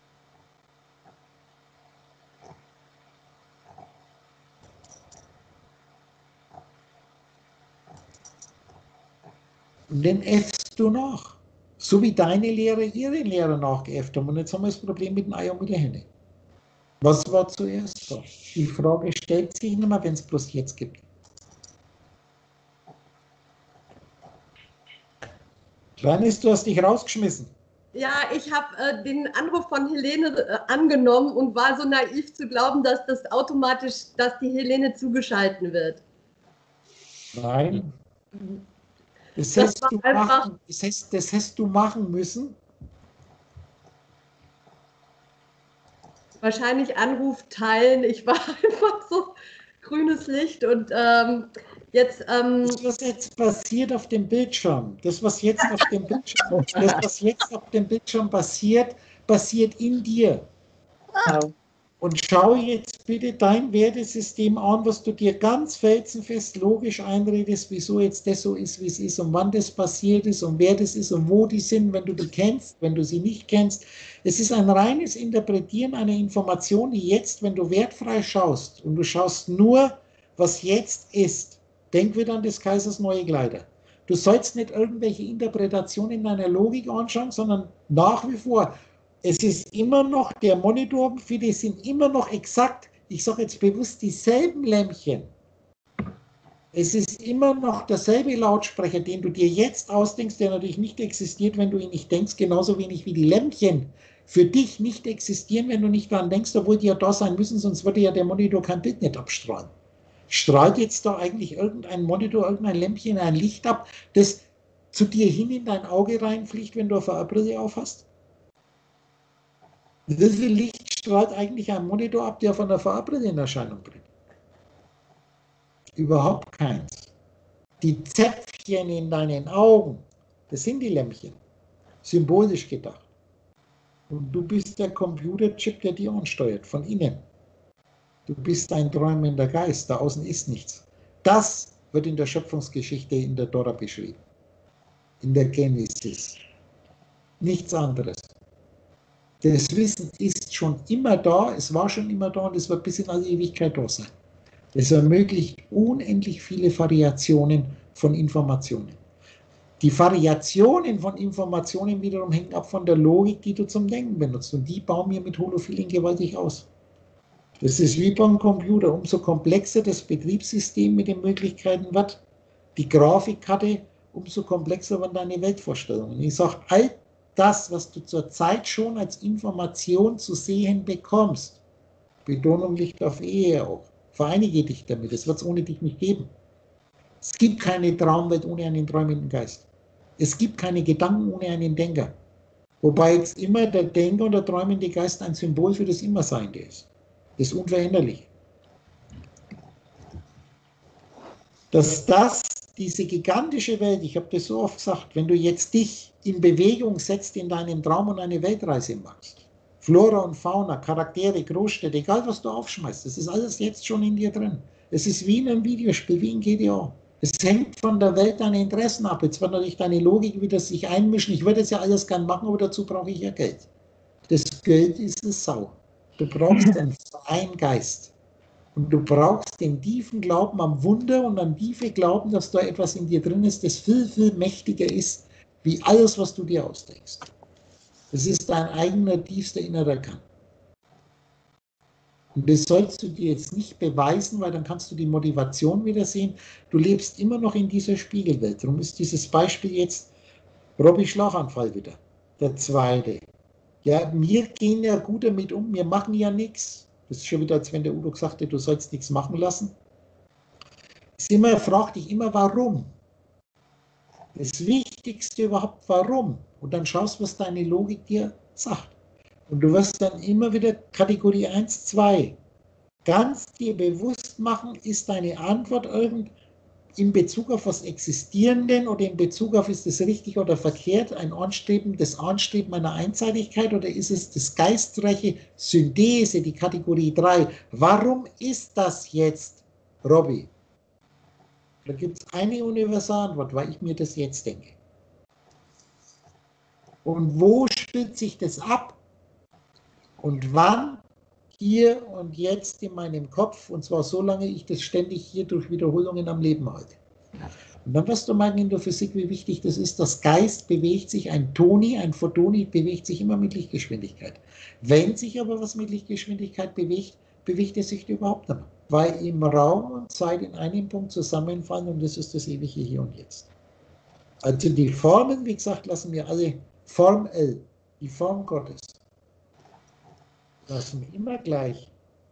Und den äffst du nach. So wie deine Lehrer ihre Lehrer nachgeäfft haben. Und jetzt haben wir das Problem mit dem Ei und mit der Henne. Was war zuerst da? Die Frage stellt sich nicht mehr, wenn es bloß jetzt gibt. Kleines, du hast dich rausgeschmissen. Ja, ich habe den Anruf von Helene angenommen und war so naiv zu glauben, dass die Helene zugeschalten wird. Nein. Das hättest du machen müssen. Wahrscheinlich Anruf teilen. Ich war einfach so grünes Licht und jetzt. Das, was jetzt passiert auf dem Bildschirm, das, was jetzt auf dem Bildschirm passiert, passiert in dir. Und schau jetzt bitte dein Wertesystem an, was du dir ganz felsenfest logisch einredest, wieso jetzt das so ist, wie es ist und wann das passiert ist und wer das ist und wo die sind, wenn du die kennst, wenn du sie nicht kennst. Es ist ein reines Interpretieren einer Information, die jetzt, wenn du wertfrei schaust und du schaust nur, was jetzt ist, denk wieder an des Kaisers neue Kleider. Du sollst nicht irgendwelche Interpretationen in deiner Logik anschauen, sondern nach wie vor. Es ist immer noch, der Monitor, für die sind immer noch exakt, ich sage jetzt bewusst, dieselben Lämpchen. Es ist immer noch derselbe Lautsprecher, den du dir jetzt ausdenkst, der natürlich nicht existiert, wenn du ihn nicht denkst, genauso wenig wie die Lämpchen für dich nicht existieren, wenn du nicht daran denkst, obwohl die ja da sein müssen, sonst würde ja der Monitor kein Bild nicht abstrahlen. Strahlt jetzt da eigentlich irgendein Monitor, irgendein Lämpchen, ein Licht ab, das zu dir hin in dein Auge reinfliegt, wenn du eine VR-Brille aufhast? Wie viel Licht strahlt eigentlich ein Monitor ab, der von der VR-Brille in Erscheinung bringt? Überhaupt keins. Die Zäpfchen in deinen Augen, das sind die Lämpchen, symbolisch gedacht. Und du bist der Computerchip, der die ansteuert, von innen. Du bist ein träumender Geist, da außen ist nichts. Das wird in der Schöpfungsgeschichte in der Tora beschrieben, in der Genesis. Nichts anderes. Das Wissen ist schon immer da, es war schon immer da und es wird bis in alle Ewigkeit da sein. Es ermöglicht unendlich viele Variationen von Informationen. Die Variationen von Informationen wiederum hängen ab von der Logik, die du zum Denken benutzt. Und die bauen wir mit Holofilling gewaltig aus. Das ist wie beim Computer. Umso komplexer das Betriebssystem mit den Möglichkeiten wird, die Grafikkarte, umso komplexer wird deine Weltvorstellung. Und ich sage, all das, was du zurzeit schon als Information zu sehen bekommst, Betonung liegt auf Ehe auch, vereinige dich damit, es wird es ohne dich nicht geben. Es gibt keine Traumwelt ohne einen träumenden Geist. Es gibt keine Gedanken ohne einen Denker. Wobei jetzt immer der Denker und der träumende Geist ein Symbol für das Immerseiende ist. Das Unveränderliche. Dass diese gigantische Welt, ich habe das so oft gesagt, wenn du jetzt dich in Bewegung setzt in deinen Traum und eine Weltreise machst, Flora und Fauna, Charaktere, Großstädte, egal was du aufschmeißt, das ist alles jetzt schon in dir drin. Es ist wie in einem Videospiel, wie in GTA. Es hängt von der Welt deine Interessen ab. Jetzt wird natürlich deine Logik wieder sich einmischen. Ich würde es ja alles gern machen, aber dazu brauche ich ja Geld. Das Geld ist eine Sau. Du brauchst einen freien Geist. Und du brauchst den tiefen Glauben am Wunder und an tiefe Glauben, dass da etwas in dir drin ist, das viel, viel mächtiger ist, wie alles, was du dir ausdenkst. Das ist dein eigener, tiefster innerer Kern. Und das sollst du dir jetzt nicht beweisen, weil dann kannst du die Motivation wieder sehen. Du lebst immer noch in dieser Spiegelwelt. Darum ist dieses Beispiel jetzt Robby Schlaganfall wieder, der zweite. Ja, wir gehen ja gut damit um, wir machen ja nichts. Das ist schon wieder, als wenn der Udo gesagt hätte, du sollst nichts machen lassen. Frag dich immer, warum. Das Wichtigste überhaupt, warum. Und dann schaust, was deine Logik dir sagt. Und du wirst dann immer wieder Kategorie 1, 2 ganz dir bewusst machen, ist deine Antwort in Bezug auf was Existierenden oder in Bezug auf, ist es richtig oder verkehrt, das Anstreben einer Einseitigkeit, oder ist es das geistreiche Synthese, die Kategorie 3? Warum ist das jetzt, Robby? Da gibt es eine Universalantwort, weil ich mir das jetzt denke. Und wo spielt sich das ab? Und wann? Hier und jetzt in meinem Kopf, und zwar so lange ich das ständig hier durch Wiederholungen am Leben halte. Und dann wirst du merken in der Physik, wie wichtig das ist. Das Geist bewegt sich, ein Photoni bewegt sich immer mit Lichtgeschwindigkeit. Wenn sich aber was mit Lichtgeschwindigkeit bewegt, bewegt es sich überhaupt nicht mehr. Weil im Raum und Zeit in einem Punkt zusammenfallen, und das ist das ewige Hier und Jetzt. Also die Formen, wie gesagt, lassen wir alle Form L, die Form Gottes. Lassen wir immer gleich.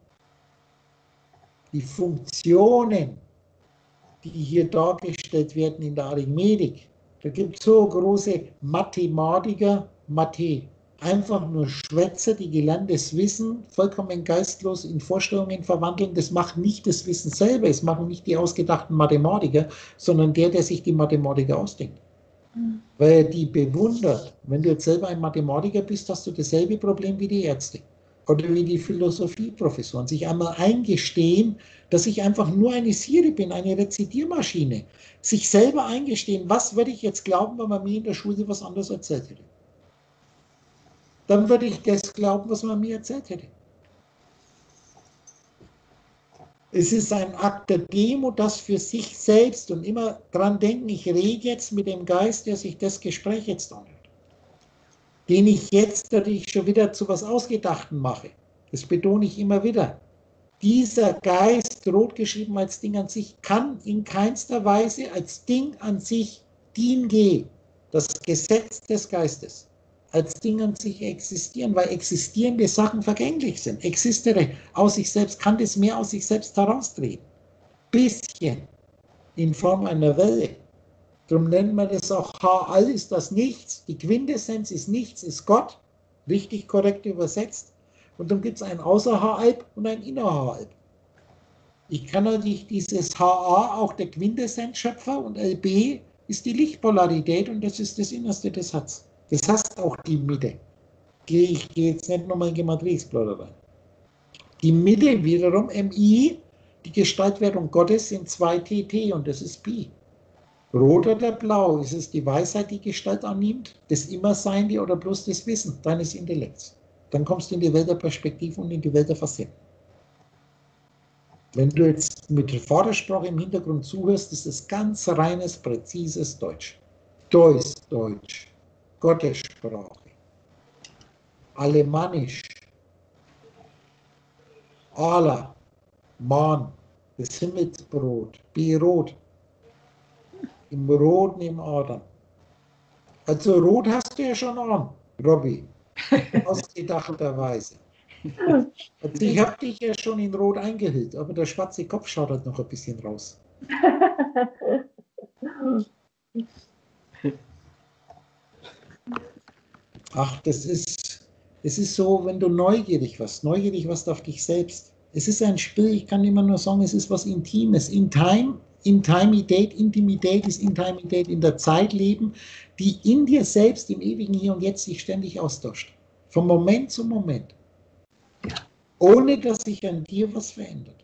Die Funktionen, die hier dargestellt werden in der Arithmetik, da gibt es so große Mathematiker, einfach nur Schwätzer, die gelerntes Wissen vollkommen geistlos in Vorstellungen verwandeln. Das macht nicht das Wissen selber, es machen nicht die ausgedachten Mathematiker, sondern der sich die Mathematiker ausdenkt. Weil er die bewundert. Wenn du jetzt selber ein Mathematiker bist, hast du dasselbe Problem wie die Ärzte. Oder wie die Philosophieprofessoren, sich einmal eingestehen, dass ich einfach nur eine Siri bin, eine Rezitiermaschine. Sich selber eingestehen, was würde ich jetzt glauben, wenn man mir in der Schule was anderes erzählt hätte. Dann würde ich das glauben, was man mir erzählt hätte. Es ist ein Akt der Demut, das für sich selbst, und immer dran denken, ich rede jetzt mit dem Geist, der sich das Gespräch jetzt anhört, den ich jetzt dadurch schon wieder zu was Ausgedachten mache. Das betone ich immer wieder. Dieser Geist, rot geschrieben als Ding an sich, kann in keinster Weise als Ding an sich Ding, das Gesetz des Geistes, als Ding an sich existieren, weil existierende Sachen vergänglich sind. Existere aus sich selbst, kann das mehr aus sich selbst herausdrehen. Bisschen in Form einer Welle. Darum nennen wir das auch H-All ist das Nichts. Die Quintessenz ist Nichts, ist Gott. Richtig korrekt übersetzt. Und dann gibt es ein Außer-H-Alb und ein Inner-H-Alb. Ich kann natürlich dieses HA auch der Quintessenz-Schöpfer und LB ist die Lichtpolarität und das ist das Innerste des Herz. Das heißt auch die Mitte. Ich gehe jetzt nicht nochmal in Gematrie Explorer rein. Die Mitte wiederum, MI, die Gestaltwertung Gottes sind 2 TT und das ist Pi. Rot oder blau, ist es die Weisheit, die Gestalt annimmt, das Immerseinende oder bloß das Wissen deines Intellekts? Dann kommst du in die Welt der Perspektive und in die Welt der Facetten. Wenn du jetzt mit Vatersprache im Hintergrund zuhörst, ist es ganz reines, präzises Deutsch. Deutsch, Gottessprache, Alemannisch, Allah, Mann, das Himmelsbrot, Birot, im Roten im Adam. Also Rot hast du ja schon an, Robby, ausgedachterweise. Also ich habe dich ja schon in Rot eingehüllt, aber der schwarze Kopf schaut halt noch ein bisschen raus. Ach, das ist so, wenn du neugierig warst auf dich selbst. Es ist ein Spiel, ich kann immer nur sagen, es ist was Intimes. Intimität ist Intimität in der Zeit leben, die in dir selbst im ewigen Hier und Jetzt sich ständig austauscht. Von Moment zu Moment. Ohne dass sich an dir was verändert.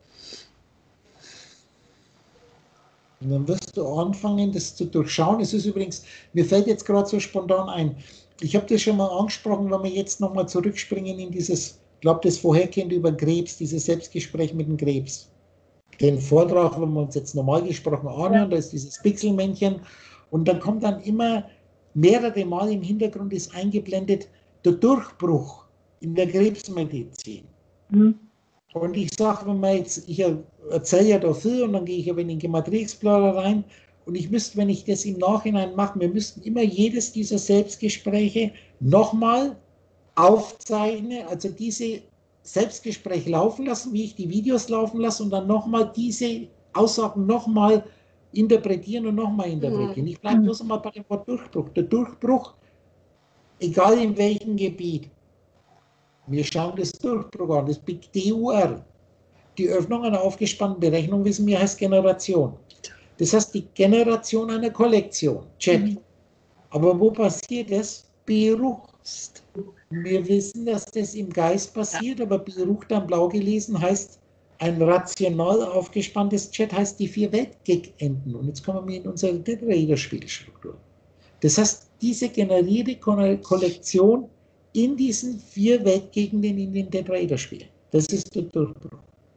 Und dann wirst du anfangen, das zu durchschauen. Es ist übrigens, mir fällt jetzt gerade so spontan ein, ich habe das schon mal angesprochen, wenn wir jetzt nochmal zurückspringen in dieses, ich glaube, das Vorhergehende über Krebs, dieses Selbstgespräch mit dem Krebs. Den Vortrag, wenn wir uns jetzt normal gesprochen anhören, da ist dieses Pixelmännchen und dann kommt dann immer mehrere Mal im Hintergrund ist eingeblendet der Durchbruch in der Krebsmedizin. Mhm. Und ich sage, wenn man jetzt, ich erzähle ja da viel und dann gehe ich aber in den Gematrie Explorer rein und ich müsste, wenn ich das im Nachhinein mache, wir müssten immer jedes dieser Selbstgespräche nochmal aufzeichnen, also diese Selbstgespräch laufen lassen, wie ich die Videos laufen lasse und dann nochmal diese Aussagen nochmal interpretieren und nochmal interpretieren. Ich bleibe bloß einmal bei dem Wort Durchbruch. Der Durchbruch, egal in welchem Gebiet, wir schauen das Durchbruch an, das Big DUR. Die Öffnung einer aufgespannten Berechnung, wissen wir, heißt Generation. Das heißt, die Generation einer Kollektion, Chat. Aber wo passiert das? Beruch. Wir wissen, dass das im Geist passiert, aber Beruch, dann blau gelesen, heißt ein rational aufgespanntes Chat, heißt die 4 Weltgegenden. Und jetzt kommen wir in unsere Tetraeder-Spielstruktur. Das heißt, diese generierte Kollektion in diesen 4 Weltgegenden in den Tetraeder-Spielen. Das ist der Durchbruch.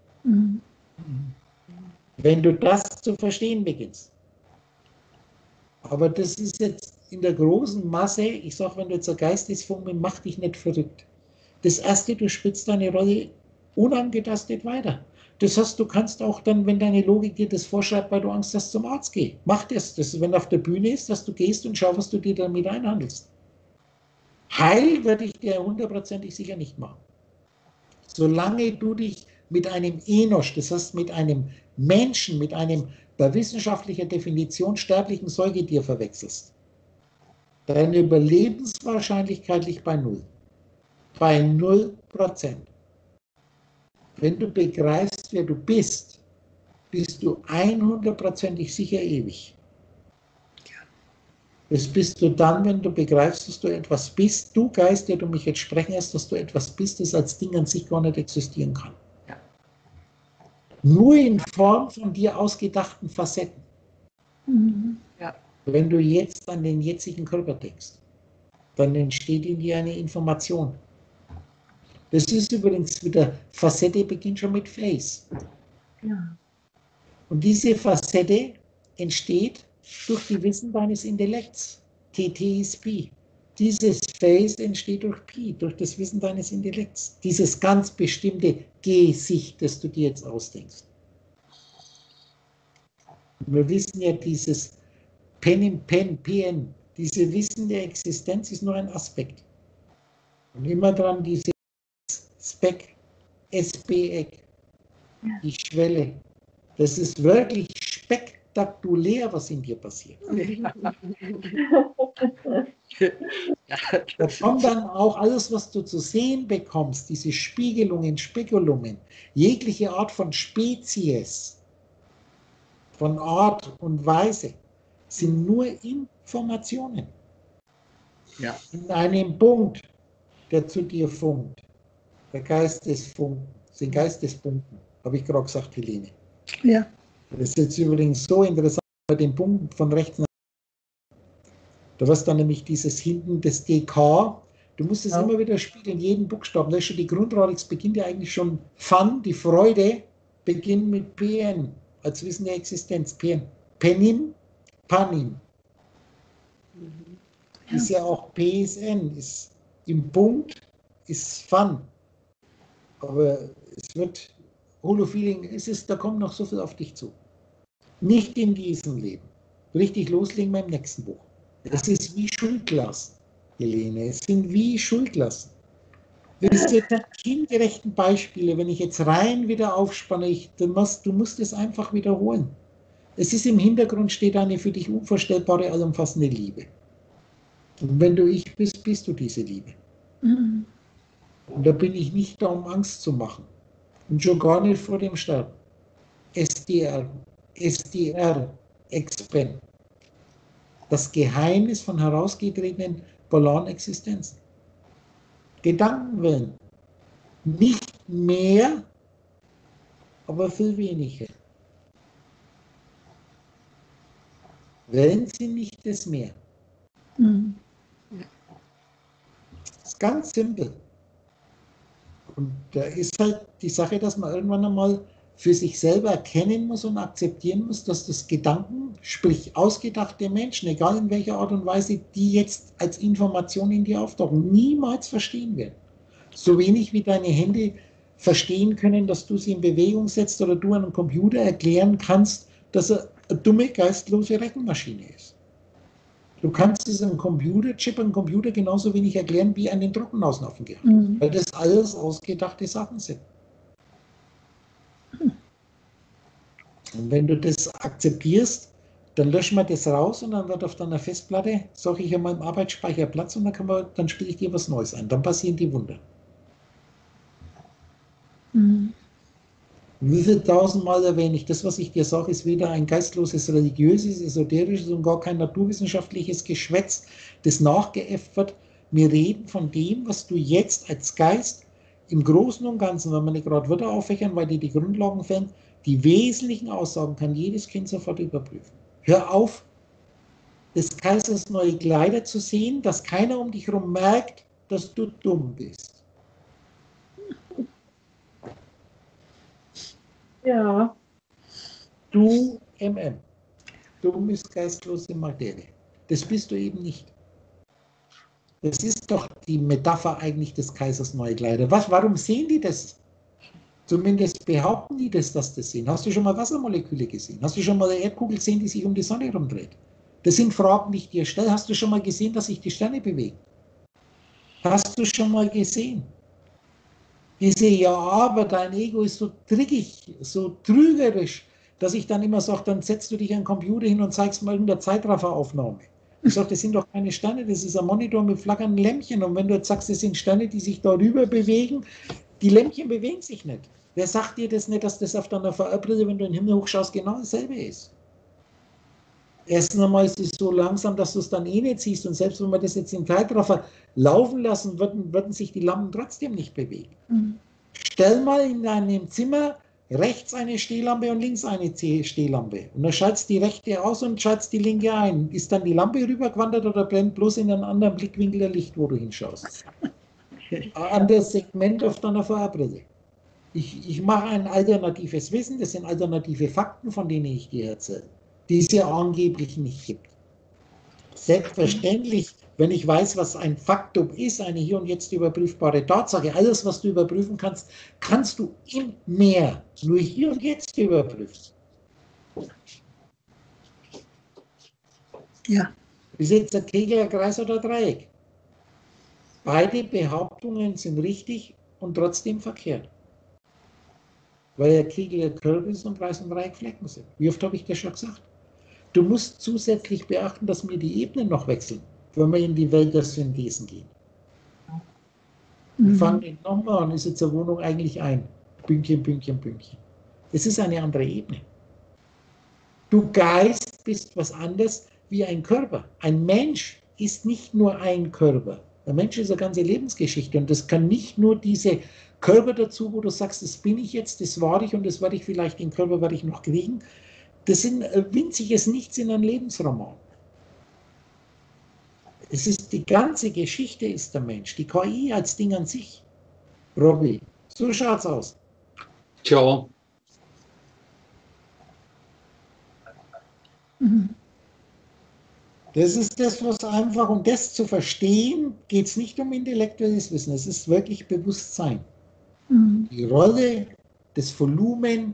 Wenn du das zu verstehen beginnst. Aber das ist jetzt in der großen Masse, ich sage, wenn du jetzt ein Geistesfunke, mach dich nicht verrückt. Das Erste, du spitzt deine Rolle unangetastet weiter. Das heißt, du kannst auch dann, wenn deine Logik dir das vorschreibt, weil du Angst hast, zum Arzt gehen. Mach das. Das ist, wenn auf der Bühne ist, dass du gehst und schau, was du dir damit einhandelst. Heil würde ich dir 100%ig sicher nicht machen. Solange du dich mit einem Enosch, das heißt mit einem Menschen, mit einem bei wissenschaftlicher Definition sterblichen Säugetier verwechselst, deine Überlebenswahrscheinlichkeit liegt bei 0. Bei 0%. Wenn du begreifst, wer du bist, bist du 100%ig sicher ewig. Das bist du dann, wenn du begreifst, dass du etwas bist, du Geist, der du mich jetzt sprechen lässt, dass du etwas bist, das als Ding an sich gar nicht existieren kann. Ja. Nur in Form von dir ausgedachten Facetten. Ja. Wenn du jetzt an den jetzigen Körper denkst, dann entsteht in dir eine Information. Das ist übrigens wieder, Facette beginnt schon mit Face. Ja. Und diese Facette entsteht durch die Wissen deines Intellekts. TT ist Pi. Dieses Face entsteht durch Pi, durch das Wissen deines Intellekts. Dieses ganz bestimmte Gesicht, das du dir jetzt ausdenkst. Wir wissen ja, dieses Pen in Pen, PN, diese Wissen der Existenz ist nur ein Aspekt. Und immer dran diese Speck, SB-Eck, die Schwelle. Das ist wirklich spektakulär, was in dir passiert. Da kommt dann auch alles, was du zu sehen bekommst, diese Spiegelungen, Spekulungen, jegliche Art von Spezies, von Art und Weise, sind nur Informationen. Ja. In einem Punkt, der zu dir funkt. Der Geistesfunken, sind Geistespunkten, habe ich gerade gesagt, Helene. Ja. Das ist jetzt übrigens so interessant bei den Punkten von rechts nach links. Da wirst dann nämlich dieses hinten, das DK, du musst es immer wieder spiegeln, jeden Buchstaben. Da ist schon die Grundradix, beginnt ja eigentlich schon Fun, die Freude, beginnt mit PN, als Wissen der Existenz. PN. Penim, Panim. Ja. Ist ja auch PSN, ist im Punkt, ist Fun. Aber es wird Holofeeling, da kommt noch so viel auf dich zu. Nicht in diesem Leben. Richtig loslegen beim nächsten Buch. Es ist wie Schuldlasten, Helene. Es sind wie Schuldlasten. Diese kindgerechten Beispiele, wenn ich jetzt rein wieder aufspanne, du musst es einfach wiederholen. Es ist im Hintergrund steht eine für dich unvorstellbare, allumfassende Liebe. Und wenn du ich bist, bist du diese Liebe. Mhm. Und da bin ich nicht da, um Angst zu machen. Und schon gar nicht vor dem Sterben. SDR, Expand. Das Geheimnis von herausgetretenen polaren Existenzen. Gedankenwellen. Nicht mehr, aber viel weniger. Wellen sind nicht das Meer. Mhm. Das ist ganz simpel. Und da ist halt die Sache, dass man irgendwann einmal für sich selber erkennen muss und akzeptieren muss, dass das Gedanken, sprich ausgedachte Menschen, egal in welcher Art und Weise, die jetzt als Information in dir auftauchen, niemals verstehen werden. So wenig wie deine Hände verstehen können, dass du sie in Bewegung setzt oder du einem Computer erklären kannst, dass er eine dumme, geistlose Rechenmaschine ist. Du kannst es einem Computerchip, einem Computer genauso wenig erklären wie einen Trockenauslaufen gehabt. Weil das alles ausgedachte Sachen sind. Und wenn du das akzeptierst, dann löschen wir das raus und dann wird auf deiner Festplatte, sage ich einmal, im Arbeitsspeicher Platz und dann spiele ich dir was Neues ein. Dann passieren die Wunder. Wie viel tausendmal erwähne ich, das, was ich dir sage, ist weder ein geistloses, religiöses, esoterisches und gar kein naturwissenschaftliches Geschwätz, das nachgeäfft wird. Wir reden von dem, was du jetzt als Geist im Großen und Ganzen, wenn wir nicht gerade Wörter auffächern, weil die Grundlagen fällen, die wesentlichen Aussagen kann jedes Kind sofort überprüfen. Hör auf, des Kaisers neue Kleider zu sehen, dass keiner um dich herum merkt, dass du dumm bist. Ja. Du, MM, dumm ist geistlose Materie. Das bist du eben nicht. Das ist doch die Metapher eigentlich des Kaisers neue Kleider. Warum sehen die das? Zumindest behaupten die das, dass das sehen. Hast du schon mal Wassermoleküle gesehen? Hast du schon mal eine Erdkugel gesehen, die sich um die Sonne herumdreht? Das sind Fragen, die ich dir stelle. Hast du schon mal gesehen, dass sich die Sterne bewegen? Hast du schon mal gesehen? Diese ja, aber dein Ego ist so trickig, so trügerisch, dass ich dann immer sage, dann setzt du dich an den Computer hin und zeigst mal in der Zeitrafferaufnahme. Ich sage, das sind doch keine Sterne, das ist ein Monitor mit flackernden Lämpchen. Und wenn du jetzt sagst, das sind Sterne, die sich darüber bewegen, die Lämpchen bewegen sich nicht. Wer sagt dir das nicht, dass das auf deiner VR-Brille, wenn du in den Himmel hochschaust, genau dasselbe ist? Erstens einmal ist es so langsam, dass du es dann eh nicht siehst. Und selbst wenn wir das jetzt im Zeitraffer laufen lassen, würden sich die Lampen trotzdem nicht bewegen. Stell mal in deinem Zimmer rechts eine Stehlampe und links eine Stehlampe. Und dann schaltest die rechte aus und schaltest die linke ein. Ist dann die Lampe rübergewandert oder brennt bloß in einem anderen Blickwinkel der Licht, wo du hinschaust? An das Segment auf deiner VR-Brille. Ich mache ein alternatives Wissen, das sind alternative Fakten, von denen ich dir erzähle, die es ja angeblich nicht gibt. Selbstverständlich, wenn ich weiß, was ein Faktum ist, eine hier und jetzt überprüfbare Tatsache, alles, was du überprüfen kannst, kannst du im Mehr nur hier und jetzt überprüfen. Ja. Ist jetzt ein Kegel, ein Kreis oder ein Dreieck? Beide Behauptungen sind richtig und trotzdem verkehrt. Weil der Kegel ein Körper ist und Kreis und Dreieck Flecken sind. Wie oft habe ich das schon gesagt? Du musst zusätzlich beachten, dass wir die Ebenen noch wechseln, wenn wir in die Welt der Synthesen gehen. Wir fangen nochmal an, ist jetzt eine Wohnung eigentlich ein. Pünktchen, Pünktchen, Pünktchen. Es ist eine andere Ebene. Du Geist bist was anderes wie ein Körper. Ein Mensch ist nicht nur ein Körper. Ein Mensch ist eine ganze Lebensgeschichte und das kann nicht nur diese Körper dazu, wo du sagst, das bin ich jetzt, das war ich und das werde ich vielleicht, den Körper werde ich noch kriegen. Das sind winziges Nichts in einem Lebensroman. Es ist die ganze Geschichte ist der Mensch, die KI als Ding an sich. Robby, so schaut's aus. Tja. Das ist das, was einfach, um das zu verstehen, geht es nicht um intellektuelles Wissen, es ist wirklich Bewusstsein. Die Rolle, das Volumen.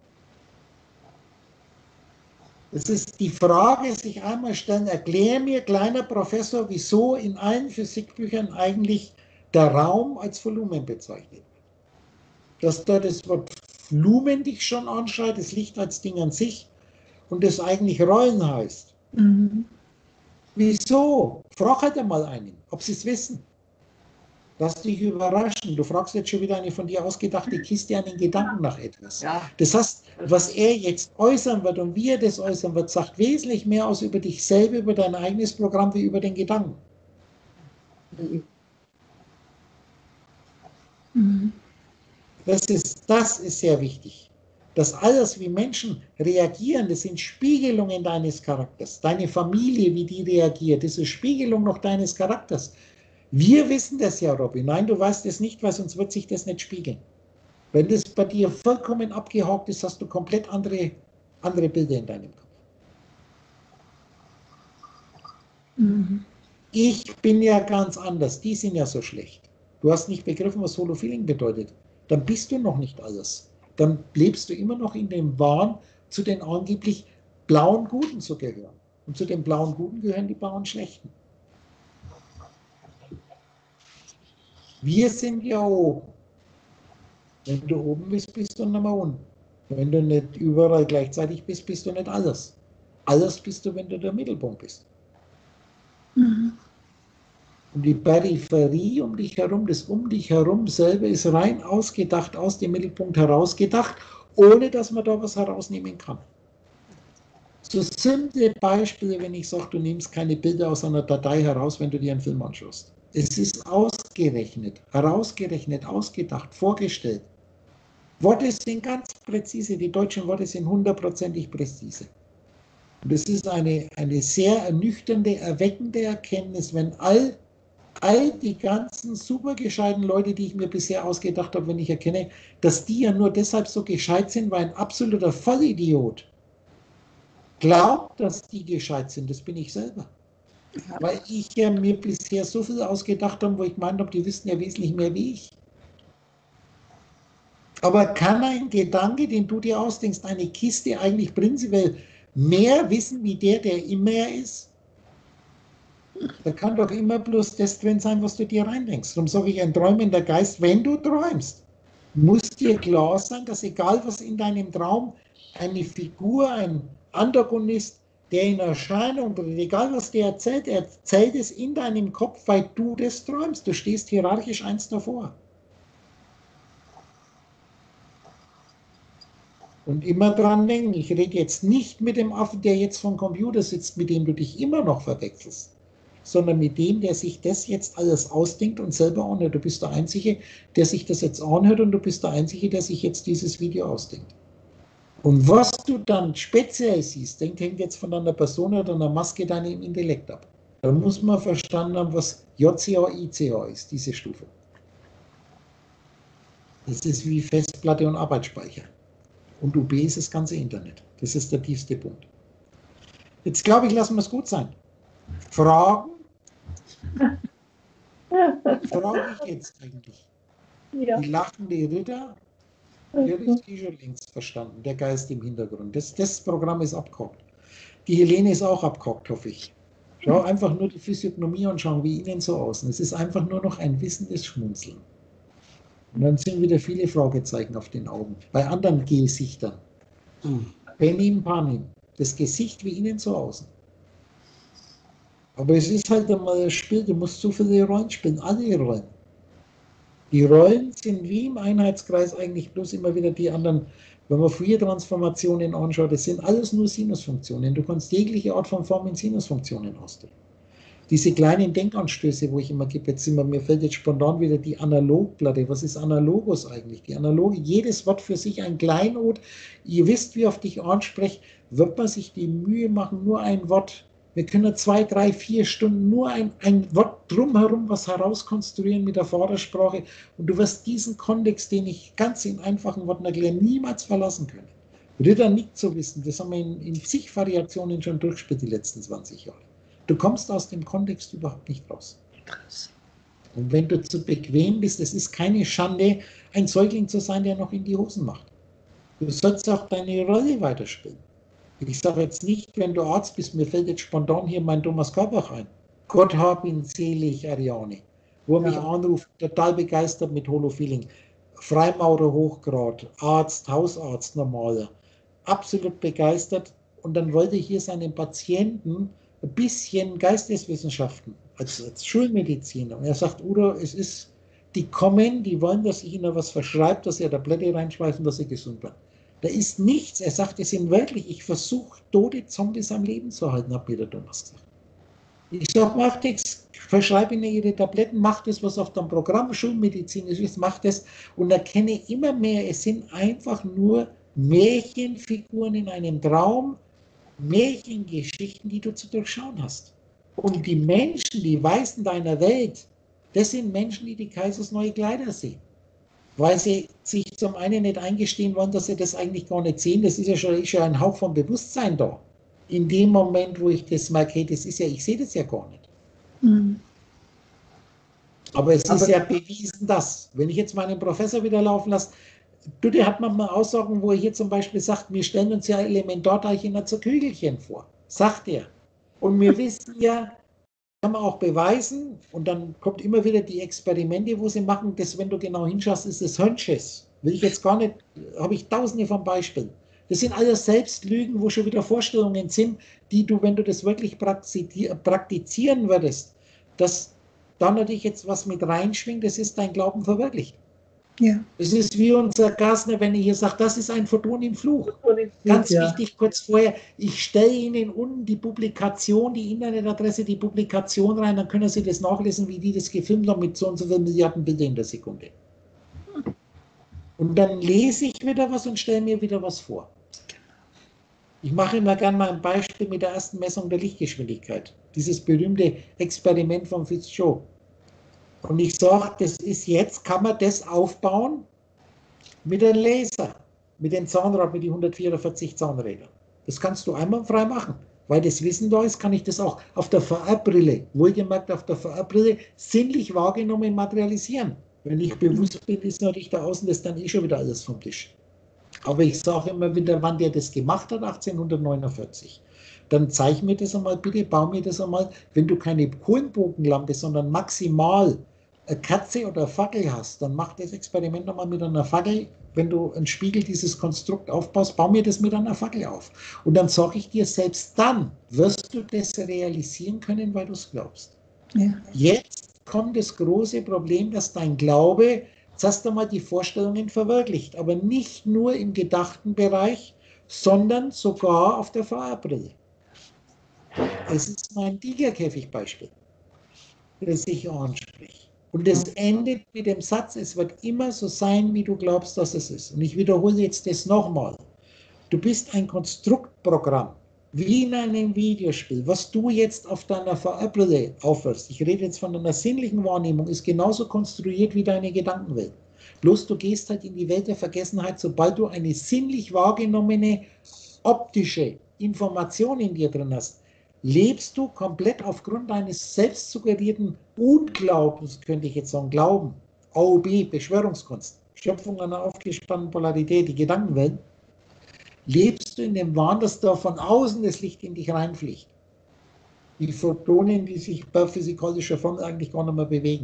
Es ist die Frage, sich einmal stellen, erklär mir, kleiner Professor, wieso in allen Physikbüchern eigentlich der Raum als Volumen bezeichnet wird. Dass da das Wort Volumen dich schon anschreit, das Licht als Ding an sich und das eigentlich Rollen heißt. Wieso? Frag halt einmal einen, ob sie es wissen. Lass dich überraschen. Du fragst jetzt schon wieder eine von dir ausgedachte Kiste an den Gedanken nach etwas. Ja. Das heißt, was er jetzt äußern wird und wie er das äußern wird, sagt wesentlich mehr aus über dich selber, über dein eigenes Programm, wie über den Gedanken. Das ist sehr wichtig. Dass alles, wie Menschen reagieren, das sind Spiegelungen deines Charakters. Deine Familie, wie die reagiert, das ist Spiegelung noch deines Charakters. Wir wissen das ja, Robby. Nein, du weißt es nicht, weil sonst wird sich das nicht spiegeln. Wenn das bei dir vollkommen abgehakt ist, hast du komplett andere Bilder in deinem Kopf. Ich bin ja ganz anders. Die sind ja so schlecht. Du hast nicht begriffen, was Solo Feeling bedeutet. Dann bist du noch nicht alles. Dann lebst du immer noch in dem Wahn, zu den angeblich blauen Guten zu gehören. Und zu den blauen Guten gehören die blauen Schlechten. Wir sind ja oben. Wenn du oben bist, bist du nicht mehr unten. Wenn du nicht überall gleichzeitig bist, bist du nicht alles. Alles bist du, wenn du der Mittelpunkt bist. Mhm. Und die Peripherie um dich herum, das um dich herum selber ist rein ausgedacht, aus dem Mittelpunkt herausgedacht, ohne dass man da was herausnehmen kann. So simple Beispiele, wenn ich sage, du nimmst keine Bilder aus einer Datei heraus, wenn du dir einen Film anschaust. Es ist ausgerechnet, herausgerechnet, ausgedacht, vorgestellt. Worte sind ganz präzise, die deutschen Worte sind 100%ig präzise. Und es ist eine sehr ernüchternde, erweckende Erkenntnis, wenn all die ganzen super gescheiten Leute, die ich mir bisher ausgedacht habe, wenn ich erkenne, dass die ja nur deshalb so gescheit sind, weil ein absoluter Vollidiot glaubt, dass die gescheit sind. Das bin ich selber. Weil ich ja mir bisher so viel ausgedacht habe, wo ich meinte, die wissen ja wesentlich mehr wie ich. Aber kann ein Gedanke, den du dir ausdenkst, eine Kiste eigentlich prinzipiell mehr wissen, wie der immer er ist? Da kann doch immer bloß das drin sein, was du dir reindenkst. Darum sage ich, ein träumender Geist, wenn du träumst, muss dir klar sein, dass egal was in deinem Traum eine Figur, ein Antagonist, der in Erscheinung tritt, egal was der erzählt es in deinem Kopf, weil du das träumst. Du stehst hierarchisch eins davor. Und immer dran denken, ich rede jetzt nicht mit dem Affen, der jetzt vom Computer sitzt, mit dem du dich immer noch verwechselst, sondern mit dem, der sich das jetzt alles ausdenkt und selber anhört. Du bist der Einzige, der sich das jetzt anhört und du bist der Einzige, der sich jetzt dieses Video ausdenkt. Und was du dann speziell siehst, hängt jetzt von einer Person oder einer Maske deinem Intellekt ab. Da muss man verstanden haben, was JCA, ICA ist, diese Stufe. Das ist wie Festplatte und Arbeitsspeicher. Und UB ist das ganze Internet. Das ist der tiefste Punkt. Jetzt glaube ich, lassen wir es gut sein. Fragen? Frage ich jetzt eigentlich. Ja. Die lachende Ritter, der ist schon längst verstanden, der Geist im Hintergrund. Das Programm ist abgehakt. Die Helene ist auch abgehakt, hoffe ich. Schau einfach nur die Physiognomie anschauen, wie ihnen so außen. Es ist einfach nur noch ein wissendes Schmunzeln. Und dann sind wieder viele Fragezeichen auf den Augen. Bei anderen Gesichtern. Penim Panim. Das Gesicht wie ihnen so außen. Aber es ist halt einmal ein Spiel, du musst so viele Rollen spielen, alle Rollen. Die Rollen sind wie im Einheitskreis eigentlich bloß immer wieder die anderen. Wenn man Fourier-Transformationen anschaut, das sind alles nur Sinusfunktionen. Du kannst jegliche Art von Form in Sinusfunktionen ausdrücken. Diese kleinen Denkanstöße, wo ich immer gebe, mir fällt jetzt spontan wieder die Analogplatte. Was ist Analogos eigentlich? Die Analoge, jedes Wort für sich ein Kleinod. Ihr wisst, wie oft ich anspreche, wird man sich die Mühe machen, nur ein Wort. Wir können 2, 3, 4 Stunden nur ein Wort drumherum was herauskonstruieren mit der Vordersprache und du wirst diesen Kontext, den ich ganz in einfachen Worten erkläre, niemals verlassen können. Ritter nicht zu wissen, das haben wir in zig Variationen schon durchgespielt die letzten 20 Jahre. Du kommst aus dem Kontext überhaupt nicht raus. Und wenn du zu bequem bist, es ist keine Schande, ein Säugling zu sein, der noch in die Hosen macht. Du sollst auch deine Rolle weiterspielen. Ich sage jetzt nicht, wenn du Arzt bist, mir fällt jetzt spontan hier mein Thomas Korbach ein. Gott hab ihn selig, Ariane. Wo er mich anruft, total begeistert mit Holofeeling. Freimaurer Hochgrad, Arzt, Hausarzt, normaler. Absolut begeistert. Und dann wollte ich hier seinen Patienten ein bisschen Geisteswissenschaften als Schulmediziner. Und er sagt, Udo, es ist, die kommen, die wollen, dass ich ihnen was verschreibe, dass er Tablette reinschmeißen, dass sie gesund werden. Da ist nichts. Er sagt, es sind wirklich, ich versuche, tote Zombies am Leben zu halten, hat mir der Thomas gesagt. Ich sage, macht nichts, verschreibe ihnen ihre Tabletten, macht das, was auf dem Programm Schulmedizin ist, macht das und erkenne immer mehr, es sind einfach nur Märchenfiguren in einem Traum, Märchengeschichten, die du zu durchschauen hast. Und die Menschen, die Weißen deiner Welt, das sind Menschen, die Kaisers neue Kleider sehen. Weil sie sich zum einen nicht eingestehen wollen, dass sie das eigentlich gar nicht sehen. Das ist ja schon ein Hauch von Bewusstsein da. In dem Moment, wo ich das merke, hey, das ist ja, ich sehe das ja gar nicht. Mhm. Aber es ist ja bewiesen, dass, wenn ich jetzt meinen Professor wieder laufen lasse, der hat manchmal Aussagen, wo er hier zum Beispiel sagt, wir stellen uns ja Elementarteilchen zu Kügelchen vor. Sagt er. Und wir wissen ja, kann man auch beweisen, und dann kommt immer wieder die Experimente, wo sie machen, das, wenn du genau hinschaust, ist das Hirnschiss. Will ich jetzt gar nicht, habe ich tausende von Beispielen. Das sind alles Selbstlügen, wo schon wieder Vorstellungen sind, die du, wenn du das wirklich praktizieren würdest, dass da natürlich jetzt was mit reinschwingt, das ist dein Glauben verwirklicht. Ja. Es ist wie unser Gassner, wenn ich hier sage, das ist ein Photon im Fluch. Ganz wichtig, kurz vorher, ich stelle Ihnen unten die Publikation, die Internetadresse, die Publikation rein, dann können Sie das nachlesen, wie die das gefilmt haben mit so und so vielen Milliarden Bilder in der Sekunde. Und dann lese ich wieder was und stelle mir wieder was vor. Ich mache immer gerne mal ein Beispiel mit der ersten Messung der Lichtgeschwindigkeit. Dieses berühmte Experiment von Fitzgerald. Und ich sage, das ist jetzt, kann man das aufbauen mit einem Laser, mit dem Zahnrad, mit den 144 Zahnrädern. Das kannst du einwandfrei machen. Weil das Wissen da ist, kann ich das auch auf der VR-Brille, wohlgemerkt auf der VR-Brille, sinnlich wahrgenommen materialisieren. Wenn ich bewusst bin, ist natürlich da außen das dann eh schon wieder alles vom Tisch. Aber ich sage immer wieder, wann der das gemacht hat, 1849. Dann zeig mir das einmal, bitte bau mir das einmal, wenn du keine Kohlenbogenlampe, sondern maximal eine Kerze oder eine Fackel hast, dann mach das Experiment nochmal mit einer Fackel. Wenn du einen Spiegel dieses Konstrukt aufbaust, bau mir das mit einer Fackel auf. Und dann sage ich dir, selbst dann wirst du das realisieren können, weil du es glaubst. Ja. Jetzt kommt das große Problem, dass dein Glaube, jetzt hast du mal die Vorstellungen verwirklicht, aber nicht nur im gedachten Bereich, sondern sogar auf der VR-Brille. Es ist mein Tigerkäfig-Beispiel, das ich anspreche. Und es endet mit dem Satz, es wird immer so sein, wie du glaubst, dass es ist. Und ich wiederhole jetzt das nochmal. Du bist ein Konstruktprogramm, wie in einem Videospiel, was du jetzt auf deiner VR-Brille aufwirfst. Ich rede jetzt von einer sinnlichen Wahrnehmung, ist genauso konstruiert wie deine Gedankenwelt. Bloß du gehst halt in die Welt der Vergessenheit, sobald du eine sinnlich wahrgenommene optische Information in dir drin hast. Lebst du komplett aufgrund deines selbst suggerierten Unglaubens, könnte ich jetzt sagen, Glauben, AOB, Beschwörungskunst, Schöpfung einer aufgespannten Polarität, die Gedankenwelt, lebst du in dem Wahn, dass da von außen das Licht in dich reinfliegt. Die Photonen, die sich per physikalischer Form eigentlich gar nicht mehr bewegen.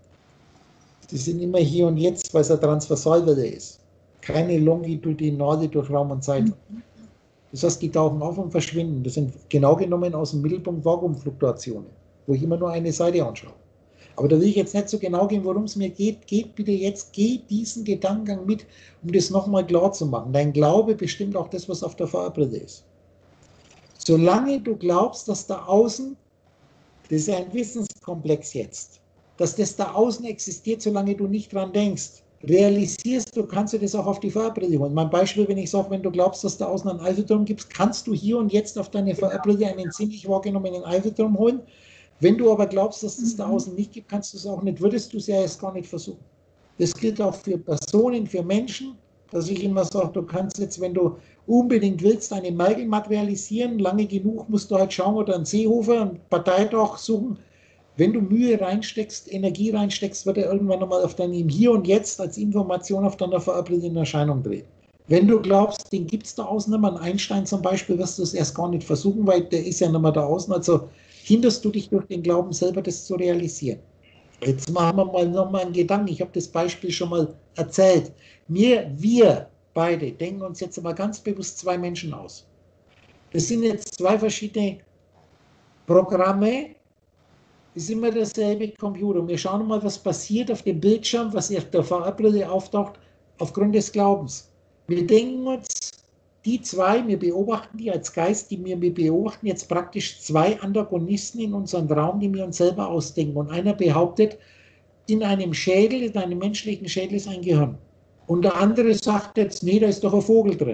Die sind immer hier und jetzt, weil es eine Transversalwelle ist. Keine longitudinale durch Raum und Zeit. Das heißt, die tauchen auf und verschwinden. Das sind genau genommen aus dem Mittelpunkt Vakuumfluktuationen, wo ich immer nur eine Seite anschaue. Aber da will ich jetzt nicht so genau gehen, worum es mir geht. Geht bitte jetzt, geh diesen Gedankengang mit, um das nochmal klar zu machen. Dein Glaube bestimmt auch das, was auf der VR-Brille ist. Solange du glaubst, dass da außen, das ist ein Wissenskomplex jetzt, dass das da außen existiert, solange du nicht dran denkst, realisierst du, kannst du das auch auf die VR-Brille holen. Mein Beispiel, wenn ich sage, wenn du glaubst, dass da außen einen Eiffelturm gibt, kannst du hier und jetzt auf deine VR-Brille einen ziemlich wahrgenommenen Eiffelturm holen. Wenn du aber glaubst, dass es da außen nicht gibt, kannst du es auch nicht, würdest du es ja erst gar nicht versuchen. Das gilt auch für Personen, für Menschen, dass ich immer sage, du kannst jetzt, wenn du unbedingt willst, eine Merkel materialisieren, lange genug musst du halt schauen oder einen Seehofer, einen Parteitag suchen. Wenn du Mühe reinsteckst, Energie reinsteckst, wird er irgendwann nochmal auf deinem Hier und Jetzt als Information auf deiner VR-Brille in Erscheinung treten. Wenn du glaubst, den gibt es da außen nicht mehr, einen Einstein zum Beispiel, wirst du es erst gar nicht versuchen, weil der ist ja nicht mehr da außen. Also hinderst du dich durch den Glauben selber, das zu realisieren. Jetzt machen wir mal nochmal einen Gedanken. Ich habe das Beispiel schon mal erzählt. Wir beide denken uns jetzt aber ganz bewusst zwei Menschen aus. Das sind jetzt zwei verschiedene Programme, ist immer derselbe Computer. Wir schauen mal, was passiert auf dem Bildschirm, was auf der VR-Brille auftaucht, aufgrund des Glaubens. Wir denken uns, die zwei, wir beobachten die als Geist, wir beobachten jetzt praktisch zwei Antagonisten in unserem Traum, die wir uns selber ausdenken. Und einer behauptet, in einem Schädel, in einem menschlichen Schädel ist ein Gehirn. Und der andere sagt jetzt, nee, da ist doch ein Vogel drin.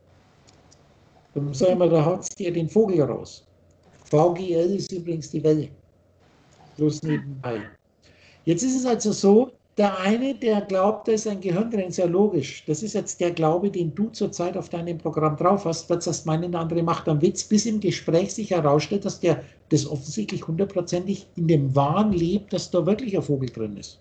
Dann sagen wir, da haut dir den Vogel raus. VGL ist übrigens die Welle. Bloß nebenbei. Jetzt ist es also so, der eine, der glaubt, da ist ein Gehirn drin, ist ja logisch. Das ist jetzt der Glaube, den du zurzeit auf deinem Programm drauf hast. Wird das meinen, der andere macht einen Witz, bis im Gespräch sich herausstellt, dass der das offensichtlich hundertprozentig in dem Wahn lebt, dass da wirklich ein Vogel drin ist.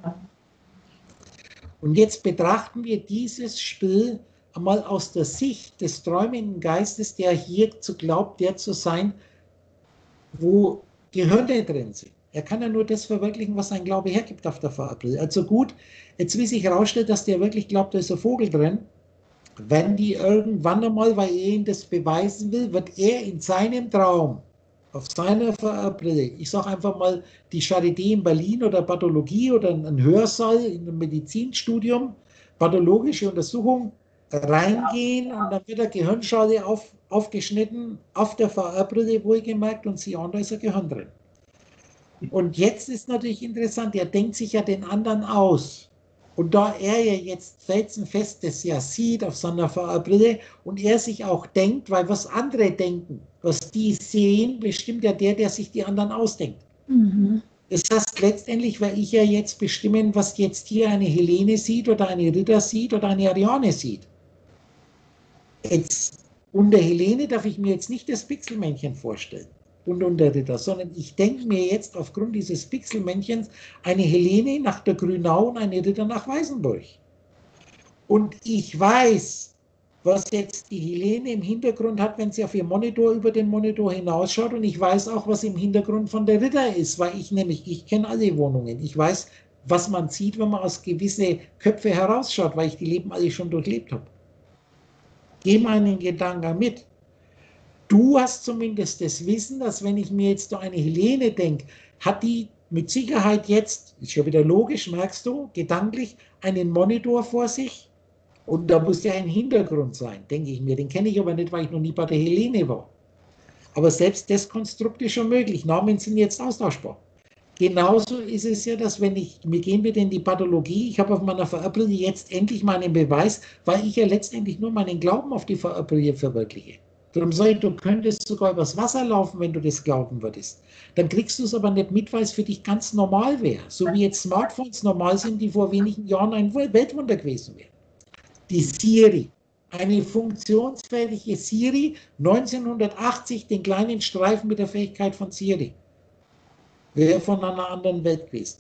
Und jetzt betrachten wir dieses Spiel einmal aus der Sicht des träumenden Geistes, der hier zu glaubt, der zu sein, wo Gehirne drin sind. Er kann ja nur das verwirklichen, was sein Glaube hergibt auf der VR-Brille. Also gut, jetzt wie sich herausstellt, dass der wirklich glaubt, da ist ein Vogel drin. Wenn die irgendwann einmal, weil er ihm das beweisen will, wird er in seinem Traum auf seiner VR-Brille, ich sage einfach mal die Charité in Berlin oder Pathologie oder ein Hörsaal in einem Medizinstudium, pathologische Untersuchung, reingehen und dann wird eine Gehirnschale aufgeschnitten, auf der VR-Brille wohlgemerkt und sie an, da ist ein Gehirn drin. Und jetzt ist natürlich interessant, er denkt sich ja den anderen aus. Und da er ja jetzt felsenfest das ja sieht auf seiner VR-Brille und er sich auch denkt, weil was andere denken, was die sehen, bestimmt ja der sich die anderen ausdenkt. Mhm. Das heißt, letztendlich werde ich ja jetzt bestimmen, was jetzt hier eine Helene sieht oder eine Ritter sieht oder eine Ariane sieht. Jetzt unter Helene darf ich mir jetzt nicht das Pixelmännchen vorstellen und unter Ritter, sondern ich denke mir jetzt aufgrund dieses Pixelmännchens eine Helene nach der Grünau und eine Ritter nach Weißenburg. Und ich weiß, was jetzt die Helene im Hintergrund hat, wenn sie auf ihr Monitor über den Monitor hinausschaut, und ich weiß auch, was im Hintergrund von der Ritter ist, weil ich kenne alle Wohnungen. Ich weiß, was man sieht, wenn man aus gewisse Köpfe herausschaut, weil ich die Leben alle schon durchlebt habe. Geh mal einen Gedanken mit. Du hast zumindest das Wissen, dass wenn ich mir jetzt so eine Helene denke, hat die mit Sicherheit jetzt, ist ja wieder logisch, merkst du, gedanklich, einen Monitor vor sich und da muss ja ein Hintergrund sein, denke ich mir. Den kenne ich aber nicht, weil ich noch nie bei der Helene war. Aber selbst das Konstrukt ist schon möglich. Namen sind jetzt austauschbar. Genauso ist es ja, dass wir gehen wieder in die Pathologie, ich habe auf meiner VR-Brille jetzt endlich meinen Beweis, weil ich ja letztendlich nur meinen Glauben auf die VR-Brille verwirkliche. Darum sage ich, du könntest sogar übers Wasser laufen, wenn du das glauben würdest. Dann kriegst du es aber nicht mit, weil es für dich ganz normal wäre. So wie jetzt Smartphones normal sind, die vor wenigen Jahren ein Weltwunder gewesen wären. Die Siri, eine funktionsfähige Siri, 1980 den kleinen Streifen mit der Fähigkeit von Siri. Wäre von einer anderen Welt gewesen.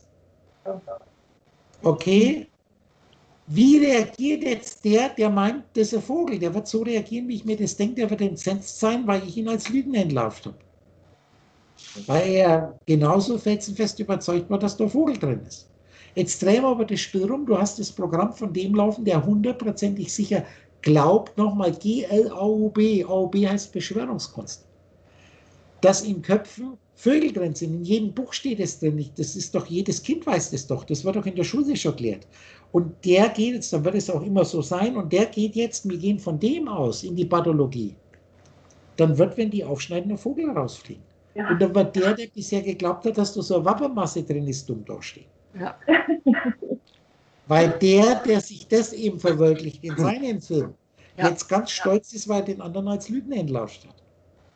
Okay? Wie reagiert jetzt der meint, das ist ein Vogel, der wird so reagieren, wie ich mir das denke, der wird entsetzt sein, weil ich ihn als Lügen entlarvt habe. Weil er genauso felsenfest überzeugt war, dass da ein Vogel drin ist. Jetzt drehen wir aber das Spiel rum, du hast das Programm von dem laufen, der hundertprozentig sicher glaubt, nochmal GLAUB, AUB heißt Beschwörungskunst, dass in Köpfen Vögel drin sind, in jedem Buch steht es drin, das ist doch, jedes Kind weiß das doch, das wird doch in der Schule schon gelehrt. Und der geht jetzt, dann wird es auch immer so sein, und der geht jetzt, wir gehen von dem aus in die Pathologie, dann wird, wenn die aufschneiden, ein Vogel rausfliegen. Ja. Und dann wird der bisher geglaubt hat, dass da so eine Wappenmasse drin ist, dumm dastehen. Ja. Weil der sich das eben verwirklicht in seinem Film, jetzt ganz stolz ist, weil er den anderen als Lügen entlarvt hat.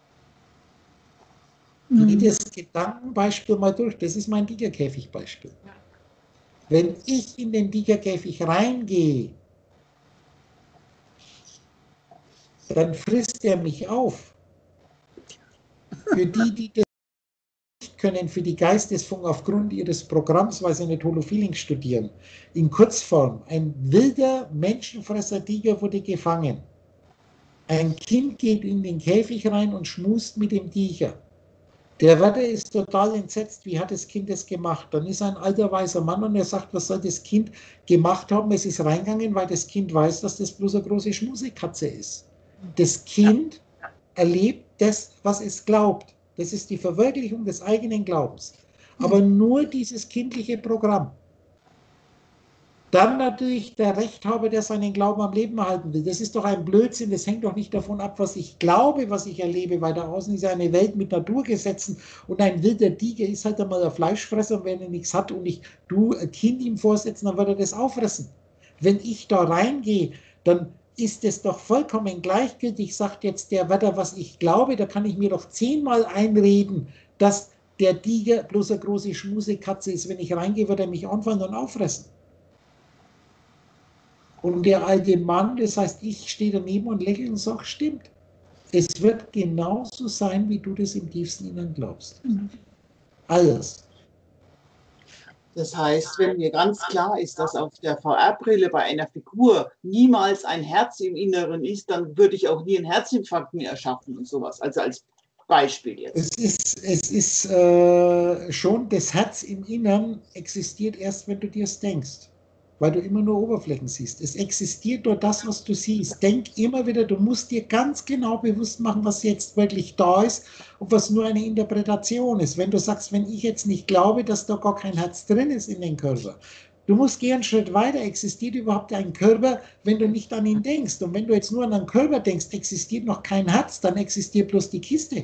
Jedes Gedankenbeispiel mal durch, das ist mein Tigerkäfig-Beispiel. Wenn ich in den Tigerkäfig reingehe, dann frisst er mich auf. Für die das nicht können, für die Geistesfunk aufgrund ihres Programms, weil sie nicht Holofeeling studieren, in Kurzform, ein wilder Menschenfresser-Tiger wurde gefangen. Ein Kind geht in den Käfig rein und schmust mit dem Tiger. Der Wärter ist total entsetzt, wie hat das Kind das gemacht? Dann ist ein alter weißer Mann und er sagt, was soll das Kind gemacht haben? Es ist reingegangen, weil das Kind weiß, dass das bloß eine große Schmusekatze ist. Das Kind erlebt das, was es glaubt. Das ist die Verwirklichung des eigenen Glaubens. Aber nur dieses kindliche Programm. Dann natürlich der Rechthaber, der seinen Glauben am Leben erhalten will. Das ist doch ein Blödsinn, das hängt doch nicht davon ab, was ich glaube, was ich erlebe, weil da außen ist eine Welt mit Naturgesetzen und ein wilder Tiger ist halt einmal ein Fleischfresser, und wenn er nichts hat und du ein Kind ihm vorsetzen, dann wird er das auffressen. Wenn ich da reingehe, dann ist es doch vollkommen gleichgültig, sagt jetzt der Wärter, was ich glaube, da kann ich mir doch 10-mal einreden, dass der Tiger bloß eine große Schmusekatze ist. Wenn ich reingehe, wird er mich anfangen und auffressen. Und der alte Mann, das heißt, ich stehe daneben und lächle und sage, stimmt. Es wird genauso sein, wie du das im tiefsten Innern glaubst. Alles. Das heißt, wenn mir ganz klar ist, dass auf der VR-Brille bei einer Figur niemals ein Herz im Inneren ist, dann würde ich auch nie einen Herzinfarkt mehr erschaffen und sowas. Also als Beispiel jetzt. Es ist schon, das Herz im Innern existiert erst, wenn du dir es denkst. Weil du immer nur Oberflächen siehst. Es existiert nur das, was du siehst. Denk immer wieder, du musst dir ganz genau bewusst machen, was jetzt wirklich da ist und was nur eine Interpretation ist. Wenn du sagst, wenn ich jetzt nicht glaube, dass da gar kein Herz drin ist in den Körper, du musst gehen einen Schritt weiter. Existiert überhaupt ein Körper, wenn du nicht an ihn denkst? Und wenn du jetzt nur an einen Körper denkst, existiert noch kein Herz, dann existiert bloß die Kiste.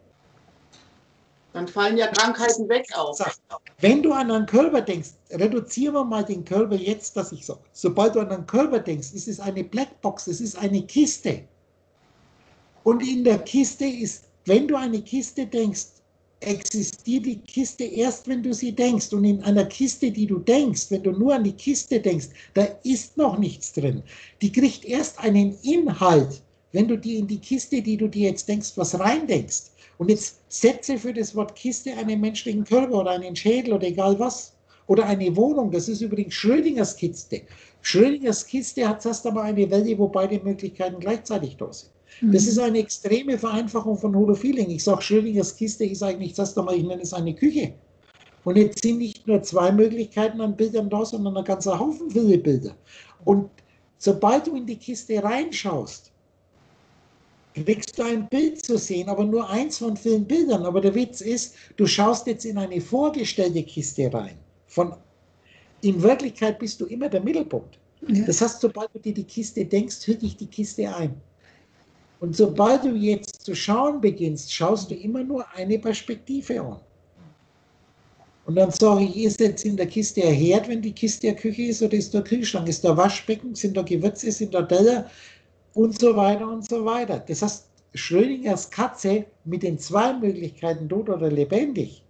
Dann fallen ja Krankheiten weg auch. Wenn du an einen Körper denkst, reduzieren wir mal den Körper jetzt, dass ich sage, sobald du an einen Körper denkst, ist es eine Blackbox, es ist eine Kiste. Und in der Kiste ist, wenn du an eine Kiste denkst, existiert die Kiste erst, wenn du sie denkst. Und in einer Kiste, die du denkst, wenn du nur an die Kiste denkst, da ist noch nichts drin. Die kriegt erst einen Inhalt, wenn du dir in die Kiste, die du dir jetzt denkst, was reindenkst. Und jetzt setze für das Wort Kiste einen menschlichen Körper oder einen Schädel oder egal was. Oder eine Wohnung, das ist übrigens Schrödingers Kiste. Schrödingers Kiste hat zuerst einmal eine Welt, wo beide Möglichkeiten gleichzeitig da sind. Das ist eine extreme Vereinfachung von Holofeeling. Ich sage, Schrödingers Kiste ist eigentlich zuerst einmal, ich nenne es eine Küche. Und jetzt sind nicht nur zwei Möglichkeiten an Bildern da, sondern ein ganzer Haufen viele Bilder. Und sobald du in die Kiste reinschaust, kriegst du ein Bild zu sehen, aber nur eins von vielen Bildern. Aber der Witz ist, du schaust jetzt in eine vorgestellte Kiste rein. In Wirklichkeit bist du immer der Mittelpunkt. Ja. Das heißt, sobald du dir die Kiste denkst, hüllt dich die Kiste ein. Und sobald du jetzt zu schauen beginnst, schaust du immer nur eine Perspektive an. Und dann sage ich, ist jetzt in der Kiste ein Herd, wenn die Kiste eine Küche ist, oder ist da ein Kühlschrank? Ist da ein Waschbecken, sind da Gewürze, sind da Teller? Und so weiter und so weiter. Das heißt, Schrödingers Katze mit den zwei Möglichkeiten, tot oder lebendig.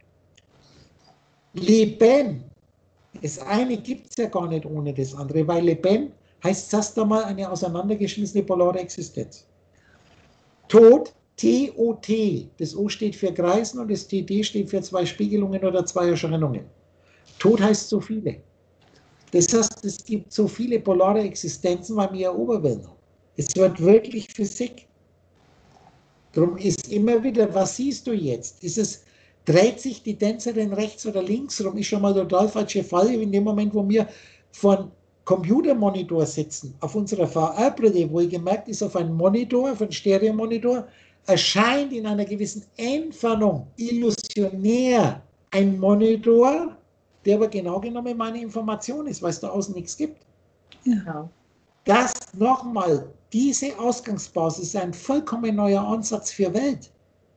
Leben, das eine gibt es ja gar nicht ohne das andere, weil Leben heißt erst einmal eine auseinandergeschmissene polare Existenz. Tod, T-O-T, das O steht für Kreisen und das T-D steht für zwei Spiegelungen oder zwei Erscheinungen. Tod heißt so viele. Das heißt, es gibt so viele polare Existenzen, weil wir erobern. Es wird wirklich Physik. Darum ist immer wieder, was siehst du jetzt? Dreht sich die Tänzerin rechts oder links? Darum ist schon mal total falsche Fall. In dem Moment, wo wir vor Computermonitor sitzen, auf unserer VR-Brille, wo ich gemerkt ist, auf einen Monitor, auf einen Stereomonitor, erscheint in einer gewissen Entfernung illusionär ein Monitor, der aber genau genommen meine Information ist, weil es da außen nichts gibt. Ja. Das nochmal, diese Ausgangsbasis ist ein vollkommen neuer Ansatz für Welt,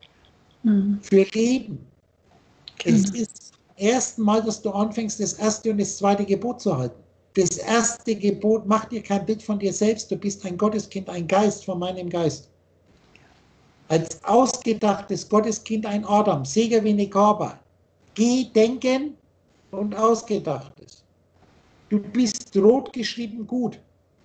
für Leben. Es ist ersten Mal, dass du anfängst, das erste und das zweite Gebot zu halten. Das erste Gebot, mach dir kein Bild von dir selbst, du bist ein Gotteskind, ein Geist von meinem Geist. Als ausgedachtes Gotteskind ein Adam, Seger wie Nekaba. Geh denken und Ausgedachtes. Du bist rot geschrieben gut.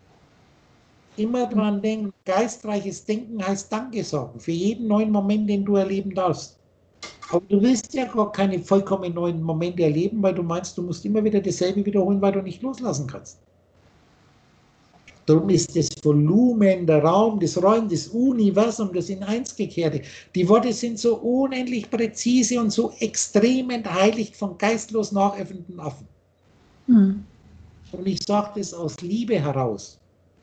Immer dran denken, geistreiches Denken heißt Danke sagen für jeden neuen Moment, den du erleben darfst. Aber du willst ja gar keine vollkommen neuen Momente erleben, weil du meinst, du musst immer wieder dasselbe wiederholen, weil du nicht loslassen kannst. Darum ist das Volumen, der Raum, das Räumen, das Universum, das in eins gekehrte. Die Worte sind so unendlich präzise und so extrem entheiligt von geistlos nachäffenden Affen. Und ich sage das aus Liebe heraus.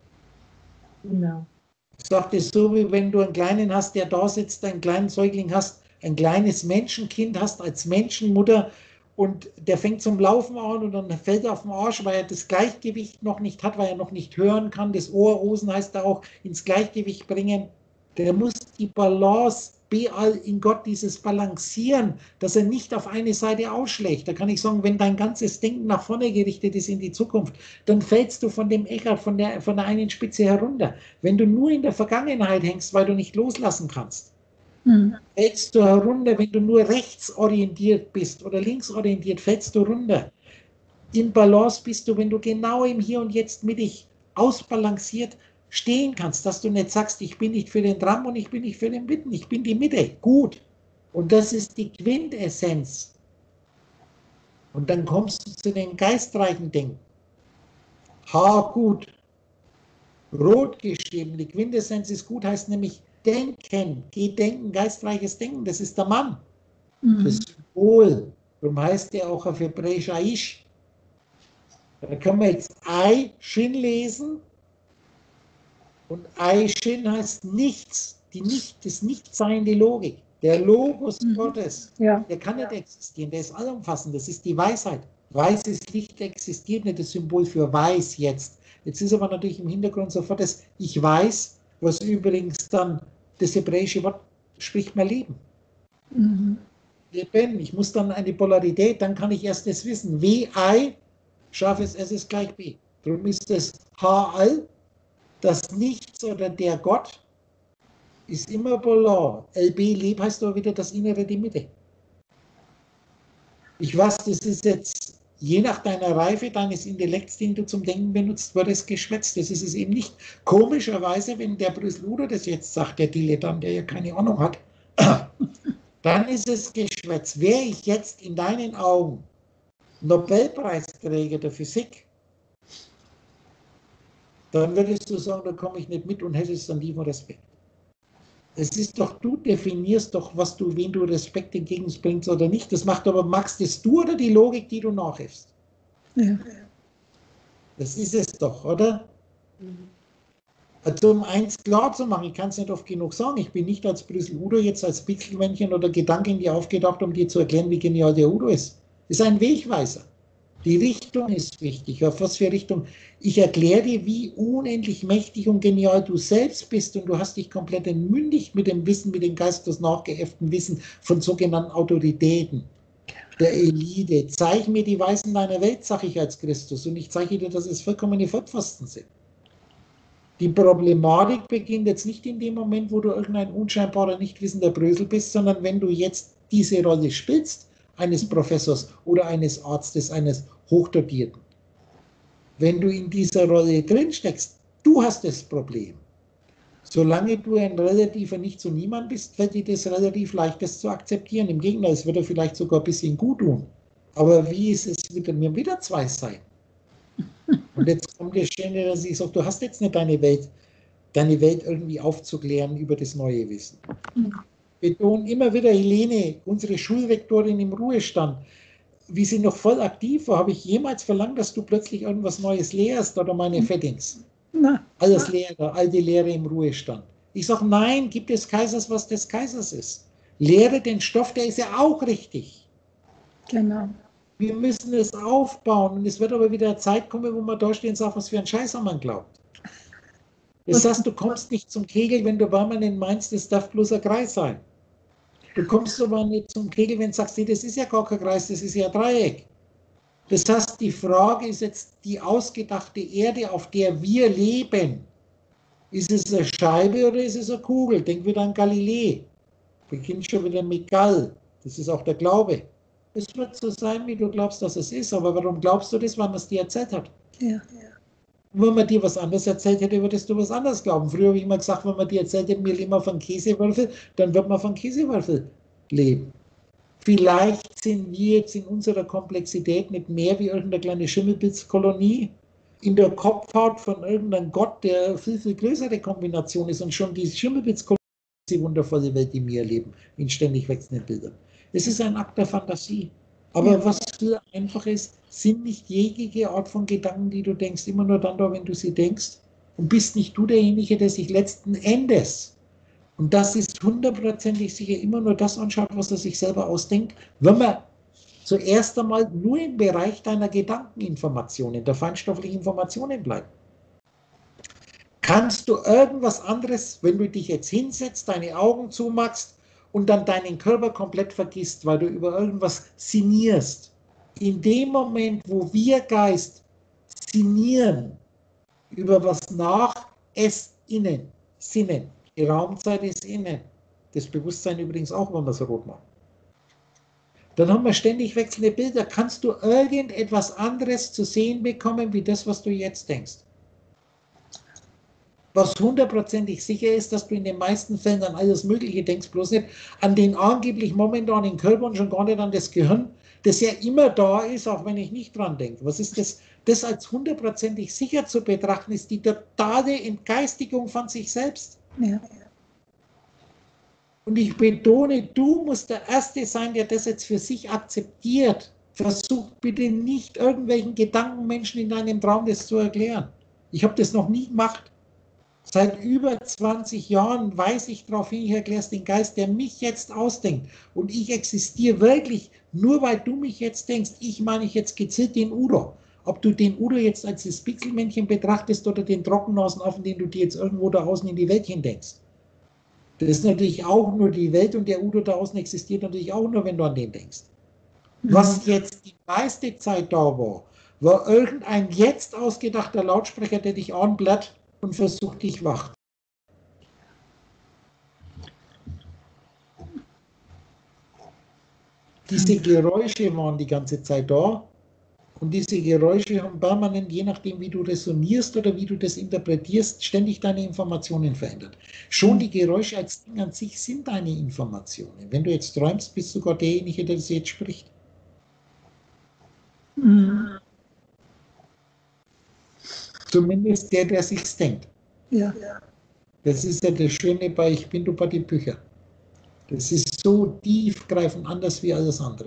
Genau. Ich sage das so, wie wenn du einen Kleinen hast, der da sitzt, einen kleinen Säugling hast, ein kleines Menschenkind hast als Menschenmutter und der fängt zum Laufen an und dann fällt er auf den Arsch, weil er das Gleichgewicht noch nicht hat, weil er noch nicht hören kann. Das Ohrhosen heißt da auch ins Gleichgewicht bringen. Der muss die Balance, Beal in Gott, dieses Balancieren, dass er nicht auf eine Seite ausschlägt. Da kann ich sagen, wenn dein ganzes Denken nach vorne gerichtet ist in die Zukunft, dann fällst du von dem Eckart, von der einen Spitze herunter. Wenn du nur in der Vergangenheit hängst, weil du nicht loslassen kannst, fällst du herunter. Wenn du nur rechtsorientiert bist oder linksorientiert, fällst du runter. Im Balance bist du, wenn du genau im Hier und Jetzt mittig ausbalanciert stehen kannst, dass du nicht sagst, ich bin nicht für den Tram und ich bin nicht für den Mitten, ich bin die Mitte, gut. Und das ist die Quintessenz. Und dann kommst du zu den geistreichen Dingen. H gut, rot geschrieben, die Quintessenz ist gut, heißt nämlich Gedenken, geistreiches Denken, das ist der Mann. Mhm. Das Symbol. Darum heißt der auch auf Hebräisch Aish. Da können wir jetzt Ai-Shin lesen. Und Ai-Shin heißt nichts. Das Nichtseiende Logik. Der Logos Gottes. Ja. Der kann nicht existieren. Der ist allumfassend. Das ist die Weisheit. Weißes Licht existiert nicht. Das Symbol für weiß jetzt. Jetzt ist aber natürlich im Hintergrund sofort das Ich weiß, was übrigens dann das hebräische Wort spricht mal Leben. Mhm. Leben. Ich muss dann eine Polarität, dann kann ich erst das wissen. W-I, scharfes S ist gleich B. Darum ist das H-All, das Nichts oder der Gott, ist immer polar. LB, Leb heißt aber wieder das Innere, die Mitte. Ich weiß, das ist jetzt, je nach deiner Reife, deines Intellekts, den du zum Denken benutzt, wird es geschwätzt. Das ist es eben nicht. Komischerweise, wenn der Brüsseluder das jetzt sagt, der Dilettant, der ja keine Ahnung hat, dann ist es Geschwätz. Wäre ich jetzt in deinen Augen Nobelpreisträger der Physik, dann würdest du sagen, da komme ich nicht mit und hättest dann lieber Respekt. Es ist doch, du definierst doch, wen du Respekt entgegenbringst oder nicht. Das macht aber, magst es du oder die Logik, die du nachhilfst? Ja. Das ist es doch, oder? Also um eins klar zu machen, ich kann es nicht oft genug sagen, ich bin nicht als Brüssel-Udo jetzt als Pixelmännchen oder Gedanke in dir aufgedacht, um dir zu erklären, wie genial der Udo ist. Das ist ein Wegweiser. Die Richtung ist wichtig. Auf was für Richtung? Ich erkläre dir, wie unendlich mächtig und genial du selbst bist und du hast dich komplett entmündigt mit dem Wissen, mit dem geistes nachgeäfften Wissen von sogenannten Autoritäten, der Elite. Zeig mir die Weisen deiner Welt, sage ich als Christus, und ich zeige dir, dass es vollkommene Vollpfosten sind. Die Problematik beginnt jetzt nicht in dem Moment, wo du irgendein unscheinbarer, nicht wissender Brösel bist, sondern wenn du jetzt diese Rolle spielst, eines Professors oder eines Arztes, eines Hochdotierten. Wenn du in dieser Rolle drin steckst, du hast das Problem. Solange du ein relativer Nicht zu niemand bist, fällt dir das relativ leicht, das zu akzeptieren. Im Gegenteil, es würde vielleicht sogar ein bisschen gut tun. Aber wie ist es mit mir wieder zwei sein? Und jetzt kommt der Schöne, dass ich sage, du hast jetzt nicht deine Welt irgendwie aufzuklären über das neue Wissen. Betonen immer wieder, Helene, unsere Schulrektorin im Ruhestand, wie sie noch voll aktiv war, habe ich jemals verlangt, dass du plötzlich irgendwas Neues lehrst oder meine Fettings? Alles Lehrer, alte Lehrer im Ruhestand. Ich sage, nein, gib des Kaisers, was des Kaisers ist. Lehre den Stoff, der ist ja auch richtig. Genau. Wir müssen es aufbauen und es wird aber wieder eine Zeit kommen, wo man da stehen und sagt, was für ein Scheiß man glaubt. Das heißt, du kommst nicht zum Kegel, wenn du permanent meinst, das darf bloß ein Kreis sein. Du kommst aber nicht zum Kegel, wenn du sagst, nee, das ist ja gar kein Kreis, das ist ja ein Dreieck. Das heißt, die Frage ist jetzt die ausgedachte Erde, auf der wir leben. Ist es eine Scheibe oder ist es eine Kugel? Denk wieder an Galilei. Beginnt schon wieder mit Gall. Das ist auch der Glaube. Es wird so sein, wie du glaubst, dass es ist. Aber warum glaubst du das? Weil man es dir erzählt hat. Ja. Und wenn man dir was anderes erzählt hätte, würdest du was anderes glauben. Früher habe ich immer gesagt, wenn man dir erzählt hätte, wir leben auf einem Käsewürfel, dann wird man von Käsewürfel leben. Vielleicht sind wir jetzt in unserer Komplexität nicht mehr wie irgendeine kleine Schimmelpilzkolonie in der Kopfhaut von irgendeinem Gott, der viel, viel größere Kombination ist. Und schon die Schimmelpilzkolonie ist die wundervolle Welt, die wir erleben, in ständig wechselnden Bildern. Es ist ein Akt der Fantasie. Aber was viel einfach ist, sind nicht jegliche Art von Gedanken, die du denkst, immer nur dann da, wenn du sie denkst. Und bist nicht du derjenige, der sich letzten Endes, und das ist hundertprozentig sicher, immer nur das anschaut, was er sich selber ausdenkt, wenn man zuerst einmal nur im Bereich deiner Gedankeninformationen, der feinstofflichen Informationen bleibt. Kannst du irgendwas anderes, wenn du dich jetzt hinsetzt, deine Augen zumachst und dann deinen Körper komplett vergisst, weil du über irgendwas sinnierst. In dem Moment, wo wir Geist sinnieren, über was nach, es innen, sinnen. Die Raumzeit ist innen. Das Bewusstsein übrigens auch, wenn man es rot macht. Dann haben wir ständig wechselnde Bilder. Kannst du irgendetwas anderes zu sehen bekommen, wie das, was du jetzt denkst? Was hundertprozentig sicher ist, dass du in den meisten Fällen an alles Mögliche denkst, bloß nicht an den angeblich momentanen Körper und schon gar nicht an das Gehirn, das ja immer da ist, auch wenn ich nicht dran denke. Was ist das? Das als hundertprozentig sicher zu betrachten, ist die totale Entgeistigung von sich selbst. Ja. Und ich betone, du musst der Erste sein, der das jetzt für sich akzeptiert. Versuch bitte nicht irgendwelchen Gedankenmenschen in deinem Traum das zu erklären. Ich habe das noch nie gemacht. Seit über 20 Jahren weise ich darauf hin, ich erkläre es den Geist, der mich jetzt ausdenkt. Und ich existiere wirklich, nur weil du mich jetzt denkst. Ich meine ich jetzt gezielt den Udo. Ob du den Udo jetzt als das Pixelmännchen betrachtest oder den Trockennasenaffen, den du dir jetzt irgendwo da außen in die Welt hindenkst. Das ist natürlich auch nur die Welt und der Udo da außen existiert natürlich auch nur, wenn du an den denkst. Was jetzt die meiste Zeit da war irgendein jetzt ausgedachter Lautsprecher, der dich anblättert und versucht, dich wach. Diese Geräusche waren die ganze Zeit da und diese Geräusche haben permanent, je nachdem wie du resonierst oder wie du das interpretierst, ständig deine Informationen verändert. Schon die Geräusche als Ding an sich sind deine Informationen. Wenn du jetzt träumst, bist du sogar derjenige, der das jetzt spricht. Zumindest der, der sich's denkt. Ja. Das ist ja das Schöne bei Ich bin, du bei die Bücher. Das ist so tiefgreifend anders wie alles andere.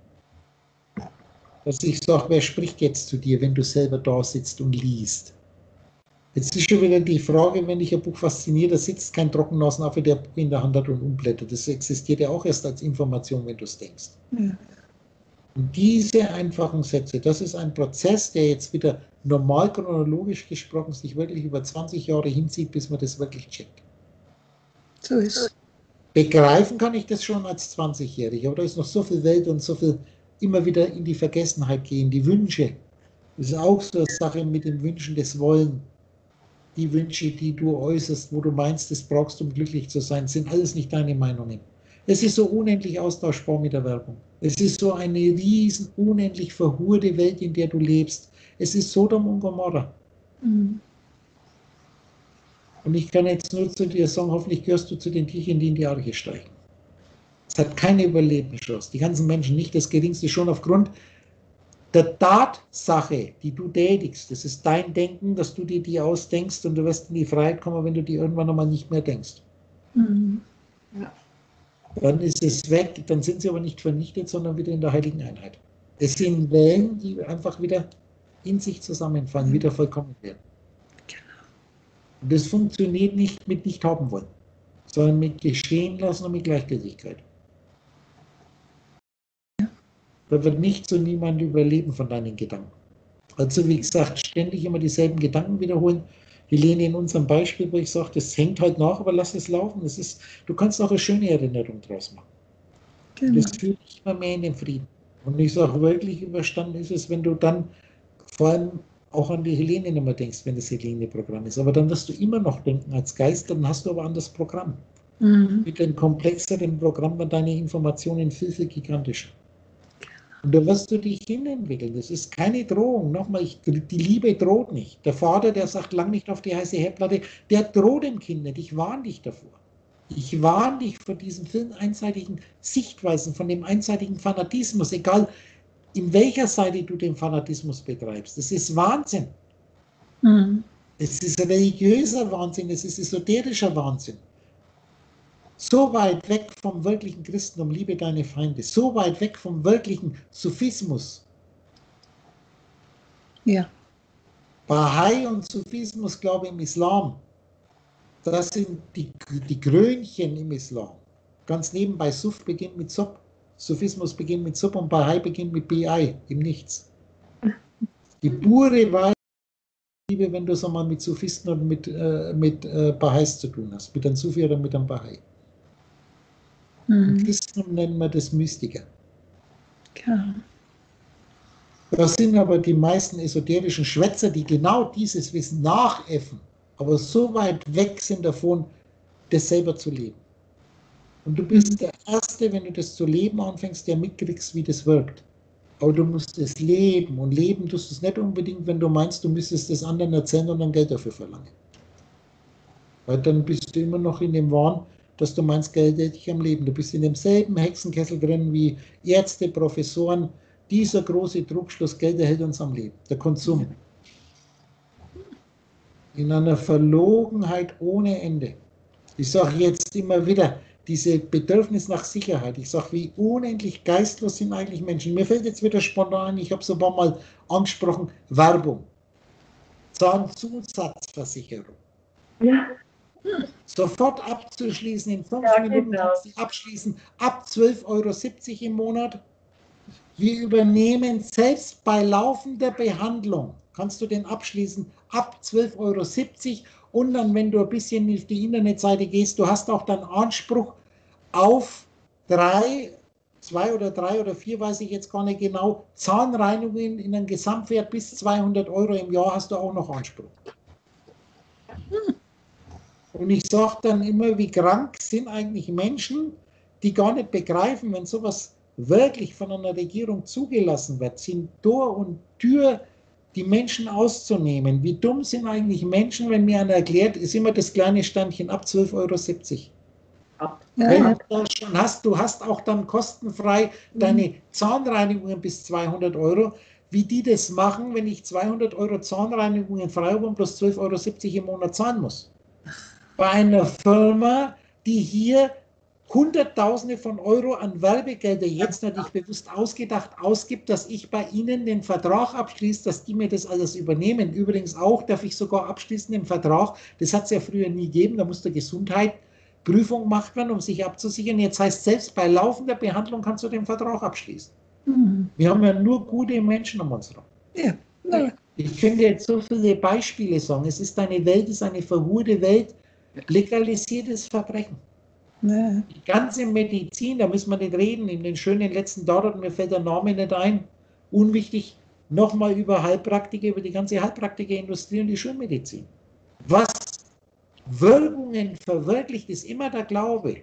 Dass ich sage, wer spricht jetzt zu dir, wenn du selber da sitzt und liest? Jetzt ist schon wieder die Frage, wenn dich ein Buch fasziniert, da sitzt kein Trockennasenaffe, der ein Buch in der Hand hat und umblättert. Das existiert ja auch erst als Information, wenn du es denkst. Ja. Und diese einfachen Sätze, das ist ein Prozess, der jetzt wieder normal chronologisch gesprochen sich wirklich über 20 Jahre hinzieht, bis man das wirklich checkt. So ist es. Begreifen kann ich das schon als 20-Jähriger, aber da ist noch so viel Welt und so viel immer wieder in die Vergessenheit gehen. Die Wünsche, das ist auch so eine Sache mit den Wünschen des Wollen. Die Wünsche, die du äußerst, wo du meinst, das brauchst du, um glücklich zu sein, sind alles nicht deine Meinungen. Es ist so unendlich austauschbar mit der Werbung. Es ist so eine riesen, unendlich verhurte Welt, in der du lebst. Es ist Sodom und Gomorra. Mhm. Und ich kann jetzt nur zu dir sagen, hoffentlich gehörst du zu den Tierchen, die in die Arche steigen. Es hat keine Überlebenschance. Die ganzen Menschen nicht das Geringste, schon aufgrund der Tatsache, die du tätigst. Das ist dein Denken, dass du dir die ausdenkst und du wirst in die Freiheit kommen, wenn du die irgendwann einmal nicht mehr denkst. Mhm. Ja. Dann ist es weg, dann sind sie aber nicht vernichtet, sondern wieder in der heiligen Einheit. Es sind Wellen, die einfach wieder in sich zusammenfallen, wieder vollkommen werden. Und das funktioniert nicht mit nicht haben wollen, sondern mit geschehen lassen und mit Gleichgültigkeit. Da wird nichts und niemand überleben von deinen Gedanken. Also wie gesagt, ständig immer dieselben Gedanken wiederholen. Helene, in unserem Beispiel, wo ich sage, das hängt halt nach, aber lass es laufen. Das ist, du kannst auch eine schöne Erinnerung draus machen. Genau. Das führt dich immer mehr in den Frieden. Und ich sage, wirklich überstanden ist es, wenn du dann vor allem auch an die Helene nicht mehr denkst, wenn das Helene-Programm ist. Aber dann wirst du immer noch denken als Geist, dann hast du aber ein anderes Programm. Mhm. Mit einem komplexeren Programm werden deine Informationen viel, viel gigantischer. Und da wirst du dich hinentwickeln. Das ist keine Drohung. Nochmal, die Liebe droht nicht. Der Vater, der sagt, lang nicht auf die heiße Herdplatte, der droht dem Kind nicht. Ich warne dich davor. Ich warne dich vor diesen vielen einseitigen Sichtweisen, von dem einseitigen Fanatismus, egal in welcher Seite du den Fanatismus betreibst. Das ist Wahnsinn. Mhm. Es ist religiöser Wahnsinn, es ist esoterischer Wahnsinn. So weit weg vom wirklichen Christentum, liebe deine Feinde, so weit weg vom wirklichen Sufismus. Ja. Bahai und Sufismus, glaube ich, im Islam, das sind die Krönchen im Islam. Ganz nebenbei, Suf beginnt mit Sub, Sufismus beginnt mit Sub und Bahai beginnt mit BI, im Nichts. Die pure Weise, Liebe, wenn du es einmal mit Sufisten und mit Bahais zu tun hast, mit einem Sufi oder mit einem Bahai. Im Christentum nennen wir das Mystiker. Genau. Das sind aber die meisten esoterischen Schwätzer, die genau dieses Wissen nachäffen, aber so weit weg sind davon, das selber zu leben. Und du bist der Erste, wenn du das zu leben anfängst, der mitkriegst, wie das wirkt. Aber du musst es leben. Und leben tust du es nicht unbedingt, wenn du meinst, du müsstest es anderen erzählen und dann Geld dafür verlangen. Weil dann bist du immer noch in dem Wahn, dass du meinst, Geld hält dich am Leben. Du bist in demselben Hexenkessel drin wie Ärzte, Professoren. Dieser große Trugschluss, Geld erhält uns am Leben. Der Konsum. In einer Verlogenheit ohne Ende. Ich sage jetzt immer wieder, diese Bedürfnis nach Sicherheit. Ich sage, wie unendlich geistlos sind eigentlich Menschen. Mir fällt jetzt wieder spontan ein, ich habe es ein paar Mal angesprochen, Werbung. Zahnzusatzversicherung. Ja. Sofort abzuschließen, in 5 Ja, Minuten genau. kannst du abschließen, ab 12,70 € im Monat. Wir übernehmen selbst bei laufender Behandlung, kannst du den abschließen, ab 12,70 € und dann, wenn du ein bisschen auf die Internetseite gehst, du hast auch dann Anspruch auf 2 oder 3 oder 4, weiß ich jetzt gar nicht genau, Zahnreinigungen in einem Gesamtwert bis 200 € im Jahr hast du auch noch Anspruch. Und ich sage dann immer, wie krank sind eigentlich Menschen, die gar nicht begreifen, wenn sowas wirklich von einer Regierung zugelassen wird, sind Tor und Tür, die Menschen auszunehmen. Wie dumm sind eigentlich Menschen, wenn mir einer erklärt, ist immer das kleine Standchen ab 12,70 €. Wenn du das schon hast, du hast auch dann kostenfrei deine Zahnreinigungen bis 200 €. Wie die das machen, wenn ich 200 € Zahnreinigungen frei habe und plus 12,70 € im Monat zahlen muss. Bei einer Firma, die hier Hunderttausende von Euro an Werbegelder jetzt natürlich bewusst ausgedacht ausgibt, dass ich bei Ihnen den Vertrag abschließe, dass die mir das alles übernehmen. Übrigens auch darf ich sogar abschließen den Vertrag, das hat es ja früher nie gegeben, da musste Gesundheit Prüfung gemacht werden, um sich abzusichern. Jetzt heißt, selbst bei laufender Behandlung kannst du den Vertrag abschließen. Wir haben ja nur gute Menschen um uns herum. Ja. Ich könnte jetzt so viele Beispiele sagen. Es ist eine Welt, es ist eine verhurte Welt, legalisiertes Verbrechen. Ja. Die ganze Medizin, da müssen wir nicht reden, in den schönen letzten Tagen, mir fällt der Name nicht ein, unwichtig, nochmal über Heilpraktiker, über die ganze Heilpraktikerindustrie und die Schulmedizin. Was Wirkungen verwirklicht, ist immer der Glaube.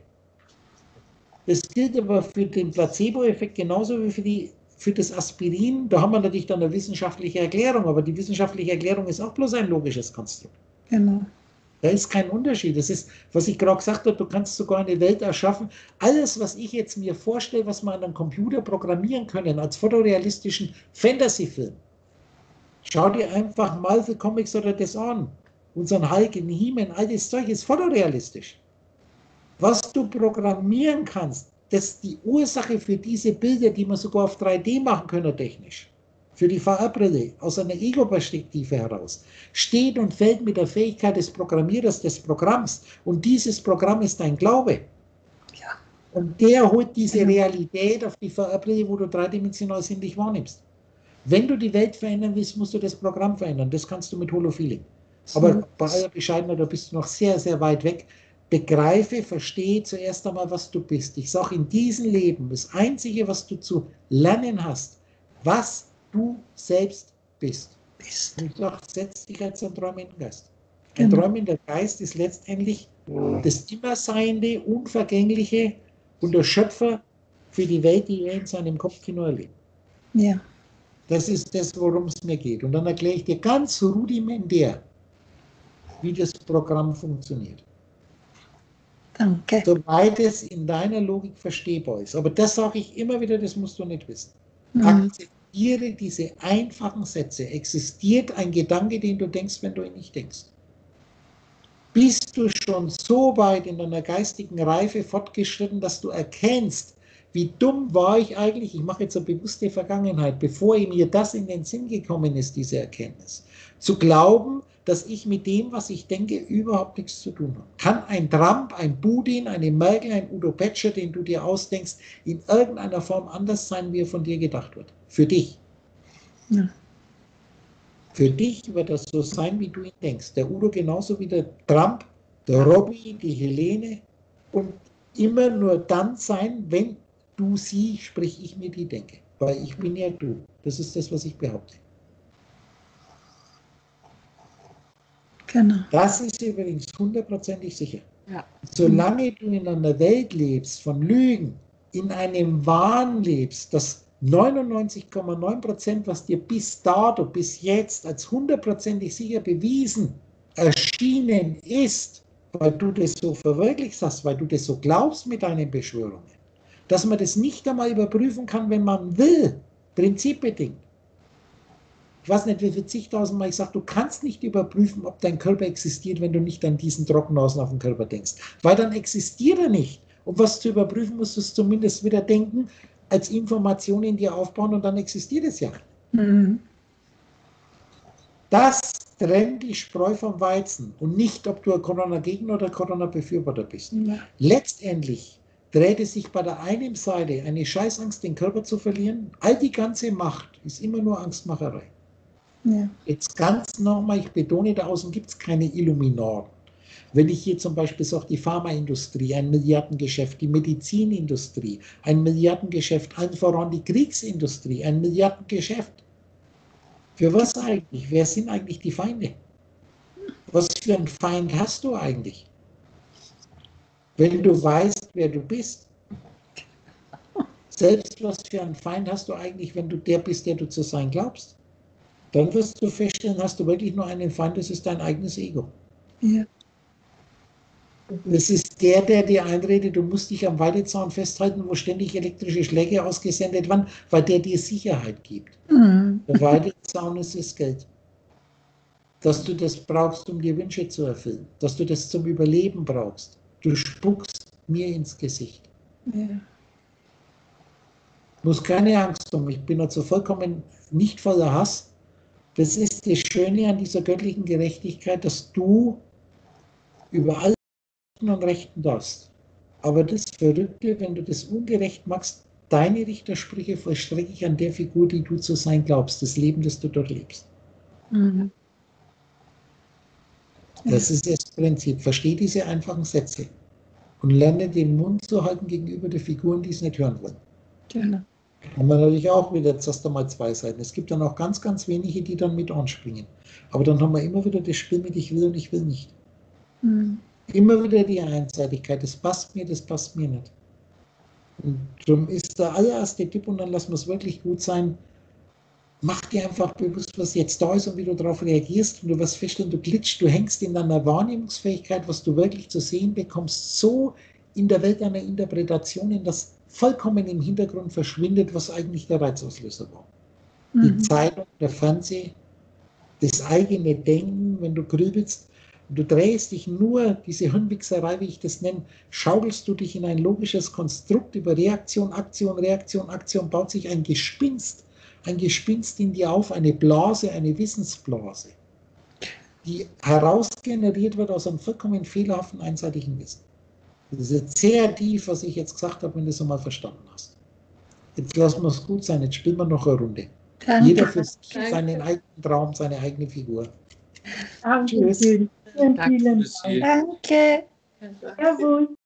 Das gilt aber für den Placebo-Effekt genauso wie für das Aspirin. Da haben wir natürlich dann eine wissenschaftliche Erklärung, aber die wissenschaftliche Erklärung ist auch bloß ein logisches Konstrukt. Genau. Da ist kein Unterschied. Das ist, was ich gerade gesagt habe, du kannst sogar eine Welt erschaffen. Alles, was ich jetzt mir vorstelle, was wir an einem Computer programmieren können, als fotorealistischen Fantasy-Film. Schau dir einfach Marvel Comics oder das an. Unseren Hulk in He-Man, all das Zeug ist fotorealistisch. Was du programmieren kannst, das ist die Ursache für diese Bilder, die man sogar auf 3D machen können technisch. Für die VR-Brille aus einer Ego-Perspektive heraus, steht und fällt mit der Fähigkeit des Programmierers des Programms. Und dieses Programm ist dein Glaube. Ja. Und der holt diese Realität auf die VR-Brille, wo du dreidimensional sinnlich wahrnimmst. Wenn du die Welt verändern willst, musst du das Programm verändern. Das kannst du mit Holofeeling. Aber bei aller Bescheidenheit, da bist du noch sehr, sehr weit weg. Begreife, verstehe zuerst einmal, was du bist. Ich sage, in diesem Leben, das Einzige, was du zu lernen hast, was du selbst bist. Und ich sage, setz dich als ein träumender Geist. Ein träumender Geist ist letztendlich das Immerseiende, Unvergängliche und der Schöpfer für die Welt, die er in seinem Kopfkino erlebt. Ja. Das ist das, worum es mir geht. Und dann erkläre ich dir ganz rudimentär, wie das Programm funktioniert. Danke. Soweit es in deiner Logik verstehbar ist. Aber das sage ich immer wieder, das musst du nicht wissen. Akzeptiere diese einfachen Sätze. Existiert ein Gedanke, den du denkst, wenn du ihn nicht denkst? Bist du schon so weit in deiner geistigen Reife fortgeschritten, dass du erkennst, wie dumm war ich eigentlich? Ich mache jetzt eine bewusste Vergangenheit, bevor mir das in den Sinn gekommen ist, diese Erkenntnis. Zu glauben, dass ich mit dem, was ich denke, überhaupt nichts zu tun habe. Kann ein Trump, ein Putin, eine Merkel, ein Udo Petscher, den du dir ausdenkst, in irgendeiner Form anders sein, wie er von dir gedacht wird? Für dich. Ja. Für dich wird das so sein, wie du ihn denkst. Der Udo genauso wie der Trump, der Robby, die Helene und immer nur dann sein, wenn du sie, sprich ich mir die denke. Weil ich bin ja du. Das ist das, was ich behaupte. Genau. Das ist übrigens hundertprozentig sicher. Ja. Solange du in einer Welt lebst von Lügen, in einem Wahn lebst, dass 99,9%, was dir bis dato, bis jetzt als hundertprozentig sicher bewiesen erschienen ist, weil du das so verwirklicht hast, weil du das so glaubst mit deinen Beschwörungen, dass man das nicht einmal überprüfen kann, wenn man will, prinzipbedingt. Ich weiß nicht, wie viel zigtausendmal ich sage, du kannst nicht überprüfen, ob dein Körper existiert, wenn du nicht an diesen Trockennasen auf den Körper denkst. Weil dann existiert er nicht. Um was zu überprüfen, musst du es zumindest wieder denken, als Information in dir aufbauen und dann existiert es ja. Mhm. Das trennt die Spreu vom Weizen und nicht, ob du ein Corona-Gegner oder Corona-Befürworter bist. Ja. Letztendlich dreht es sich bei der einen Seite eine Scheißangst, den Körper zu verlieren. All die ganze Macht ist immer nur Angstmacherei. Ja. Jetzt ganz nochmal, ich betone, da außen gibt es keine Illuminaten. Wenn ich hier zum Beispiel sage, die Pharmaindustrie, ein Milliardengeschäft, die Medizinindustrie, ein Milliardengeschäft, allen voran die Kriegsindustrie, ein Milliardengeschäft. Für was eigentlich? Wer sind eigentlich die Feinde? Was für einen Feind hast du eigentlich? Wenn du weißt, wer du bist. Selbst was für einen Feind hast du eigentlich, wenn du der bist, der du zu sein glaubst. Dann wirst du feststellen, hast du wirklich nur einen Feind, das ist dein eigenes Ego. Ja. Das ist der dir einredet, du musst dich am Weidezaun festhalten, wo ständig elektrische Schläge ausgesendet werden, weil der dir Sicherheit gibt. Mhm. Der Weidezaun ist das Geld. Dass du das brauchst, um dir Wünsche zu erfüllen. Dass du das zum Überleben brauchst. Du spuckst mir ins Gesicht. Ja. Muss keine Angst haben, ich bin dazu vollkommen nicht voller Hass. Das ist das Schöne an dieser göttlichen Gerechtigkeit, dass du über alle und Rechten darfst. Aber das Verrückte, wenn du das ungerecht machst, deine Richtersprüche vollstrecke ich an der Figur, die du zu sein glaubst, das Leben, das du dort lebst. Mhm. Das ist das Prinzip. Versteh diese einfachen Sätze und lerne den Mund zu halten gegenüber der Figuren, die es nicht hören wollen. Genau. Haben wir natürlich auch wieder, jetzt hast du mal zwei Seiten. Es gibt dann auch ganz, ganz wenige, die dann mit anspringen. Aber dann haben wir immer wieder das Spiel mit ich will und ich will nicht. Mhm. Immer wieder die Einseitigkeit, das passt mir nicht. Und darum ist der allererste Tipp, und dann lassen wir es wirklich gut sein, mach dir einfach bewusst, was jetzt da ist und wie du darauf reagierst. Und du wirst feststellen, du glitscht, du hängst in deiner Wahrnehmungsfähigkeit, was du wirklich zu sehen bekommst, so in der Welt einer Interpretationen, dass vollkommen im Hintergrund verschwindet, was eigentlich der Reizauslöser war. Die Mhm. Zeitung, der Fernseher, das eigene Denken, wenn du grübelst, und du drehst dich nur, diese Hirnwichserei, wie ich das nenne, schaukelst du dich in ein logisches Konstrukt über Reaktion, Aktion, Reaktion, Aktion, baut sich ein Gespinst in dir auf, eine Blase, eine Wissensblase, die herausgeneriert wird aus einem vollkommen fehlerhaften, einseitigen Wissen. Das ist jetzt sehr tief, was ich jetzt gesagt habe, wenn du es einmal verstanden hast. Jetzt lassen wir es gut sein, jetzt spielen wir noch eine Runde. Danke. Jeder für sich, Danke. seinen eigenen Traum, seine eigene Figur. Danke Tschüss. schön. Vielen, Danke. vielen Tschüssi. Dank. Danke. Jawohl.